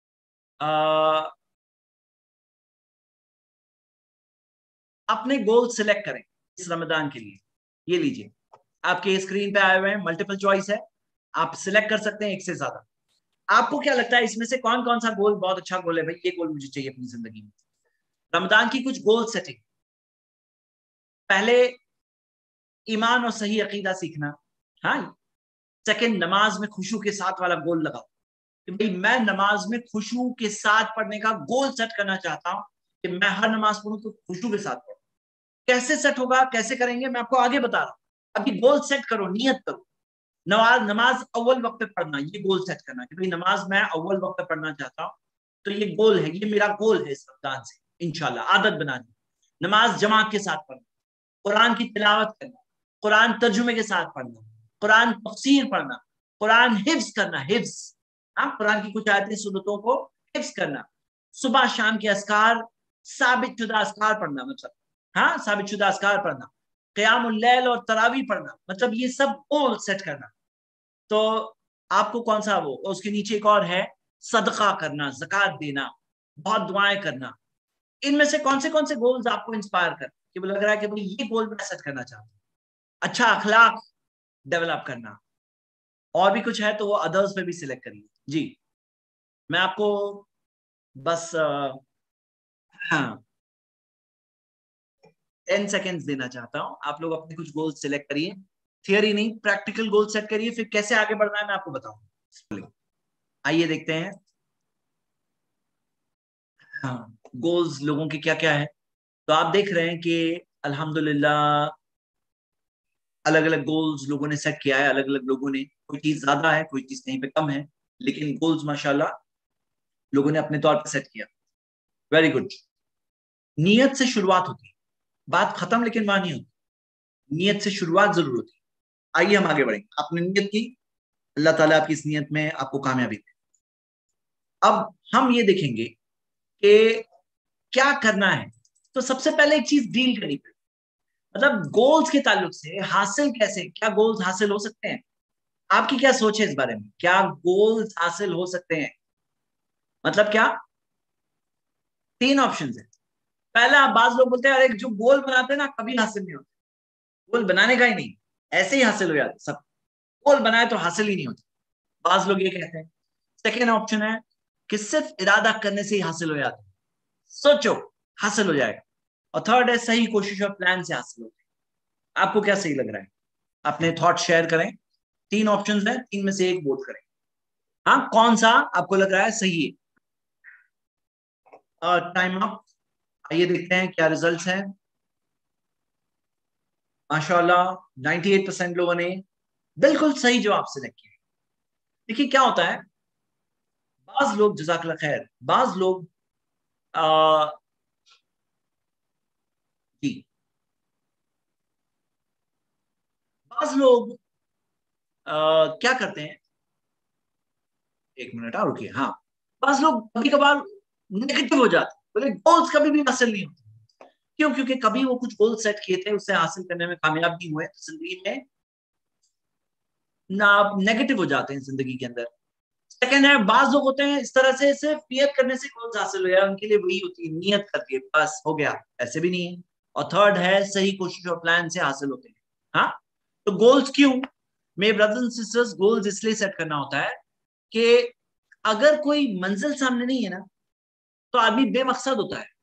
अपने गोल सिलेक्ट करें इस रमजान के लिए। ये लीजिए, आपके स्क्रीन पे आए हुए हैं, मल्टीपल चॉइस है, आप सिलेक्ट कर सकते हैं एक से ज्यादा। आपको क्या लगता है इसमें से कौन कौन सा गोल बहुत अच्छा गोल है? भाई ये गोल मुझे चाहिए अपनी जिंदगी में। रमजान की कुछ गोल सेटिंग, पहले ईमान और सही अकीदा सीखना। हाँ, सेकंड, नमाज में खुशू के साथ वाला गोल लगाओ कि भाई मैं नमाज में खुशू के साथ पढ़ने का गोल सेट करना चाहता हूं कि मैं हर नमाज पढ़ूं तो खुशू के साथ पढ़ूं। कैसे सेट होगा, कैसे करेंगे, मैं आपको आगे बता रहा हूं। अभी गोल सेट करो, नियत करो। नमाज अव्वल वक्त पे पढ़ना, ये गोल सेट करना कि भाई नमाज मैं अव्वल वक्त पे पढ़ना चाहता हूँ, तो ये गोल है, ये मेरा गोल है इस रमजान से इंशाल्लाह आदत बनानी। नमाज जमात के साथ पढ़ना, कुरान की तिलावत करना, कुरान तर्जुमे के साथ पढ़ना, कुरान तफसीर पढ़ना, कुरान हिफ्ज करना, हिफ्ज, हाँ कुरान की कुछ आयतें सूरतों को हिफ्ज करना, सुबह शाम के अस्कार साबित शुदा अस्कार पढ़ना, मतलब हाँ साबित शुदा अस्कार पढ़ना, क़यामुल लैल और तरावी पढ़ना, मतलब ये सब गोल सेट करना। तो आपको कौन सा वो, उसके नीचे एक और है सदका करना, ज़कात देना, बहुत दुआएं करना। इनमें से कौन से गोल्स आपको इंस्पायर कर कि वो लग रहा है कि भाई ये गोल मैं सेट करना चाहता हूँ? अच्छा अखलाक डेवलप करना, और भी कुछ है तो वो अदर्स पे भी सिलेक्ट करिए। जी मैं आपको बस हाँ 10 सेकेंड्स देना चाहता हूँ, आप लोग अपने कुछ गोल्स सिलेक्ट करिए, थियरी नहीं प्रैक्टिकल गोल सेट करिए, फिर कैसे आगे बढ़ना है मैं आपको बताऊंगा। आइए देखते हैं हाँ गोल्स लोगों के क्या क्या है। तो आप देख रहे हैं कि अल्हम्दुलिल्लाह अलग अलग गोल्स लोगों ने सेट किया है, अलग अलग लोगों ने, कोई चीज ज्यादा है कोई चीज कहीं पे कम है, लेकिन गोल्स माशाल्लाह लोगों ने अपने तौर पर सेट किया। Very good. नियत से शुरुआत होती है, बात खत्म लेकिन वहां नहीं होती, नियत से शुरुआत जरूर होती है। आइए हम आगे बढ़ेंगे। आपने नियत की, अल्लाह ताला आपकी इस नियत में आपको कामयाबी दे। अब हम ये देखेंगे कि क्या करना है। तो सबसे पहले एक चीज डील करनी पड़ेगी, मतलब गोल्स के ताल्लुक से हासिल कैसे, क्या गोल्स हासिल हो सकते हैं? आपकी क्या सोच है इस बारे में, क्या गोल्स हासिल हो सकते हैं? मतलब क्या? 3 ऑप्शन है। पहला, बाज लोग बोलते हैं अरे जो गोल बनाते हैं ना कभी हासिल नहीं होते, गोल बनाने का ही नहीं, ऐसे ही हासिल हो जाते सब, गोल बनाए तो हासिल ही नहीं होते, बाज लोग ये कहते हैं। सेकेंड ऑप्शन है कि सिर्फ इरादा करने से ही हासिल हो जाता है, सोचो हासिल हो जाएगा। और थर्ड है सही कोशिश और प्लान से हासिल होते हैं। आपको क्या सही लग रहा है? अपने थॉट शेयर करें। 3 ऑप्शंस हैं, 3 में से एक वोट करें। हाँ कौन सा आपको लग रहा है सही है? Time up. आइए देखते हैं क्या रिजल्ट्स हैं। माशाल्लाह 98% लोगों ने बिल्कुल सही जवाब सिलेक्ट किया। देखिए क्या होता है, बाज लोग, जज़ाकल्लाह खैर, बाज लोग जी बाज लोग क्या करते हैं, एक मिनट रुकिए। हाँ बाज लोग कभी कभार नेगेटिव हो जाते, बोले गोल्स कभी भी हासिल नहीं होते। क्यों? क्योंकि कभी वो कुछ गोल सेट किए थे, उससे हासिल करने में कामयाब नहीं हुए, तो जिंदगी में ना नेगेटिव हो जाते हैं जिंदगी के अंदर। सेकंड है, बाज लोग होते हैं इस तरह से सिर्फ नियत करने से गोल्स हासिल हो गया, उनके लिए वही होती है, नियत करके बस हो गया, ऐसे भी नहीं है। और थर्ड है सही कोशिश और प्लान से हासिल होते हैं। हाँ तो गोल्स क्यों मेरे ब्रदर्स एंड सिस्टर्स, गोल्स इसलिए सेट करना होता है कि अगर कोई मंजिल सामने नहीं है ना तो आदमी बेमकसद होता है।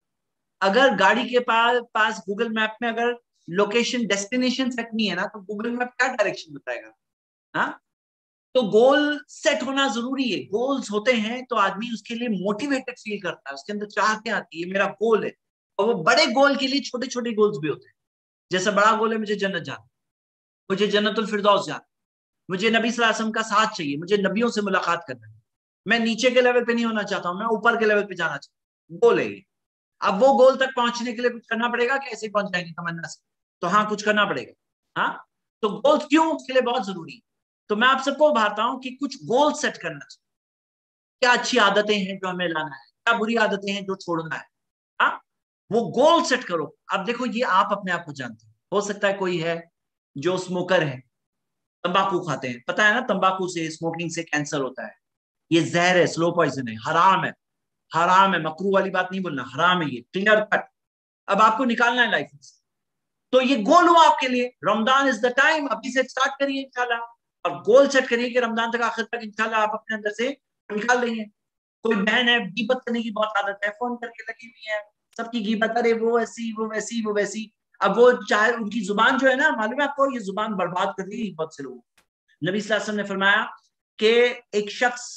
अगर गाड़ी के पास गूगल मैप में अगर लोकेशन डेस्टिनेशन सेट नहीं है ना तो गूगल मैप क्या डायरेक्शन बताएगा? हाँ तो गोल सेट होना जरूरी है। गोल्स होते हैं तो आदमी उसके लिए मोटिवेटेड फील करता है, उसके अंदर चाहते आती है मेरा गोल है। और वो बड़े गोल के लिए छोटे छोटे गोल्स भी होते हैं। जैसे बड़ा गोल है मुझे जन्नत जाना, मुझे जन्नतुल फिरदौस जाना, मुझे नबी सल्लल्लाहु अलैहि वसल्लम का साथ चाहिए, मुझे नबियों से मुलाकात करना है। मैं नीचे के लेवल पे नहीं होना चाहता हूँ, मैं ऊपर के लेवल पे जाना चाहता हूँ, गोल है ये। अब वो गोल तक पहुंचने के लिए कुछ करना पड़ेगा, कैसे पहुंच जाएंगे तमन्ना से? तो हाँ कुछ करना पड़ेगा। हाँ तो गोल्स क्यों, उसके लिए बहुत जरूरी है। तो मैं आप सबको बताता हूं कि कुछ गोल सेट करना चाहिए। क्या अच्छी आदतें हैं जो हमें लाना है, क्या बुरी आदतें हैं जो छोड़ना है। हाँ वो गोल सेट करो। अब देखो ये आप अपने आप को जानते हैं, हो सकता है कोई है जो स्मोकर है, तंबाकू खाते हैं, पता है ना तंबाकू से, स्मोकिंग से कैंसर होता है, ये जहर है, स्लो पॉइजन है, हराम है, हराम है, मकरू वाली बात नहीं बोलना, हराम है ये, क्लियर कट। अब आपको निकालना है लाइफ में। तो ये गोल हुआ आपके लिए, रमजान इज द टाइम, अभी से स्टार्ट करिए इंशाल्लाह, और गोल सेट करिए कि रमजान तक आखिर तक इंशाल्लाह आप अपने अंदर से निकाल देंगे। कोई बहन है गीबत करने की बहुत आदत है, फोन करके लगी हुई है, सबकी गीबत, अरे वो ऐसी वो वैसी वो वैसी। अब वो चाहे उनकी जुबान जो है ना, मालूम है आपको, ये जुबान बर्बाद कर दी बहुत से लोगों। नबी सल्लल्लाहु अलैहि वसल्लम ने फरमाया कि एक शख्स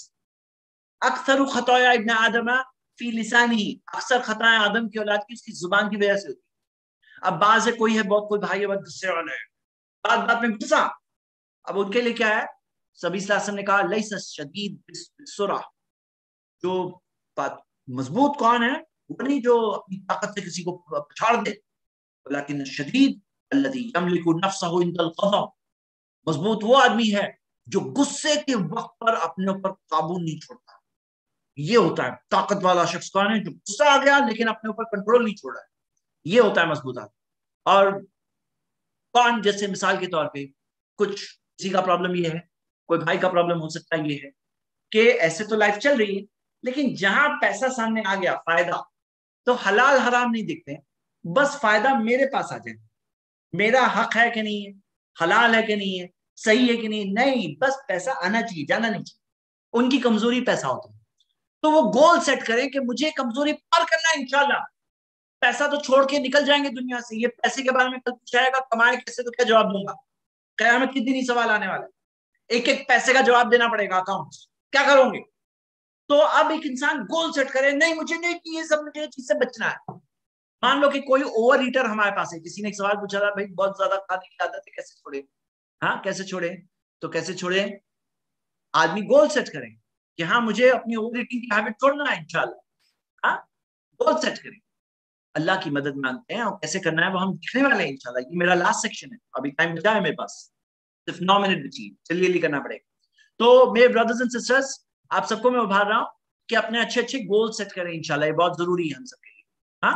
अक्सर खताया इब्न आदम फी लिसानी, अक्सर खताएं आदम की औलाद की उसकी जुबान की वजह से होती है। अब बाज है, कोई है बहुत, कोई भाई है बहुत गुस्से वाला है, बात बात में गुस्सा, اب ان کے لیے کیا ہے؟ سبھی صلی اللہ علیہ وسلم نے کہا لیس شدید بالسرعہ، جو مضبوط کون ہے؟ وہ نہیں جو اپنی طاقت سے کسی کو پچھاڑ دے، لیکن شدید الذی یملک نفسہ عند الغضب، مضبوط وہ آدمی ہے جو غصے کے وقت پر اپنے اوپر قابو نہیں چھوڑتا. یہ ہوتا ہے طاقت والا شخص. کون ہے؟ جو غصہ آ گیا لیکن اپنے اوپر کنٹرول نہیں چھوڑا ہے، یہ ہوتا ہے مضبوط آدمی. اور کون؟ جیسے مثال کے طور پہ کچھ کسی کا پرابلم یہ ہے، کوئی بھائی کا پرابلم ہو سکتا ہے یہ ہے کہ ایسے تو لائف چل رہی ہے لیکن جہاں پیسہ سامنے آ گیا، فائدہ، تو حلال حرام نہیں دکھتے، بس فائدہ میرے پاس آ جائے، میرا حق ہے کہ نہیں ہے، حلال ہے کہ نہیں ہے، صحیح ہے کہ نہیں، بس پیسہ آنا چاہیے، جانا نہیں چاہیے. ان کی کمزوری پیسہ ہوتا ہے. تو وہ گول سیٹ کریں کہ مجھے کمزوری پار کرنا ہے انشاءاللہ. پیسہ تو چھوڑ کے نکل جائیں گے دنیا سے، یہ پیسے کے بارے میں کل پوچھا جائے گا کمائے کیسے تو کیا جواب دوں گا؟ قیامت کے دن ہی سوال آنے والا ہے، ایک ایک پیسے کا جواب دینا پڑے گا اکاؤنٹ، کیا کرو گے؟ تو اب ایک انسان گول سیٹ کرے، نہیں مجھے نہیں کہ یہ سب مجھے چیز سے بچنا ہے. مان لو کہ کوئی اوور ایٹر ہمارے پاس ہے، کسی نے ایک سوال پوچھا تھا بھائی بہت زیادہ کھانے کی عادت ہے کیسے چھوڑے؟ ہاں کیسے چھوڑے؟ تو کیسے چھوڑے؟ آدمی گول سیٹ کریں کہ ہاں مجھے اپنی اوور ایٹنگ کی ہیبٹ چھوڑنا ہے انشاءاللہ. ہاں گول سیٹ کریں، اللہ کی مدد مانگتے ہیں، اور کیسے کرنا ہے وہ ہم دکھنے والے ہیں انشاءاللہ. یہ میرا لاسٹ سیکشن ہے، ابھی ٹائم بچا ہے میرے پاس، صرف 9 منٹ بچی، جلدی کرنا پڑے گا. تو میرے برادرز اینڈ سسٹرز، آپ سب کو میں ابھار رہا ہوں کہ اپنے اچھے اچھے گول سیٹ کریں انشاءاللہ، یہ بہت ضروری ہے ہم سب کے لیے. ہاں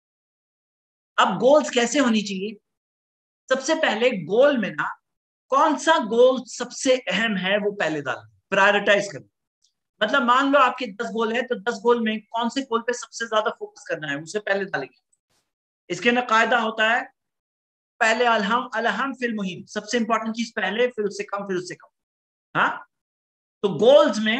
اب گولز کیسے ہونی چاہیے؟ سب سے پہلے گول میں نا کون سا گول سب سے اہم ہے وہ پہلے ڈالیں، پرائرٹائز کریں. مطلب مان لو آپ کے 10 گول ہیں تو 10 گول میں کون سے گول پہ سب سے زیادہ فوکس کرنا ہے اسے پہلے ڈالیں گے. اس کے اندر قاعدہ ہوتا ہے پہلے الہم فی المہم، سب سے امپورٹنٹ چیز پہلے، پھر اس سے کم، پھر اس سے کم. ہاں تو گولز میں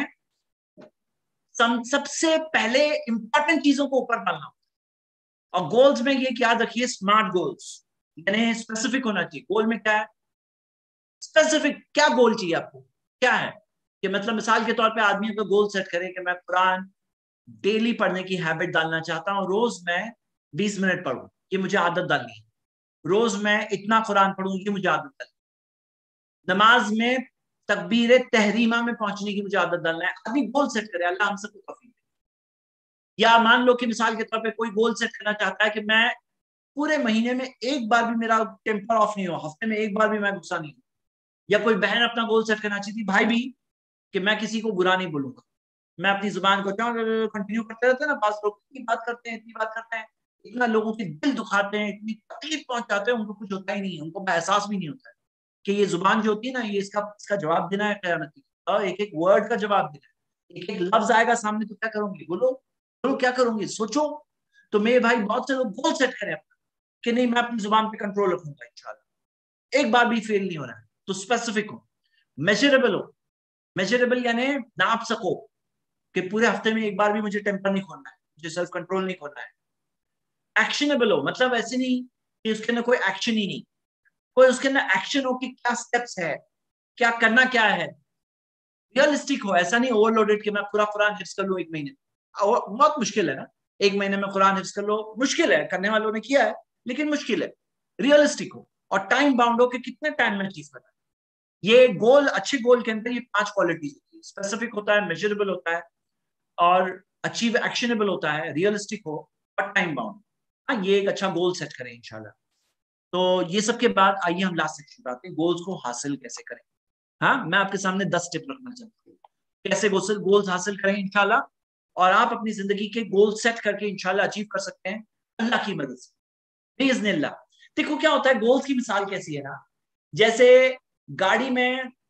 سب سے پہلے امپورٹنٹ چیزوں کو اوپر ڈالنا. اور گولز میں یہ یاد رکھیے اسمارٹ گولز، یعنی اسپیسیفک ہونا چاہیے. گول میں کیا ہے؟ اسپیسیفک. کیا گول چاہیے آپ کو؟ کیا ہے کہ مطلب مثال کے طور پہ آدمی کو گول سیٹ کرے کہ میں قرآن ڈیلی پڑھنے کی ہیبٹ ڈالنا چاہتا ہوں، روز میں 20 منٹ پڑھوں، یہ مجھے عادت ڈالنی ہے. روز میں اتنا قرآن پڑھوں، یہ مجھے عادت ڈالنی ہے. نماز میں تکبیر تحریمہ میں پہنچنے کی مجھے عادت ڈالنا ہے. آدمی گول سیٹ کرے، اللہ ہم سب کو توفیق دے. یا مان لو کہ مثال کے طور پہ کوئی گول سیٹ کرنا چاہتا ہے کہ میں پورے مہینے میں ایک بار بھی میرا ٹیمپر آف نہیں ہو، ہفتے میں ایک بار بھی میں غصہ نہیں ہوں. یا کوئی بہن اپنا گول سیٹ کرنا چاہتی، بھائی بھی، کہ میں کسی کو برا نہیں بولوں گا، میں اپنی زبان کو کنٹینیو کرتے رہتے ہیں نا. بعض لوگ اتنی بات کرتے ہیں، اتنی بات کرتے ہیں، اتنا لوگوں کے دل دکھاتے ہیں، اتنی تکلیف پہنچاتے ہیں، ان کو کچھ ہوتا ہی نہیں ہے، ان کو احساس بھی نہیں ہوتا ہے کہ یہ زبان جو ہوتی ہے نا، یہ اس کا جواب دینا ہے قیامت کی، اور ایک ایک ورڈ کا جواب دینا ہے. ایک ایک لفظ آئے گا سامنے تو کیا کروں گی؟ بولو بولو کیا کروں گی؟ سوچو. تو میرے بھائی بہت سے لوگ گول سیٹ کریں اپنا کہ نہیں میں اپنی زبان پہ کنٹرول رکھوں گا انشاءاللہ، ایک بار بھی فیل نہیں ہونا ہے. تو اسپیسیفک ہو، میجریبل ہو. میجریبل یعنی ناپ سکو کہ پورے ہفتے میں ایک بار بھی مجھے ٹیمپر نہیں کھولنا ہے، مجھے سیلف کنٹرول نہیں کھولنا ہے. ایکشنیبل ہو، مطلب ایسے نہیں کہ اس کے اندر کوئی ایکشن ہی نہیں، کوئی اس کے اندر ایکشن ہو کہ کیا سٹیپس ہے، کیا کرنا کیا ہے. ریئلسٹک ہو، ایسا نہیں اوور لوڈڈ کہ میں پورا قرآن حفظ کر لوں ایک مہینے. بہت مشکل ہے نا، ایک مہینے میں قرآن حفظ کر لو، مشکل ہے، کرنے والوں نے کیا ہے لیکن مشکل ہے. ریئلسٹک ہو اور ٹائم باؤنڈ ہو کہ کتنے ٹائم میں چیز کرنا ہے. یہ گول، اچھے گول کے اندر یہ 5 کوالٹیز ہوتی ہے. اسپیسیفک ہوتا ہے، میجربل ہوتا ہے، اور اچیو ایکشنیبل ہوتا ہے، ریئلسٹک ہو، اور ٹائم باؤنڈ. ہاں یہ ایک اچھا گول سیٹ کریں انشاءاللہ. تو یہ سب کے بعد آئیے ہم لاسٹ سیکشن پہ آتے ہیں، گولز کو حاصل کیسے کریں. ہاں میں آپ کے سامنے 10 ٹپ رکھنا چاہتا ہوں کیسے گولز حاصل کریں انشاءاللہ، اور آپ اپنی زندگی کے گول سیٹ کر کے انشاءاللہ اچیو کر سکتے ہیں اللہ کی مدد سے باذن اللہ. دیکھو کیا ہوتا ہے، گولز کی مثال کیسی ہے نا، جیسے گاڑی میں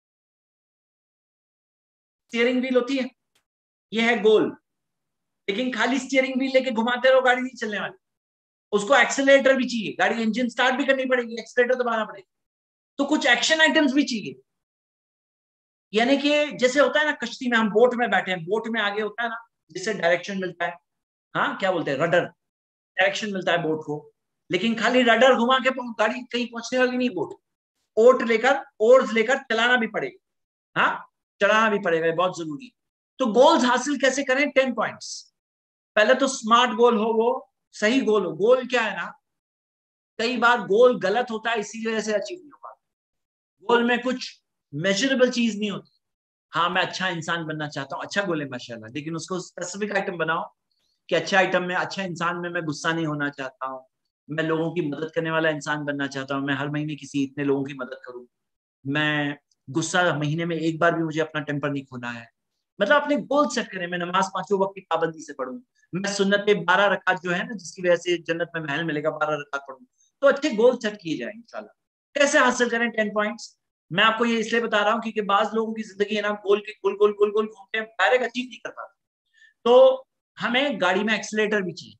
اسٹیئرنگ ویل ہوتی ہے، یہ ہے گول، لیکن خالی اسٹیئرنگ ویل لے کے گھماتے رہو گاڑی نہیں چلنے والی. اس کو ایکسیلریٹر بھی چاہیے، گاڑی انجن سٹارٹ بھی کرنی پڑے گی، ایکسیلریٹر دبانا پڑے گا. تو کچھ ایکشن آئٹمز بھی چاہیے. یعنی کہ جیسے ہوتا ہے نا کشتی میں، ہم بوٹ میں بیٹھے ہیں، بوٹ میں آگے ہوتا ہے نا جس سے ڈائریکشن ملتا ہے، ہاں کیا بولتے ہیں، رڈر، ڈائریکشن ملتا ہے بوٹ کو. لیکن خالی رڈر گھما کے گاڑی کہیں پہنچنے والی نہیں. بوٹ اوارز لے کر چلانا بھی پڑے گا، ہاں چلانا بھی پڑے گا، بہت ضروری. تو گولز حاصل کیسے کریں؟ 10 پوائنٹس. پہلے تو اسمارٹ گول ہو، وہ صحیح گول ہو. گول کیا ہے نا، کئی بار گول غلط ہوتا ہے اسی وجہ سے اچیو نہیں ہو پاتا. گول میں کچھ मेजरेबल चीज नहीं होती। हाँ मैं अच्छा इंसान बनना चाहता हूँ, अच्छा गोल है माशाल्लाह, लेकिन उसको स्पेसिफिक आइटम बनाओ कि अच्छा आइटम में, अच्छा इंसान में मैं गुस्सा नहीं होना चाहता हूँ, मैं लोगों की मदद करने वाला इंसान बनना चाहता हूँ, मैं हर महीने किसी इतने लोगों की मदद करूँ, मैं गुस्सा महीने में एक बार भी मुझे अपना टेम्पर नहीं खोना है। मतलब अपने गोल सेट करें, मैं नमाज 5 वक्त की पाबंदी से पढ़ूं, मैं सुन्नत 12 रकात जो है ना जिसकी वजह से जन्नत में महल मिलेगा 12 रकात पढ़ूं। तो अच्छे गोल सेट किए जाए इंशाल्लाह। कैसे हासिल करें 10 पॉइंट्स, मैं आपको ये इसलिए बता रहा हूँ क्योंकि बाज लोगों की जिंदगी है ना गोल के गोल गोल गोल गोल घूमते हैं, डायरेक्ट अचीव नहीं कर पाते। तो हमें गाड़ी में एक्सीलेटर भी चाहिए,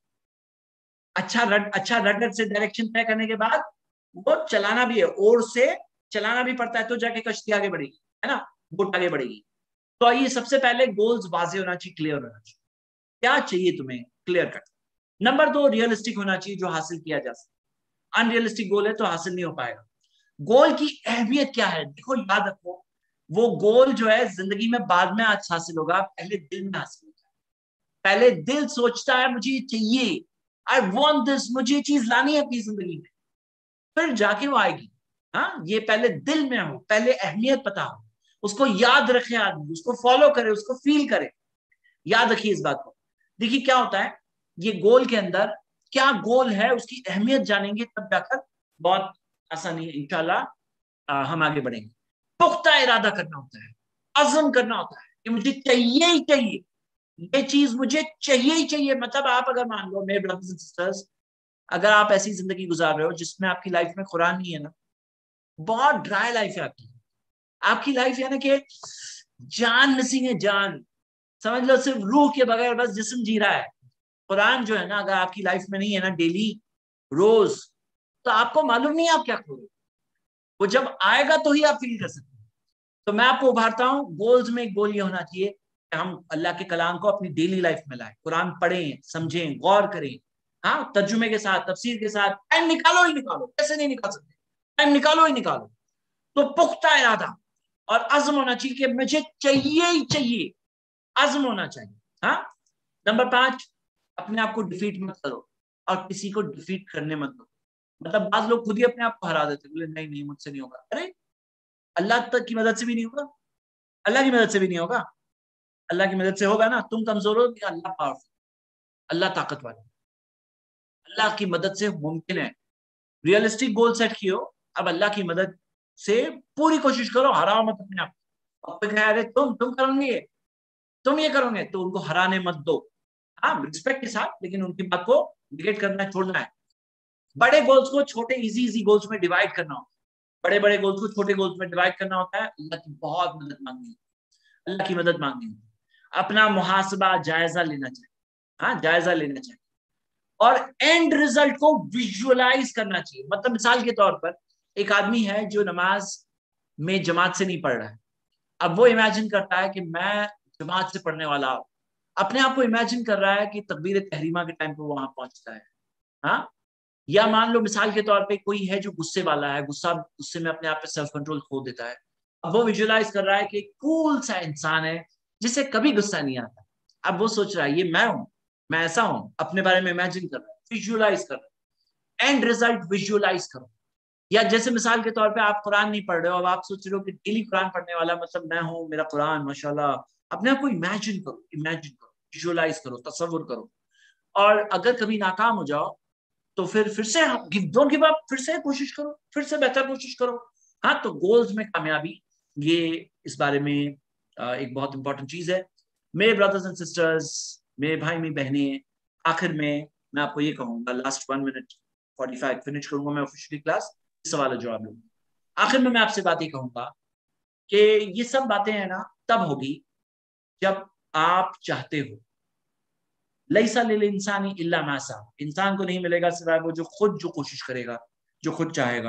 अच्छा रडर से डायरेक्शन तय करने के बाद वो चलाना भी है, और से चलाना भी पड़ता है तो जाके कश्ती आगे बढ़ेगी, है ना, बोट आगे बढ़ेगी। तो आइए सबसे पहले गोल्स वाज़ेह होना चाहिए, क्लियर होना चाहिए, क्या चाहिए तुम्हें क्लियर कट। नंबर 2 रियलिस्टिक होना चाहिए, जो हासिल किया जा सके। अनरियलिस्टिक गोल है तो हासिल नहीं हो पाएगा। गोल की अहमियत क्या है, देखो याद रखो, वो गोल जो है जिंदगी में बाद में आज हासिल होगा, पहले दिल में हासिल होता है। पहले दिल सोचता है मुझे ये चाहिए, आई वॉन्ट दिस, मुझे ये चीज लानी है अपनी जिंदगी में, फिर जाके वो आएगी। हाँ, ये पहले दिल में हो, पहले अहमियत पता हो, उसको याद रखे आदमी, उसको फॉलो करे, उसको फील करे। याद रखिए इस बात को। देखिए क्या होता है, ये गोल के अंदर क्या गोल है उसकी अहमियत जानेंगे तब जाकर बहुत आसानी इंशाल्लाह हम आगे बढ़ेंगे। पुख्ता इरादा करना होता है, अज़म करना होता है कि मुझे चाहिए ही चाहिए, ये चीज मुझे चाहिए ही चाहिए। मतलब आप अगर मान लो मेरे ब्रदर्स एंड सिस्टर्स, अगर आप ऐसी जिंदगी गुजार रहे हो जिसमें आपकी लाइफ में कुरान नहीं है ना, बहुत ड्राई लाइफ है आपकी लाइफ है ना कि जान मिसिंग है, जान समझ लो, सिर्फ रूह के बगैर बस जिस्म जी रहा है। कुरान जो है ना अगर आपकी लाइफ में नहीं है ना डेली रोज, तो आपको मालूम नहीं आप क्या करोगे, वो जब आएगा तो ही आप फील कर सकते हैं। तो मैं आपको उभारता हूँ, गोल्स में एक गोल ये होना चाहिए कि हम अल्लाह के कलाम को अपनी डेली लाइफ में लाएं, कुरान पढ़ें, समझें, गौर करें, हाँ तर्जुमे के साथ, तफसीर के साथ। टाइम निकालो ही निकालो, कैसे नहीं निकाल सकते, टाइम निकालो ही निकालो। तो पुख्ता इरादा और अज़्म होना चाहिए कि मुझे चाहिए ही चाहिए, अज़्म होना चाहिए। हाँ, नंबर 5, अपने आप को डिफीट मत करो और किसी को डिफीट करने मत दो। मतलब बाज लोग खुद ही अपने आप को हरा देते, बोले नहीं नहीं मुझसे नहीं होगा। अरे अल्लाह तक की मदद से भी नहीं होगा, अल्लाह की मदद से भी नहीं होगा। अल्लाह की मदद से होगा ना, तुम कमजोर हो, अल्लाह पावरफुल, अल्लाह ताकतवर, अल्लाह की मदद से मुमकिन है। रियलिस्टिक गोल सेट कियो, अब अल्लाह की मदद से पूरी कोशिश करो, हराओ मत अपने आप को। अरे तुम करोगे, तुम ये करोगे, तो उनको हराने मत दो। हाँ रिस्पेक्ट के साथ, लेकिन उनकी बात को निगेट करना छोड़ना है। बड़े गोल्स को छोटे इजी गोल्स में डिवाइड करना होता है, बड़े बड़े गोल्स को छोटे गोल्स में डिवाइड करना होता है। अल्लाह की बहुत मदद मांगनी है, अल्लाह की मदद मांगनी है। अपना मुहासबा जायजा लेना चाहिए, हाँ जायजा लेना चाहिए, और एंड रिजल्ट को विजुअलाइज करना चाहिए। मतलब मिसाल के तौर पर एक आदमी है जो नमाज में जमात से नहीं पढ़ रहा है, अब वो इमेजिन करता है कि मैं जमात से पढ़ने वाला हूं, अपने आप को इमेजिन कर रहा है कि तकबीर तहरीमा के टाइम पे वहां पहुंचता है। हाँ, या मान लो मिसाल के तौर पे कोई है जो गुस्से वाला है, गुस्से में अपने आप पे सेल्फ कंट्रोल खो देता है। अब वो विजुअलाइज कर रहा है कि कूल सा इंसान है जिसे कभी गुस्सा नहीं आता। अब वो सोच रहा है ये मैं हूं, मैं ऐसा हूं, अपने बारे में इमेजिन कर रहा है, विजुअलाइज कर रहा है। एंड रिजल्ट विजुअलाइज करो। या जैसे मिसाल के तौर पे आप कुरान नहीं पढ़ रहे हो, अब आप सोच रहे हो कि डेली कुरान पढ़ने वाला मतलब मैं हूँ, मेरा कुरान माशाल्लाह। अपने आप को इमेजिन करो, विजुअलाइज करो, तसव्वुर करो। और अगर कभी नाकाम हो जाओ तो फिर से डोंट गिव अप, फिर से कोशिश करो, फिर से बेहतर कोशिश करो। हाँ, तो गोल्स में कामयाबी, ये इस बारे में एक बहुत इंपॉर्टेंट चीज है। मेरे ब्रदर्स एंड सिस्टर्स, मेरे भाई मेरी बहनें, आखिर में मैं आपको ये कहूंगा, लास्ट 1 मिनट 45 फिनिश करूंगा मैं ऑफिशियली क्लास, सवाल जवाब लूंगा। आखिर में मैं आपसे बात ही कहूंगा कि ये सब बातें हैं ना तब होगी जब आप चाहते हो। लैसा लिल इंसानी इल्ला मा सा, इंसान को नहीं मिलेगा सिवाय वो जो कोशिश करेगा, जो खुद चाहेगा।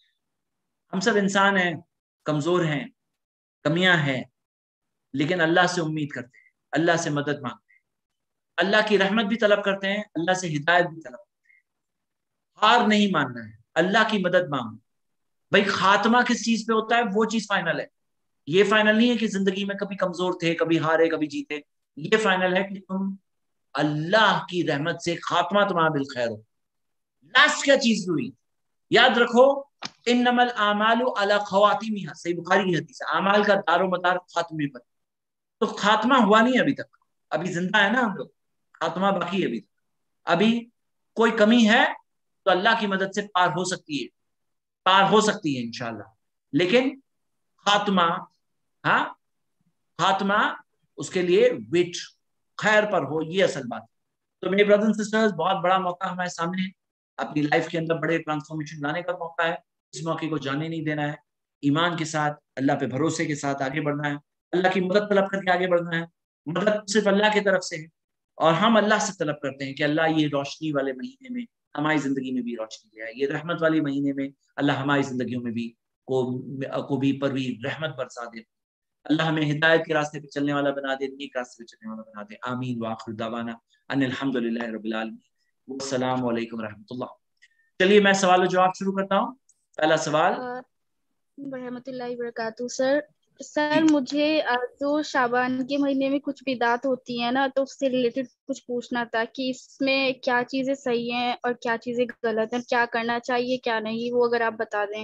हम सब इंसान हैं, कमजोर हैं, कमियां हैं, लेकिन अल्लाह से उम्मीद करते हैं, अल्लाह से मदद मांगते हैं, अल्लाह की रहमत भी तलब करते हैं, अल्लाह से हिदायत भी तलब करते हैं। हार नहीं मानना है, अल्लाह की मदद मांगो। भाई खात्मा किस चीज पे होता है, वो चीज फाइनल है। ये फाइनल नहीं है कि जिंदगी में कभी कमजोर थे, कभी हारे, कभी जीते। ये फाइनल है कि तुम अल्लाह की रहमत से खात्मा तुम्हारा बिल खैर हो। लास्ट क्या चीज हुई, याद रखो, इन्नमल आमालु अला खवातिमिहा, सही बुखारी की हदीस है, आमाल का दारो मदार खात्मे पर। तो खात्मा हुआ नहीं अभी तक, अभी जिंदा है ना हम लोग, खात्मा बाकी है अभी तक। अभी कोई कमी है तो अल्लाह की मदद से पार हो सकती है, पार हो सकती है इंशाल्लाह, लेकिन खात्मा, हाँ खात्मा उसके लिए वेट खैर पर हो, ये असल बात है। तो मेरे ब्रदर्स एंड सिस्टर्स, बहुत बड़ा मौका हमारे सामने है, अपनी लाइफ के अंदर बड़े ट्रांसफॉर्मेशन लाने का मौका है, इस मौके को जाने नहीं देना है, ईमान के साथ अल्लाह पे भरोसे के साथ आगे बढ़ना है, अल्लाह की मदद तलब करके आगे बढ़ना है। मदद सिर्फ अल्लाह की तरफ से है और हम अल्लाह से तलब करते हैं कि अल्लाह ये रोशनी वाले महीने में हमारी जिंदगी में भी रोशनी ले आए, ये रहमत वाले महीने में अल्लाह हमारी जिंदगियों में भी को भी पर भी रहमत बरसा दे। अल्लाह हमें हिदायत के रास्ते पे चलने वाला बना दे, नेक रास्ते पे चलने वाला बना दे। आमीन व आखिर दावाना अनिल हम्दुलिल्लाहि रब्बिल आलमीन, अस्सलामु अलैकुम रहमतुल्लाह। चलिए मैं सवाल और जवाब शुरू करता हूँ। पहला सवाल। रहमतुल्लाहि बरकातहू। सर मुझे जो शाबान के महीने में कुछ बिदात होती है ना, तो उससे रिलेटेड कुछ पूछना था कि इसमें क्या चीजें सही हैं और क्या चीजें गलत हैं, क्या करना चाहिए क्या नहीं, वो अगर आप बता दें।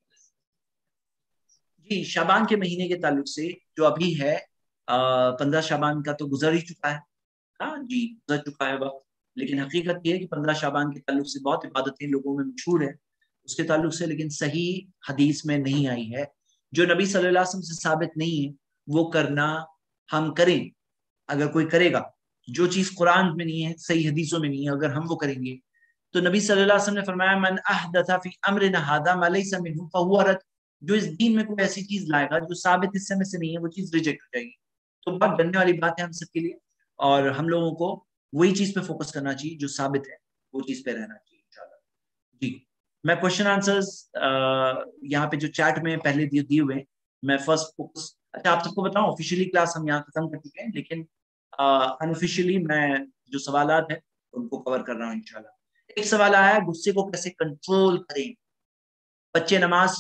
जी, शाबान के महीने के ताल्लुक से जो अभी है 15 शाबान का तो गुजर ही चुका है, हाँ जी गुजर चुका है वक्त, लेकिन हकीकत ये है कि 15 शाबान के ताल्लुक से बहुत इबादतें लोगों में मशहूर है उसके ताल्लुक से, लेकिन सही हदीस में नहीं आई है। जो नबी सल्लल्लाहु अलैहि वसल्लम से साबित नहीं है वो करना हम करें, अगर कोई करेगा जो चीज कुरान में नहीं है, सही हदीसों में नहीं है, अगर हम वो करेंगे तो नबी सल्लल्लाहु अलैहि वसल्लम ने फरमाया मन अहदथा फी अमरिना हादा मा लैसा मिन्हु फहुवा रद्द, जो इस दीन में कोई ऐसी चीज लाएगा जो साबित इस समय से नहीं है वो चीज रिजेक्ट हो जाएगी। तो बहुत डरने वाली बात है हम सबके लिए, और हम लोगों को वही चीज पे फोकस करना चाहिए जो साबित है, वो चीज पे रहना चाहिए इंशाल्लाह। जी मैं क्वेश्चन आंसर्स यहाँ पे जो चैट में पहले दिए हुए, मैं फर्स्ट फोकस, अच्छा आप सबको बताऊं ऑफिशियली क्लास हम यहाँ खत्म कर चुके हैं, लेकिन अनऑफिशियली मैं जो सवालात हैं उनको कवर कर रहा हूँ इंशाल्लाह। एक सवाल आया है गुस्से को कैसे कंट्रोल करें। बच्चे नमाज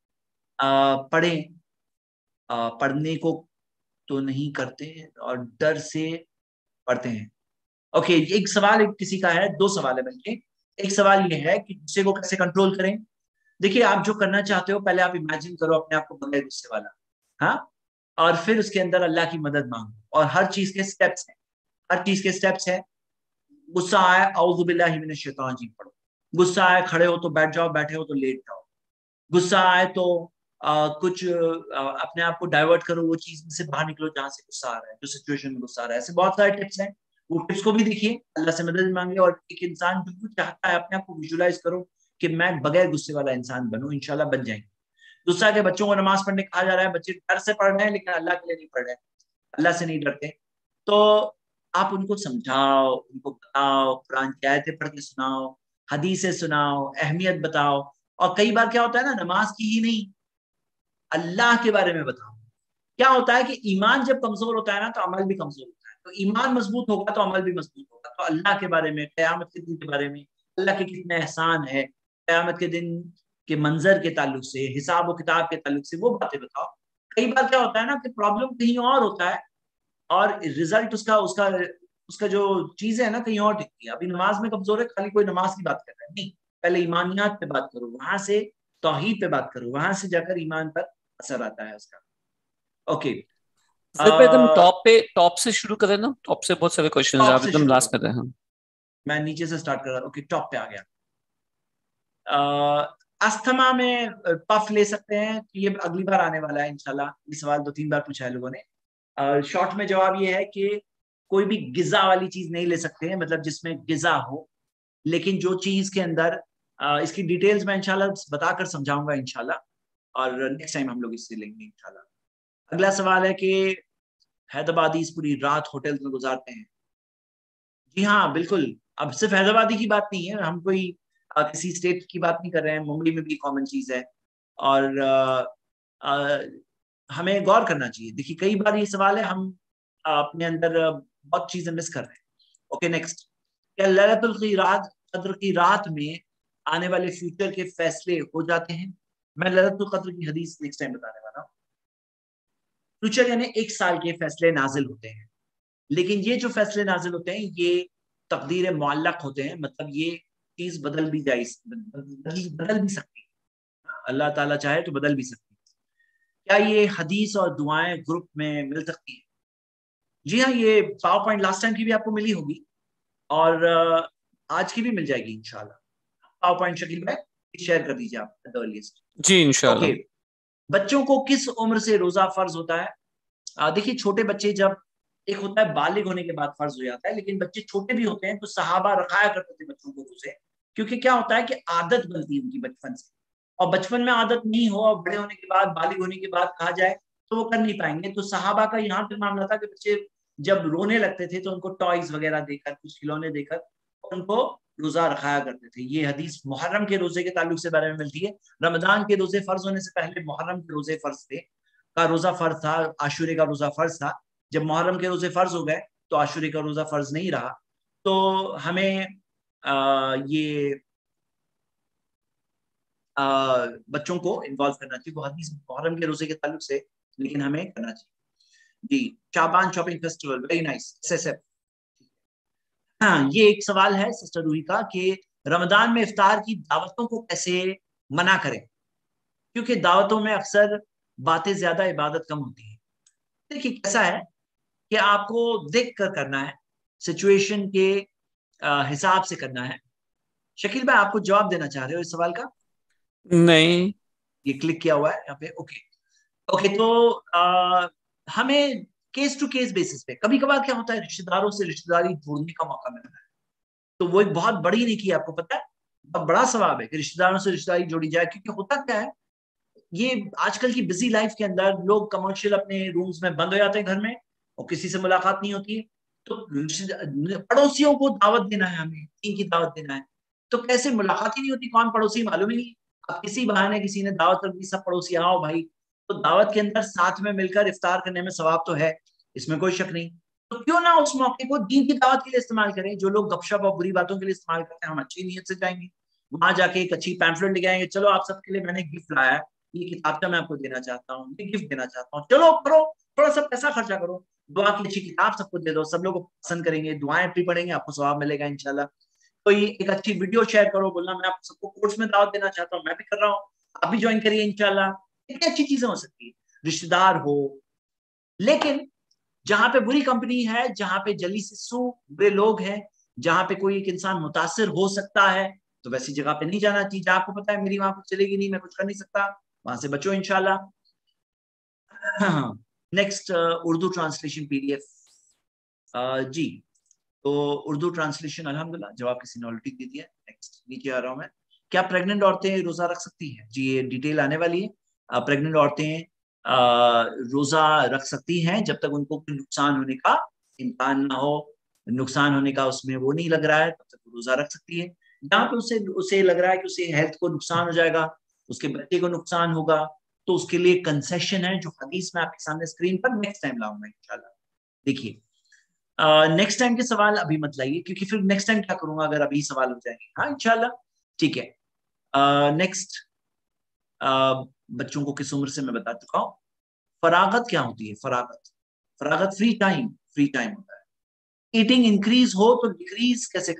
पढ़ें, पढ़ने को तो नहीं करते और डर से पढ़ते हैं। ओके एक सवाल एक किसी का है, दो सवाल है बल्कि, एक सवाल ये है कि गुस्से को कैसे कंट्रोल करें। देखिए आप जो करना चाहते हो पहले आप इमेजिन करो अपने आप को बगैर गुस्से वाला, हाँ, और फिर उसके अंदर अल्लाह की मदद मांगो, और हर चीज के स्टेप्स हैं, हर चीज के स्टेप्स हैं। गुस्सा आए औज़ु बिल्लाहि मिनश शैतानिर रजीम पढ़ो, गुस्सा आए खड़े हो तो बैठ जाओ, बैठे हो तो लेट जाओ, गुस्सा आए तो कुछ अपने आप को डाइवर्ट करो, वो चीज से बाहर निकलो जहां से गुस्सा आ रहा है, जो सिचुएशन में गुस्सा आ रहा है। ऐसे बहुत सारे टिप्स हैं, वो टिप्स को भी देखिए, अल्लाह से मदद मांगे, और एक इंसान जो कुछ चाहता है अपने आप को विजुलाइज करो कि मैं बगैर गुस्से वाला इंसान बनूं, इंशाल्लाह बन जाएंगे। दूसरा के बच्चों को नमाज पढ़ने कहा जा रहा है, बच्चे डर से पढ़ रहे हैं लेकिन अल्लाह के लिए नहीं पढ़ रहे हैं, अल्लाह से नहीं डरते, तो आप उनको समझाओ, उनको बताओ, कुरान की आयतें पढ़ के सुनाओ, हदीसें सुनाओ, अहमियत बताओ, और कई बार क्या होता है ना, नमाज की ही नहीं अल्लाह के बारे में बताओ। क्या होता है कि ईमान जब कमजोर होता है ना तो अमल भी कमजोर होता है, तो ईमान मजबूत होगा तो अमल भी मजबूत होगा। तो अल्लाह के बारे में, क़यामत के दिन के बारे में, अल्लाह के कितने एहसान है, क़यामत के दिन के मंजर के ताल्लुक से, हिसाब और किताब के ताल्लुक से, वो बातें बताओ। कई बार क्या होता है ना कि प्रॉब्लम कहीं और होता है और रिजल्ट उसका उसका उसका जो चीज है ना कहीं और दिखती है। अभी नमाज में कमजोर है, खाली कोई नमाज की बात कर रहा है, नहीं, पहले ईमानियात पे बात करो, वहां से तौहीद पे बात करो, वहां से जाकर ईमान पर असर आता है उसका। ओके एकदम टॉप से शुरू करें ना, टॉप से बहुत सारे क्वेश्चंस हैं, आप एकदम लास्ट में हैं। मैं नीचे से स्टार्ट कर रहा हूं। ओके टॉप पे आ गया। अस्थमा में पफ ले सकते हैं, ये अगली बार आने वाला है इंशाल्लाह, ये सवाल 2-3 बार पूछा है लोगों ने। शॉर्ट में जवाब ये है कि कोई भी गिजा वाली चीज नहीं ले सकते हैं, मतलब जिसमें गिजा हो, लेकिन जो चीज के अंदर इसकी डिटेल्स मैं इंशाल्लाह बताकर समझाऊंगा इंशाल्लाह, और नेक्स्ट टाइम हम लोग इससे लेंगे इंशाल्लाह। अगला सवाल है कि हैदराबादीज पूरी रात होटल में गुजारते हैं। जी हाँ बिल्कुल, अब सिर्फ हैदराबादी की बात नहीं है, हम कोई किसी स्टेट की बात नहीं कर रहे हैं, मुंबई में भी कॉमन चीज है, और हमें गौर करना चाहिए। देखिए कई बार ये सवाल है, हम अपने अंदर बहुत चीजें मिस कर रहे हैं। ओके नेक्स्ट, क्या लैलतुल क़द्र की रात में आने वाले फ्यूचर के फैसले हो जाते हैं? मैं लैलतुल क़द्र की हदीस नेक्स्ट टाइम बताने वाला हूँ। फ्यूचर यानी 1 साल के फैसले नाजिल होते हैं, लेकिन ये जो फैसले नाजिल होते हैं ये तकदीर मुअल्लक होते हैं, मतलब ये चीज बदल भी सकती है, اللہ تعالیٰ چاہے تو بدل بھی سکتی ہے۔ کیا یہ حدیث اور دعائیں گروپ میں مل سکتی ہیں؟ جی ہاں، یہ پاور پوائنٹ لاسٹ ٹائم کی بھی آپ کو ملی ہوگی اور آج کی بھی مل جائے گی انشاءاللہ۔ پاور پوائنٹ شکیل بھائی شیئر کر دیجیے آپ ارلیسٹ۔ جی انشاءاللہ۔ اوکے، بچوں کو کس عمر سے روزہ فرض ہوتا ہے؟ دیکھیے چھوٹے بچے جب ایک ہوتا ہے بالغ ہونے کے بعد فرض ہو جاتا ہے، لیکن بچے چھوٹے بھی ہوتے ہیں تو صحابہ رکھایا کرتے تھے بچوں کو روزے، کیونکہ کیا ہوتا ہے کہ عادت بنتی ہے ان کی بچپن سے، اور بچپن میں عادت نہیں ہو اور بڑے ہونے کے بعد بالغ ہونے کے بعد کہا جائے تو وہ کر نہیں پائیں گے۔ تو صحابہ کا یہاں پہ معاملہ تھا کہ بچے جب رونے لگتے تھے تو ان کو ٹوائز وغیرہ دے کر، کچھ کھلونے دے کر ان کو روزہ رکھایا کرتے تھے۔ یہ حدیث محرم کے روزے کے تعلق سے بارے میں ملتی ہے۔ رمضان کے روزے فرض ہونے سے پہلے محرم کے روزے فرض تھے، کا روزہ فرض تھا، عاشورے کا روزہ فرض تھا۔ جب محرم کے روزے فرض ہو گئے تو عاشورے کا روزہ فرض نہیں رہا۔ تو ہمیں یہ بچوں کو انوالو کرنا چاہیے، وہ حدیث محرم کے روزے کے تعلق سے، لیکن ہمیں کرنا چاہیے۔ جی Shaban shopping festival, very nice. ہاں، یہ ایک سوال ہے سسٹر روحی کا کہ رمضان میں افطار کی دعوتوں کو کیسے منع کریں، کیونکہ دعوتوں میں اکثر باتیں زیادہ، عبادت کم ہوتی ہے۔ دیکھیے کیسا ہے کہ آپ کو دیکھ کر کرنا ہے، سچویشن کے حساب سے کرنا ہے۔ شکیل بھائی آپ کو جواب دینا چاہ رہے ہو اس سوال کا؟ نہیں، یہ کلک کیا ہوا ہے یہاں پہ، اوکے۔ تو ہمیں کیس ٹو کیس بیسس پہ، کبھی کبھار کیا ہوتا ہے رشتہ داروں سے رشتہ داری جوڑنے کا موقع ملتا ہے، تو وہ ایک بہت بڑی نیکی ہے، آپ کو پتا ہے بہت بڑا ثواب ہے کہ رشتہ داروں سے رشتہ داری جوڑی جائے۔ کیونکہ ہوتا کیا ہے، یہ آج کل کی بزی لائف کے اندر لوگ کمرشل اپنے رومز میں بند ہو جاتے ہیں گھر میں، اور کسی سے ملاقات نہیں ہوتی ہے، تو پڑوسیوں کو دعوت دینا ہے، ہمیں دین کی دعوت دینا ہے، تو کیسے ملاقات ہی نہیں ہوتی، کون پڑوسی معلوم ہی نہیں۔ اب کسی بہانے کسی نے دعوت کر دی، سب پڑوسی آؤ بھائی، تو دعوت کے اندر ساتھ میں مل کر افطار کرنے میں ثواب تو ہے، اس میں کوئی شک نہیں۔ تو کیوں نہ اس موقع کو دین کی دعوت کے لیے استعمال کریں؟ جو لوگ گپ شپ اور بری باتوں کے لیے استعمال کرتے ہیں، ہم اچھی نیت سے جائیں گے وہاں، جا کے ایک اچھی پیمفلٹ لے آئیں گے، چلو آپ سب کے لیے میں نے گفٹ لایا ہے، یہ کتاب میں آپ کو دینا چاہتا ہوں، یہ گفٹ دینا چاہتا ہوں، چلو کرو، تھوڑا سا پیسہ خرچہ کرو، دعا کی اچھی کتاب سب کو دے دو، سب لوگ پسند کریں گے، دعائیں بھی پڑھیں گے، آپ کو ثواب ملے گا انشاءاللہ۔ کوئی ایک اچھی ویڈیو شیئر کرو، بولنا میں آپ سب کو کورس میں دعوت دینا چاہتا ہوں، میں بھی کر رہا ہوں، آپ بھی جوائن کریے انشاءاللہ۔ اتنی اچھی چیزیں ہو سکتی ہے، رشتہ دار ہو۔ لیکن جہاں پہ بری کمپنی ہے، جہاں پہ جلیسو برے لوگ ہیں، جہاں پہ کوئی ایک انسان متاثر ہو سکتا ہے، تو ویسی جگہ پہ نہیں جانا چاہیے، جہاں آپ کو پتا ہے میری وہاں کچھ چلے گی نہیں، میں کچھ کر نہیں سکتا، وہاں سے بچو انشاءاللہ۔ نیکسٹ اردو ٹرانسلیشن PDF، جی تو اردو ٹرانسلیشن الحمدللہ جواب کسی نے آلریڈی دے دیا ہے۔ نیکسٹ نیچے آ رہا ہوں میں، کیا پریگننٹ عورتیں روزہ رکھ سکتی ہیں؟ جی یہ ڈیٹیل آنے والی ہے۔ پریگننٹ عورتیں روزہ رکھ سکتی ہیں جب تک ان کو کوئی نقصان ہونے کا امکان نہ ہو، نقصان ہونے کا اس میں وہ نہیں لگ رہا ہے، تب تک روزہ رکھ سکتی ہے۔ جہاں پہ اسے لگ رہا ہے کہ اسے ہیلتھ کو نقصان ہو جائے گا، اس کے بچے کو نقصان ہوگا، تو اس کے لیے کنسیشن ہے جو حدیث میں آپ کے سامنے اسکرین پر نیکسٹ ٹائم لاؤں گا انشاءاللہ۔ دیکھیے نیکسٹ ٹائم کے سوال ابھی مت لائیے، کیونکہ پھر نیکسٹ ٹائم کیا کروں گا اگر ابھی سوال ہو جائیں گے، ہاں انشاءاللہ ٹھیک ہے۔ نیکسٹ بچوں کو کس عمر سے میں بتا چکا ہوں۔ فراغت کیا ہوتی ہے؟ فراغت فری ٹائم ہوتا ہے۔ ایٹنگ انکریز ہو تو ڈیکریز کیسے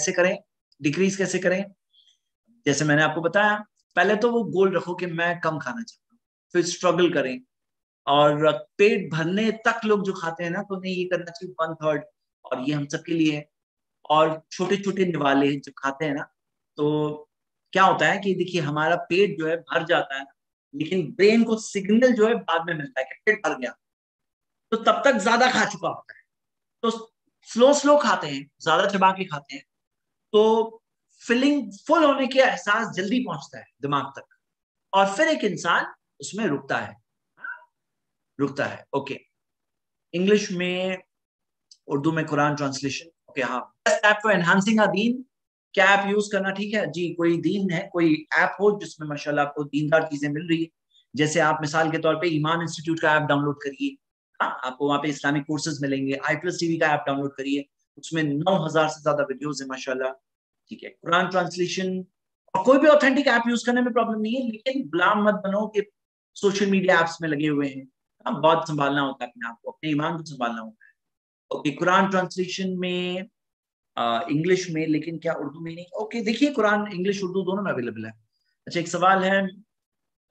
کریں؟ جیسے میں نے آپ کو بتایا، پہلے تو وہ گول رکھو کہ میں کم کھانا چاہتا ہوں، پھر اسٹرگل کریں، اور پیٹ بھرنے تک لوگ جو کھاتے ہیں نا، تو انہیں یہ کرنا چاہیے 1/3، اور یہ ہم سب کے لیے ہے۔ اور چھوٹے چھوٹے نوالے جو کھاتے ہیں نا، تو کیا ہوتا ہے کہ دیکھیے ہمارا پیٹ جو ہے بھر جاتا ہے، لیکن برین کو سگنل جو ہے بعد میں ملتا ہے کہ پیٹ بھر گیا، تو تب تک زیادہ کھا چکا ہوتا ہے، تو سلو کھاتے ہیں، زیادہ چبا کے کھاتے ہیں، تو فلنگ فل ہونے کے احساس جلدی پہنچتا ہے دماغ تک، اور پھر ایک انسان اس میں رکتا ہے۔ اوکے، انگلش میں، اردو میں قرآن ٹرانسلیشن، اوکے ہاں، best app for enhancing our دین، کیا ایپ یوز کرنا ٹھیک ہے؟ جی کوئی دین ہے، کوئی ایپ ہو جس میں ماشاءاللہ آپ کو دیندار چیزیں مل رہی ہے، جیسے آپ مثال کے طور پہ ایمان انسٹیٹیوٹ کا ایپ ڈاؤن لوڈ کریے، آپ کو وہاں پہ اسلامک کورسز ملیں گے۔ i+TV کا ایپ ڈاؤن لوڈ کریے، اس میں 9000 سے زیادہ ویڈیوز ہیں ماشاءاللہ، ٹھیک ہے۔ قرآن ٹرانسلیشن اور کوئی بھی اوتھینٹک ایپ یوز کرنے میں پرابلم نہیں ہے، لیکن غلام مت بنو کہ سوشل میڈیا ایپس میں لگے ہوئے ہیں، بہت سنبھالنا ہوتا ہے اپنے آپ کو، اپنے ایمان کو سنبھالنا ہوتا ہے۔ اوکے، قرآن ٹرانسلیشن میں انگلش میں، لیکن کیا اردو میں نہیں؟ اوکے دیکھیے قرآن انگلش اردو دونوں میں اویلیبل ہے۔ اچھا ایک سوال ہے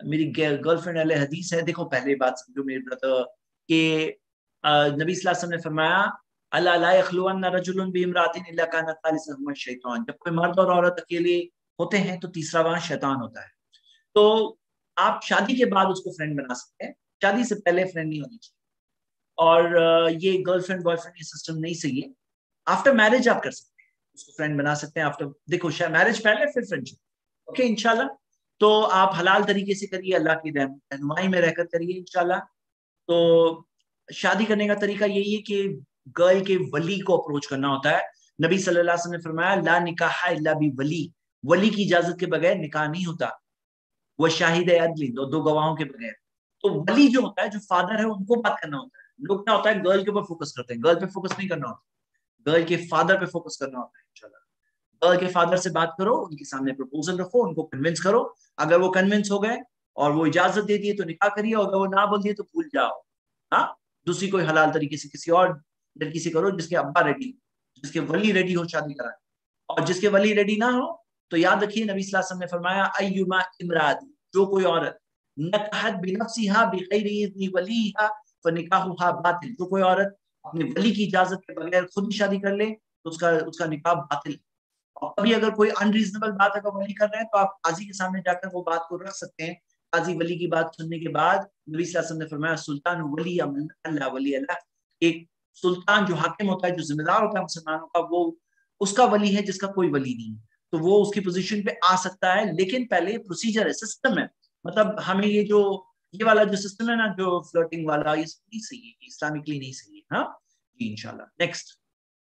मेरी गर्लफ्रेंड अहले हदीस है। देखो पहले बात समझो मेरे ब्रदर कि नबी सल्लल्लाहु अलैहि वसल्लम ने फरमाया अल्ला ला यखलुअन्ना रजुलुन बिइम्रातिन इल्ला काना थालिसुहुमा शैतान, जब कोई मर्द और औरत अकेले होते हैं तो तीसरा वहां शैतान होता है। तो आप शादी के बाद उसको फ्रेंड बना सकते हैं, शादी से पहले फ्रेंड नहीं होनी चाहिए। और ये गर्लफ्रेंड बॉयफ्रेंड ये सिस्टम नहीं सही है। आफ्टर मैरिज आप कर सकते हैं, उसको फ्रेंड बना सकते हैं आफ्टर, देखो मैरिज पहले फिर फ्रेंडशिप, ओके इंशाल्लाह। तो आप हलाल तरीके से करिए, अल्लाह की रहनुमाई में रहकर करिए इंशाल्लाह। तो शादी करने का तरीका यही है कि गर्ल के वली को अप्रोच करना होता है। नबी सल्लल्लाहु अलैहि वसल्लम ने फरमाया ला निकाह इल्ला बि वली, वली की इजाजत के बगैर निकाह नहीं होता। वो शाहिद अदली, दो गवाहों के बगैर। तो वली जो होता है, जो फादर है, उनको बात करना होता है। लोग क्या होता है गर्ल के ऊपर फोकस करते हैं, गर्ल पे फोकस नहीं करना होता, गर्ल के फादर पे फोकस करना होता है इंशाल्लाह। गर्ल के फादर से बात करो, उनके सामने प्रपोजल रखो, उनको कन्विंस करो। अगर वो कन्विंस हो गए और वो इजाजत दे दिए तो निकाह करिए, अगर वो ना बोल दिए तो भूल जाओ। हाँ, दूसरी कोई हलाल तरीके से किसी और लड़की से करो जिसके अब्बा रेडी, जिसके वली रेडी हो शादी कराए। और जिसके वली रेडी ना हो तो याद रखिए नबी सल्लल्लाहु अलैहि वसल्लम ने फरमाया अय्युमा इमराती, जो कोई औरत नकहत बिनफ्सिहा बिगैरि इज़्नि वलीहा फनिकाहुहा बातिल, जो कोई औरत अपने वली की इजाजत के बगैर खुद ही शादी कर ले तो उसका निकाह बातिल। और कभी अगर कोई अनरीजनेबल बात अगर वली कर रहे हैं तो आप काजी के सामने जाकर वो बात को रख सकते हैं। काजी वली की बात सुनने के बाद नबी सल्लल्लाहु अलैहि वसल्लम ने फरमाया सुल्तान वली अमन अल्लाह वली अल्लाह, एक सुल्तान जो हाकिम होता है, जो जिम्मेदार होता है मुसलमानों का, वो उसका वली है जिसका कोई वली नहीं, तो वो उसकी पोजीशन पे आ सकता है। लेकिन पहले प्रोसीजर है, सिस्टम है। मतलब हमें ये वाला जो सिस्टम है ना, जो फ्लर्टिंग वाला, ये नहीं सही है, इस्लामिकली नहीं सही है। हाँ जी इंशाल्लाह। नेक्स्ट,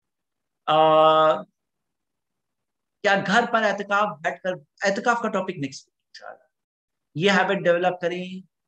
क्या घर पर एतकाफ बैठकर, एतकाफ का टॉपिक नेक्स्ट इंशाल्लाह। ये हैबिट डेवलप करें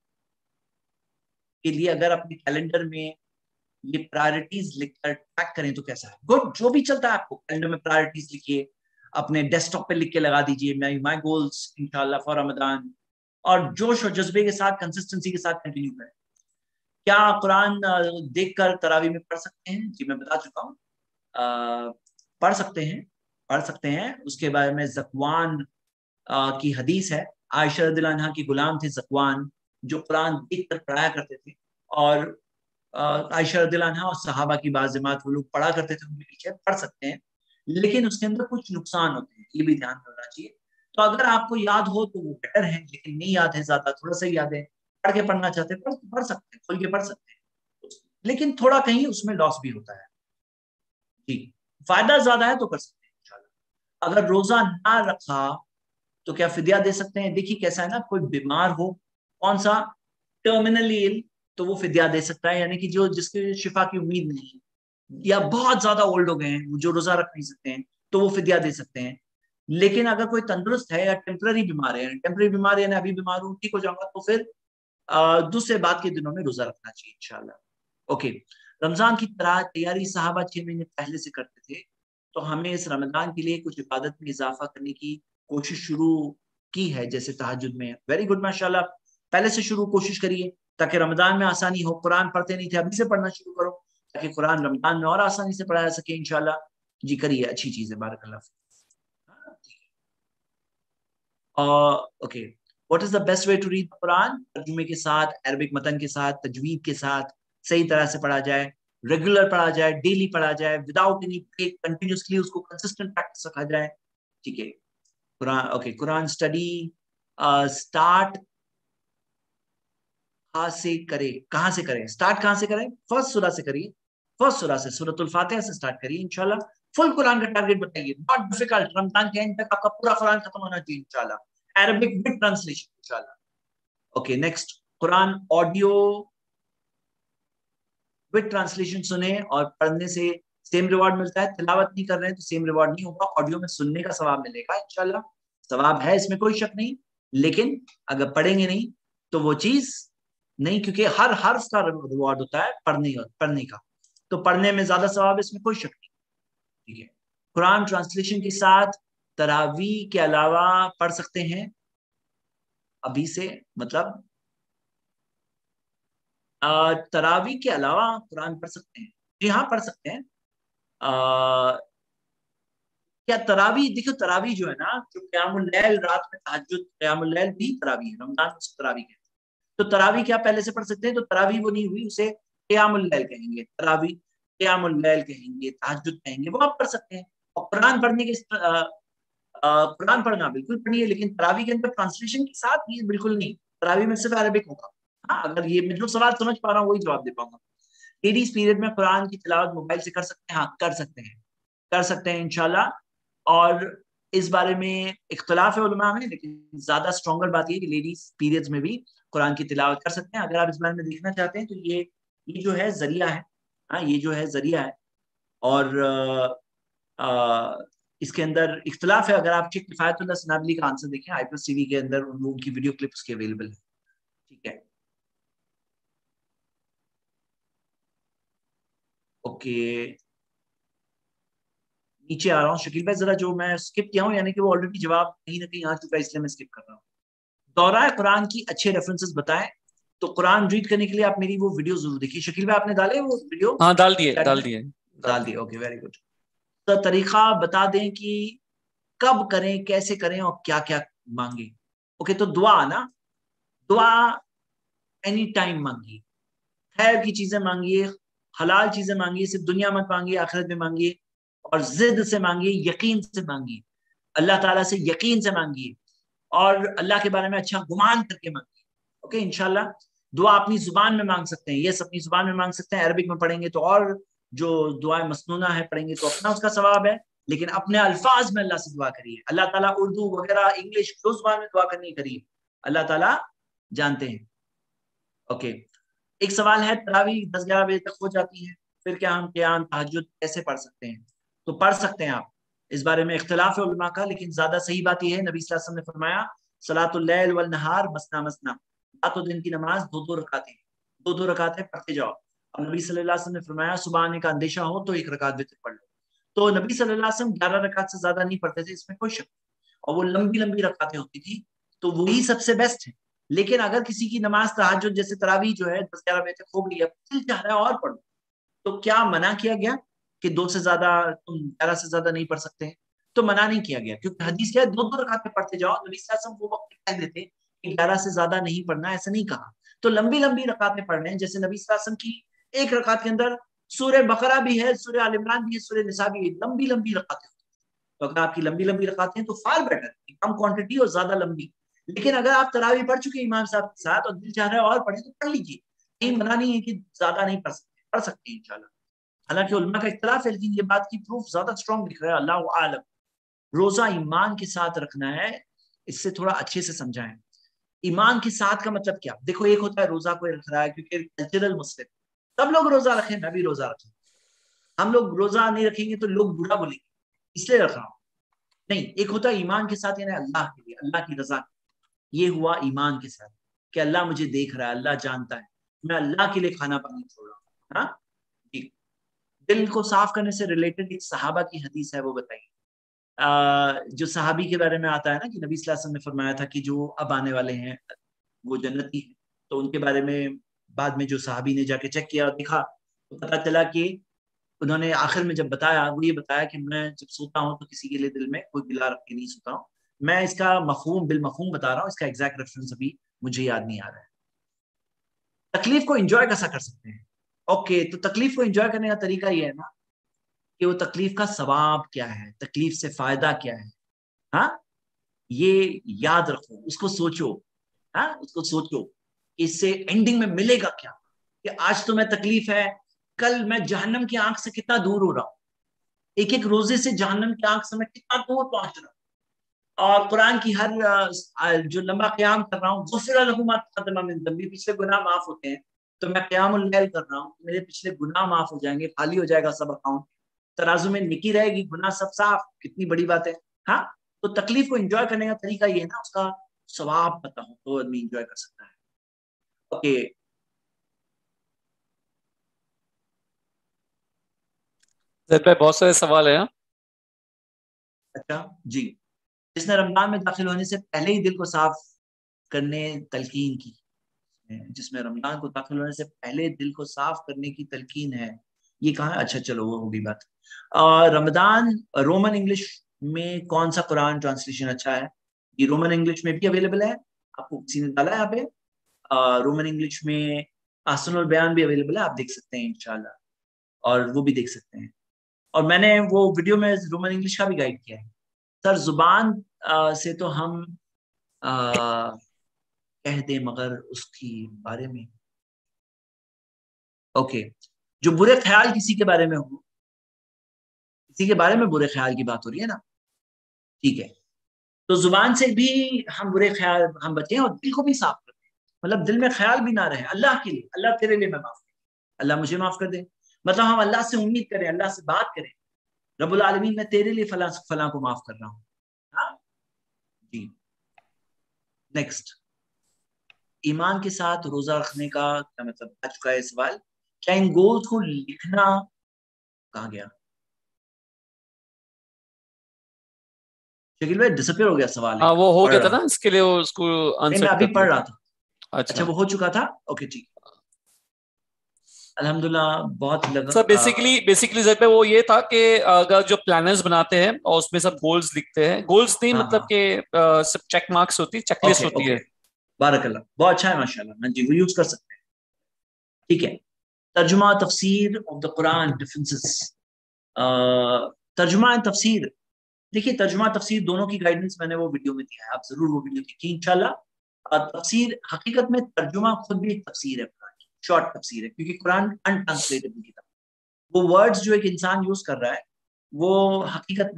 के लिए अगर अपने कैलेंडर में ये प्रायोरिटीज लिखकर ट्रैक करें तो कैसा है? गुड, जो भी चलता है आपको कैलेंडर में प्रायोरिटीज लिखिए, अपने डेस्कटॉप पे लिख के लगा दीजिए माय गोल्स इंशाल्लाह फॉर रमजान, और जोश और जज्बे के साथ कंसिस्टेंसी के साथ कंटिन्यू करें। क्या कुरान देखकर तरावी में पढ़ सकते हैं? जी मैं बता चुका हूँ, पढ़ सकते हैं। उसके बारे में ज़कवान की हदीस है, आयशा रज़ियल्लाहु अन्हा के गुलाम थे ज़कवान, जो कुरान देखकर पढ़ाया करते थे। और आयशा रज़ियल्लाहु अन्हा और सहाबा की बाज़ जमात वो लोग पढ़ा करते थे, उनके पीछे पढ़ सकते हैं, लेकिन उसके अंदर कुछ नुकसान होते हैं, ये भी ध्यान होना चाहिए। तो अगर आपको याद हो तो वो बेटर है, लेकिन नहीं याद है ज्यादा, थोड़ा सा याद है, पढ़ के पढ़ना चाहते हैं पढ़ सकते हैं, खुल के पढ़ सकते हैं, लेकिन थोड़ा कहीं उसमें लॉस भी होता है। जी, फायदा ज्यादा है तो कर सकते हैं इंशाल्लाह। अगर रोजा ना रखा तो क्या फिदिया दे सकते हैं? देखिए कैसा है ना, कोई बीमार हो, कौन सा, टर्मिनली इल, तो वो फिदिया दे सकता है, यानी कि जो जिसके शिफा की उम्मीद नहीं है, या बहुत ज्यादा ओल्ड हो गए हैं जो रोजा रख नहीं सकते हैं, तो वो फिदिया दे सकते हैं। लेकिन अगर कोई तंदुरुस्त है या टेम्पररी बीमार यानी अभी बीमार हूँ ठीक हो जाऊंगा, तो फिर दूसरे बाद के दिनों में रोजा रखना चाहिए इंशाल्लाह। ओके, रमजान की तैयारी सहाबा 6 महीने पहले से करते थे, तो हमें इस रमजान के लिए कुछ इबादत में इजाफा करने की कोशिश शुरू की है, जैसे तहज्जुद में। वेरी गुड, माशाल्लाह, पहले से शुरू कोशिश करिए ताकि रमजान में आसानी हो। कुरान पढ़ते नहीं थे, अभी से पढ़ना शुरू करो ताकि कुरान रमजान में और आसानी से पढ़ा जा सके इंशाल्लाह। जी करिए, अच्छी चीज है, बारकल्लाह। Okay, what is the best way to read Quran? तर्जुमे के साथ, अरबिक मतन के साथ, तजवीद के साथ, सही तरह से पढ़ा जाए, रेगुलर पढ़ा जाए, डेली पढ़ा जाए, विदाउट एनी ब्रेक, कंटिन्यूअसली उसको कंसिस्टेंट प्रैक्टिस रखा जाए। ठीक है, Quran, okay, Quran study start कहाँ से करें? स्टार्ट कहाँ से करें? फर्स्ट सूरा से करिए, फर्स्ट सूरा से, सूरतुल फातिहा से स्टार्ट करिए इंशाल्लाह। फुल कुरान का टारगेट बताइए, नॉट डिफिकल्ट। रमजान के एंड तक आपका पूरा कुरान खत्म होना चाहिए इंशाल्लाह, अरबिक विद ट्रांसलेशन इंशाल्लाह। ओके, नेक्स्ट, कुरान ऑडियो विद ट्रांसलेशन सुने और पढ़ने से सेम रिवॉर्ड मिलता है। तिलावत नहीं कर रहे हैं तो सेम रिवॉर्ड नहीं होगा, ऑडियो में सुनने का सवाब मिलेगा इंशाल्लाह। सवाब है, इसमें कोई शक नहीं, लेकिन अगर पढ़ेंगे नहीं तो वो चीज नहीं, क्योंकि हर हर्फ का रिवॉर्ड होता है पढ़ने का, तो पढ़ने में ज्यादा सवाब है, इसमें कोई शक नहीं। ठीक है, कुरान ट्रांसलेशन के साथ तरावी के अलावा पढ़ सकते हैं अभी से, मतलब तरावी के अलावा कुरान पढ़ सकते हैं? जी हाँ, पढ़ सकते हैं। کیا تراویح، دیکھو تراویح جو ہے نا، جو قیام اللیل رات میں تہجد، قیام اللیل بھی تراویح ہے، رمضان میں تراویح کہتے ہیں. تو تراویح کیا پہلے سے پڑھ سکتے ہیں؟ تو تراویح وہ نہیں ہوئی، اسے قیام اللیل کہیں گے. تراویح قیام اللیل کہیں گے، تہجد کہیں گے، وہ آپ پڑھ سکتے ہیں. اور قرآن پڑھنے کے قرآن پڑھنا بالکل پڑھیے، لیکن تراویح کے اندر ٹرانسلیشن کے ساتھ یہ بالکل نہیں. تراویح میں صرف عربک ہوگا. ہاں اگر یہ میں جو سوال سمجھ پا رہا ہوں وہی جواب دے پاؤں گا. لیڈیز پیریڈ میں قرآن کی تلاوت موبائل سے کر سکتے ہیں؟ ہاں کر سکتے ہیں انشاءاللہ. اور اس بارے میں اختلاف ہے علماء میں، لیکن زیادہ اسٹرانگر بات یہ کہ لیڈیز پیریڈز میں بھی قرآن کی تلاوت کر سکتے ہیں. اگر آپ اس بارے میں دیکھنا چاہتے ہیں تو یہ جو ہے ذریعہ ہے. ہاں یہ جو ہے ذریعہ ہے. اور اس کے اندر اختلاف ہے. اگر آپ چیک کفایت اللہ سنابلی کا آنسر دیکھیں آئی ٹی وی کے اندر، ان کی ویڈیو کلپس کے اویلیبل ہے. ٹھیک ہے، اوکے. نیچے آ رہا ہوں شکیل بھائی، ذرا جو میں اسکپ کیا ہوں، یعنی کہ وہ آلریڈی جواب کہیں نہ کہیں آ چکا ہے، اس لیے میں اسکپ کر رہا ہوں. دورہ قرآن کی اچھے ریفرنسز بتائیں. تو قرآن ریڈ کرنے کے لیے آپ میری وہ ویڈیو ضرور دیکھیے. شکیل بھائی آپ نے ڈالے وہ ویڈیو؟ ہاں ڈال دیے. Okay very good. تو طریقہ بتا دیں کہ کب کریں، کیسے کریں، اور کیا کیا مانگیں. اوکے تو دعا نا، دعا اینی ٹائم مانگیے. خیر کی چیزیں مانگیے، حلال چیزیں مانگیے، صرف دنیا مت مانگیے، آخرت میں مانگیے. اور ضد سے مانگیے، یقین سے مانگیے، اللہ تعالیٰ سے یقین سے مانگیے، اور اللہ کے بارے میں اچھا گمان کر کے مانگیے. اوکے انشاءاللہ. دعا اپنی زبان میں مانگ سکتے ہیں، یس اپنی زبان میں مانگ سکتے ہیں. عربک میں پڑھیں گے تو، اور جو دعائیں مسنونہ ہے پڑھیں گے تو اپنا اس کا ثواب ہے، لیکن اپنے الفاظ میں اللہ سے دعا کریے. اللہ تعالیٰ اردو وغیرہ انگلش جو زبان میں دعا کرنی کریے، اللہ تعالیٰ جانتے ہیں. اوکے ایک سوال ہے، تراویح 10-11 بجے تک ہو جاتی ہے، پھر کیا ہم قیام تہجد کیسے پڑھ سکتے ہیں؟ تو پڑھ سکتے ہیں آپ. اس بارے میں اختلاف ہے علماء کا، لیکن زیادہ صحیح بات یہ ہے نبی صلی اللہ علیہ وسلم نے فرمایا صلاۃ اللیل والنہار مثنا مثنا، رات و دن کی نماز 2 رکعتیں، 2 رکعتیں پڑھتے جاؤ. اور نبی صلی اللہ علیہ وسلم نے فرمایا صبح آنے کا اندیشہ ہو تو 1 رکعت وتر پڑھ لو. تو نبی صلی اللہ علیہ وسلم 11 رکعت سے زیادہ نہیں پڑھتے تھے، اس میں کوئی شک نہیں. اور وہ لمبی لمبی رکعتیں ہوتی تھی، تو وہی سب سے بیسٹ ہے. لیکن اگر کسی کی نماز تہجد جیسے تراویح جو ہے 10-11 بجے تک ہو گئی ہے، دل چاہ رہا ہے اور پڑھو، تو کیا منع کیا گیا کہ 2 سے زیادہ، تم 11 سے زیادہ نہیں پڑھ سکتے ہیں؟ تو منع نہیں کیا گیا، کیونکہ حدیث کیا ہے 2 رکعتیں پڑھتے جاؤ. نبی صلی اللہ علیہ وسلم وہ وقت کہہ دیتے کہ 11 سے زیادہ نہیں پڑھنا، ایسا نہیں کہا. تو لمبی لمبی رکعتیں پڑھ رہے ہیں، جیسے نبی صلی اللہ علیہ وسلم کی ایک رکعت کے اندر سورہ بقرہ بھی ہے، سورہ آل عمران بھی ہے، سورہ نساء بھی ہے، لمبی لمبی رکعتیں. تو اگر آپ کی لمبی لمبی رکعتیں ہیں تو فار بیٹر، کم کوانٹٹی اور زیادہ لمبی. لیکن اگر آپ تراویح پڑھ چکے امام صاحب کے ساتھ اور دل چاہ رہا ہے اور پڑھیں تو پڑھ لیجیے، کہیں منع نہیں ہے کہ زیادہ نہیں پڑھ سکتے، پڑھ سکتے ہیں انشاءاللہ. حالانکہ علماء کا اختلاف ہے، لیکن یہ بات کی پروف زیادہ اسٹرانگ دکھ رہا ہے، اللہ عالم. روزہ ایمان کے ساتھ رکھنا ہے، اس سے تھوڑا اچھے سے سمجھائیں. ایمان کے ساتھ کا مطلب کیا؟ دیکھو ایک ہوتا ہے روزہ کوئی رکھ رہا ہے کیونکہ کلچرل مسلم، سب لوگ روزہ رکھیں، میں بھی روزہ رکھوں. ہم لوگ روزہ نہیں رکھیں گے تو لوگ برا بولیں گے، اس لیے رکھ رہا ہوں. نہیں، ایک ہوتا ہے ایمان کے ساتھ، یعنی اللہ کے لیے، اللہ کی رضا. یہ ہوا ایمان کے ساتھ کہ اللہ مجھے دیکھ رہا ہے، اللہ جانتا ہے، میں اللہ کے لیے کھانا پانی چھوڑ رہا ہوں. ہاں ٹھیک. دل کو صاف کرنے سے ریلیٹڈ ایک صحابہ کی حدیث ہے، وہ بتائیے. جو صحابی کے بارے میں آتا ہے نا کہ نبی صلی اللہ علیہ وسلم نے فرمایا تھا کہ جو اب آنے والے ہیں وہ جنتی ہیں. تو ان کے بارے میں بعد میں جو صحابی نے جا کے چیک کیا اور دیکھا تو پتا چلا کہ انہوں نے آخر میں جب بتایا، وہ یہ بتایا کہ میں جب سوتا ہوں تو کسی کے لیے دل میں کوئی گلا رکھ کے نہیں سوتا ہوں. میں اس کا مفہوم بالمفہوم بتا رہا ہوں، اس کا ایگزیکٹ ریفرنس ابھی مجھے یاد نہیں آ رہا ہے. تکلیف کو انجوائے کیسا کر سکتے ہیں؟ اوکے تو تکلیف کو انجوائے کرنے کا طریقہ یہ ہے نا کہ وہ تکلیف کا ثواب کیا ہے، تکلیف سے فائدہ کیا ہے. ہاں یہ یاد رکھو، اس کو سوچو. ہاں اس کو سوچو کہ اس سے اینڈنگ میں ملے گا کیا، کہ آج تو میں تکلیف ہے، کل میں جہنم کی آنکھ سے کتنا دور ہو رہا ہوں، ایک ایک روزے سے جہنم کی آنکھ سے میں کتنا دور پہنچ رہا ہوں. اور قرآن کی ہر جو لمبا قیام کر رہا ہوں، غفر لہ ما تقدم من ذنبی، پچھلے گناہ معاف ہوتے ہیں. تو میں قیام اللیل کر رہا ہوں، میرے پچھلے گناہ معاف ہو جائیں گے، خالی ہو جائے گا سب اکاؤنٹ، ترازو میں نکی رہے گی، گناہ سب صاف. کتنی بڑی بات ہے. ہاں تو تکلیف کو انجوائے کرنے کا طریقہ یہ ہے نا، اس کا ثواب پتہ ہو تو آدمی انجوائے کر سکتا ہے. اوکے بہت سارے سوال ہیں. اچھا جی. جس نے رمضان میں داخل ہونے سے پہلے ہی دل کو صاف کرنے تلقین کی، جس میں رمضان کو داخل ہونے سے پہلے دل کو صاف کرنے کی تلقین ہے، یہ کہاں ہے؟ اچھا چلو وہ ہوگی بات. رمضان رومن انگلش میں کون سا قرآن ٹرانسلیشن اچھا ہے. یہ رومن انگلش میں بھی اویلیبل ہے, آپ کو کسی نے ڈالا ہے یہاں پہ. رومن انگلش میں احسن البیان بھی اویلیبل ہے, آپ دیکھ سکتے ہیں انشاءاللہ, اور وہ بھی دیکھ سکتے ہیں. اور میں نے وہ ویڈیو میں رومن انگلش کا بھی گائیڈ کیا ہے. سر زبان سے تو ہم کہہ دیں, مگر اس کی بارے میں اوکے, جو برے خیال کسی کے بارے میں ہو, کسی کے بارے میں برے خیال کی بات ہو رہی ہے نا, ٹھیک ہے, تو زبان سے بھی ہم برے خیال ہم بچیں, اور دل کو بھی صاف کر دیں. مطلب دل میں خیال بھی نہ رہے اللہ کے لیے, اللہ تیرے لیے میں معاف کر دیں, اللہ مجھے معاف کر دے. مطلب ہم اللہ سے امید کریں, اللہ سے بات کریں, رب العالمین میں تیرے لیے فلاں فلاں کو معاف کر رہا ہوں. ہاں جی. نیکسٹ, ایمان کے ساتھ روزہ رکھنے کا کیا مطلب, آ چکا ہے سوال. کیا ان گولز کو لکھنا, کہاں گیا شکیل بھائی, ڈسپیئر ہو گیا سوال. ہاں وہ ہو گیا تھا نا, اس کے لیے وہ اس کو آنسر میں ابھی پڑھ رہا تھا. اچھا وہ ہو چکا تھا, اوکے ٹھیک. الحمدللہ بہت لگا. سر بیسیکلی سر پہ وہ یہ تھا کہ اگر جو پلانرز بناتے ہیں اور اس میں سب گولز لکھتے ہیں, گولز نہیں مطلب کہ سب چیک مارکس ہوتی ہے, چیک لسٹ ہوتی ہے. بارک اللہ, بہت اچھا ہے ماشاءاللہ. ہاں جی, وہ یوز کر سکتے ہیں. ٹھیک ہے. ترجمہ تفسیر آف دا قرآن ڈفرینسز. ترجمہ تفسیر, دیکھیے ترجمہ تفسیر دونوں کی گائیڈنس میں نے وہ ویڈیو میں دیا ہے, آپ ضرور وہ ویڈیو دیکھیے انشاءاللہ. تفسیر حقیقت میں ترجمہ خود بھی ایک تفسیر ہے, قرآن کی شارٹ تفسیر ہے, کیونکہ قرآن انٹرانسلیٹیبل کتاب. وہ ورڈز جو ایک انسان یوز کر رہا ہے وہ حقیقت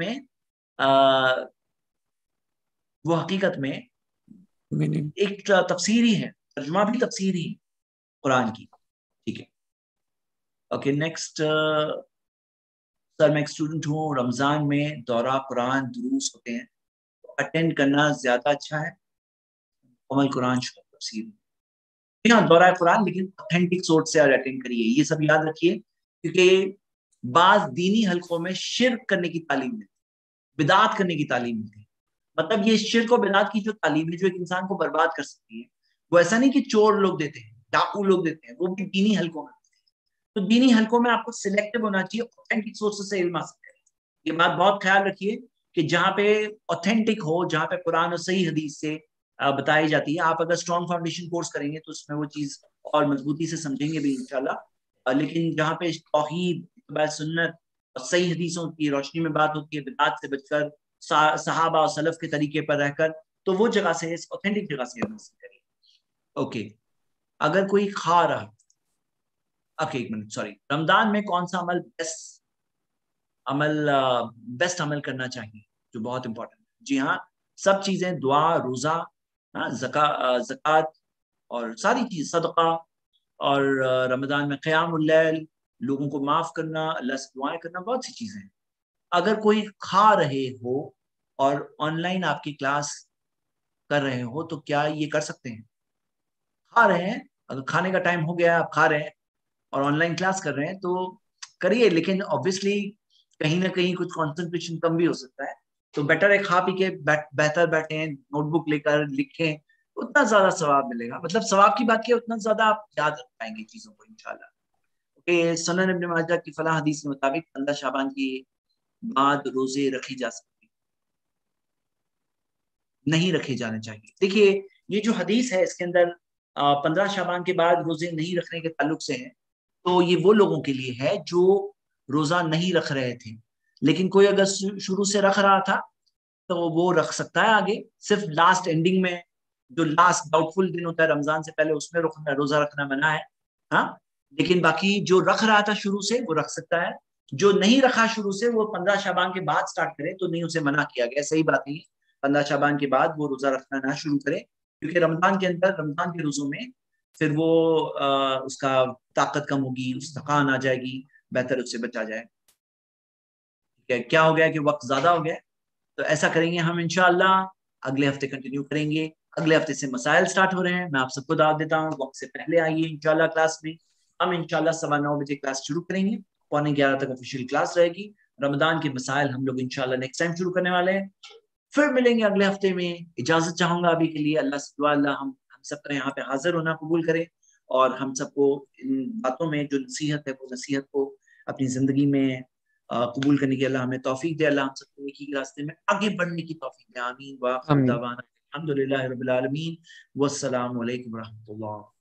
میں ایک تفسیر ہی ہے, ترجمہ بھی تفسیر ہی قرآن کی. ٹھیک ہے, اوکے. نیکسٹ, سر میں ایک اسٹوڈنٹ ہوں, رمضان میں دورہ قرآن دروس ہوتے ہیں, اٹینڈ کرنا زیادہ اچھا ہے, مکمل قرآن تفسیر. ہاں دورہ قرآن, لیکن اوتھینٹک سورس سے اٹینڈ کریے, یہ سب یاد رکھیے, کیونکہ بعض دینی حلقوں میں شرک کرنے کی تعلیم ملتی ہے, بدعات کرنے کی تعلیم ملتی ہے. مطلب یہ شرک و بدعات کی جو تعلیم ہے جو ایک انسان کو برباد کر سکتی ہے, وہ ایسا نہیں کہ چور لوگ دیتے ہیں, ڈاکو لوگ دیتے ہیں, وہ بھی دینی حلقوں میں. تو دینی حلقوں میں آپ کو سلیکٹو ہونا چاہیے, اوتھینٹک سورسز سے علم حاصل کریں. یہ بات بہت خیال رکھیے کہ جہاں پہ اوتھینٹک ہو, جہاں پہ قرآن اور صحیح حدیث سے بتائی جاتی ہے, آپ اگر اسٹرانگ فاؤنڈیشن کورس کریں گے تو اس میں وہ چیز اور مضبوطی سے سمجھیں گے بھی انشاءاللہ. لیکن جہاں پہ توحید, اتباع سنت اور صحیح حدیثوں کی روشنی میں بات ہوتی ہے, بدعات سے بچ کر صحابہ اور سلف کے طریقے پر رہ کر, تو وہ جگہ سے اوتھینٹک جگہ سے حاصل کریے. اوکے. اگر کوئی کھا رہا, اوکے ایک منٹ, سوری, رمضان میں کون سا بیسٹ عمل کرنا چاہیے, جو بہت امپورٹنٹ ہے. جی ہاں, سب چیزیں, دعا, روزہ, زکوٰۃ اور ساری چیز, صدقہ, اور رمضان میں قیام اللیل, لوگوں کو معاف کرنا, اللہ سے دعائیں کرنا, بہت سی چیزیں ہیں. اگر کوئی کھا رہے ہو اور آن لائن آپ کی کلاس کر رہے ہو تو کیا یہ کر سکتے ہیں؟ کھا رہے ہیں, اگر کھانے کا ٹائم ہو گیا, آپ کھا رہے ہیں اور آن لائن کلاس کر رہے ہیں تو کریے, لیکن obviously کہیں نہ کہیں کچھ کنسنٹریشن کم بھی ہو سکتا ہے, تو بیٹر ہے کھا پی کے بہتر بیٹھیں, نوٹ بک لے کر لکھیں, اتنا زیادہ ثواب ملے گا. مطلب ثواب کی بات کی اتنا زیادہ آپ یاد رکھ پائیں گے چیزوں کو انشاءاللہ. کہ سنن ابن ماجہ کی فلاں حدیث کے مطابق 15 شعبان کی بعد روزے رکھے جا سکتے, نہیں رکھے جانے چاہیے. دیکھیے یہ جو حدیث ہے اس کے اندر 15 شعبان کے بعد روزے نہیں رکھنے کے تعلق سے ہیں, تو یہ وہ لوگوں کے لیے ہے جو روزہ نہیں رکھ رہے تھے, لیکن کوئی اگر شروع سے رکھ رہا تھا تو وہ رکھ سکتا ہے آگے. صرف لاسٹ اینڈنگ میں جو لاسٹ ڈاؤٹ فل دن ہوتا ہے رمضان سے پہلے, اس میں روزہ رکھنا منع ہے. ہاں, لیکن باقی جو رکھ رہا تھا شروع سے وہ رکھ سکتا ہے. جو نہیں رکھا شروع سے وہ 15 شعبان کے بعد سٹارٹ کرے تو نہیں, اسے منع کیا گیا. صحیح بات نہیں ہے 15 شعبان کے بعد وہ روزہ رکھنا نہ شروع کرے, کیونکہ رمضان کے اندر, رمضان کے روزوں میں پھر وہ اس کا طاقت کم ہوگی, اس تھکان آ جائے گی, بہتر اس سے بچا جائے. کیا ہو گیا کہ وقت زیادہ ہو گیا, تو ایسا کریں گے ہم انشاءاللہ اگلے ہفتے کنٹینیو کریں گے. اگلے ہفتے سے مسائل سٹارٹ ہو رہے ہیں, میں آپ سب کو دعوت دیتا ہوں وقت سے پہلے آئیے انشاءاللہ کلاس میں. ہم انشاءاللہ 9:15 بجے کلاس شروع کریں گے, 10:45 تک آفیشیل کلاس رہے گی. رمضان کے مسائل ہم لوگ انشاءاللہ نیکسٹ ٹائم شروع کرنے والے ہیں. پھر ملیں گے اگلے ہفتے میں. اجازت چاہوں گا ابھی کے لیے, اللہ سے دعا اللہ ہم سب کا یہاں پہ حاضر ہونا قبول کرے, اور ہم سب کو ان باتوں میں جو نصیحت ہے وہ نصیحت کو اپنی زندگی میں قبول کرنے کی اللہ ہمیں توفیق دے، اللہ ہم سب کو نیکی کے راستے میں آگے بڑھنے کی توفیق دے، آمین۔ وآخر دعوانا الحمدللہ رب العالمین، والسلام علیکم ورحمۃ اللہ۔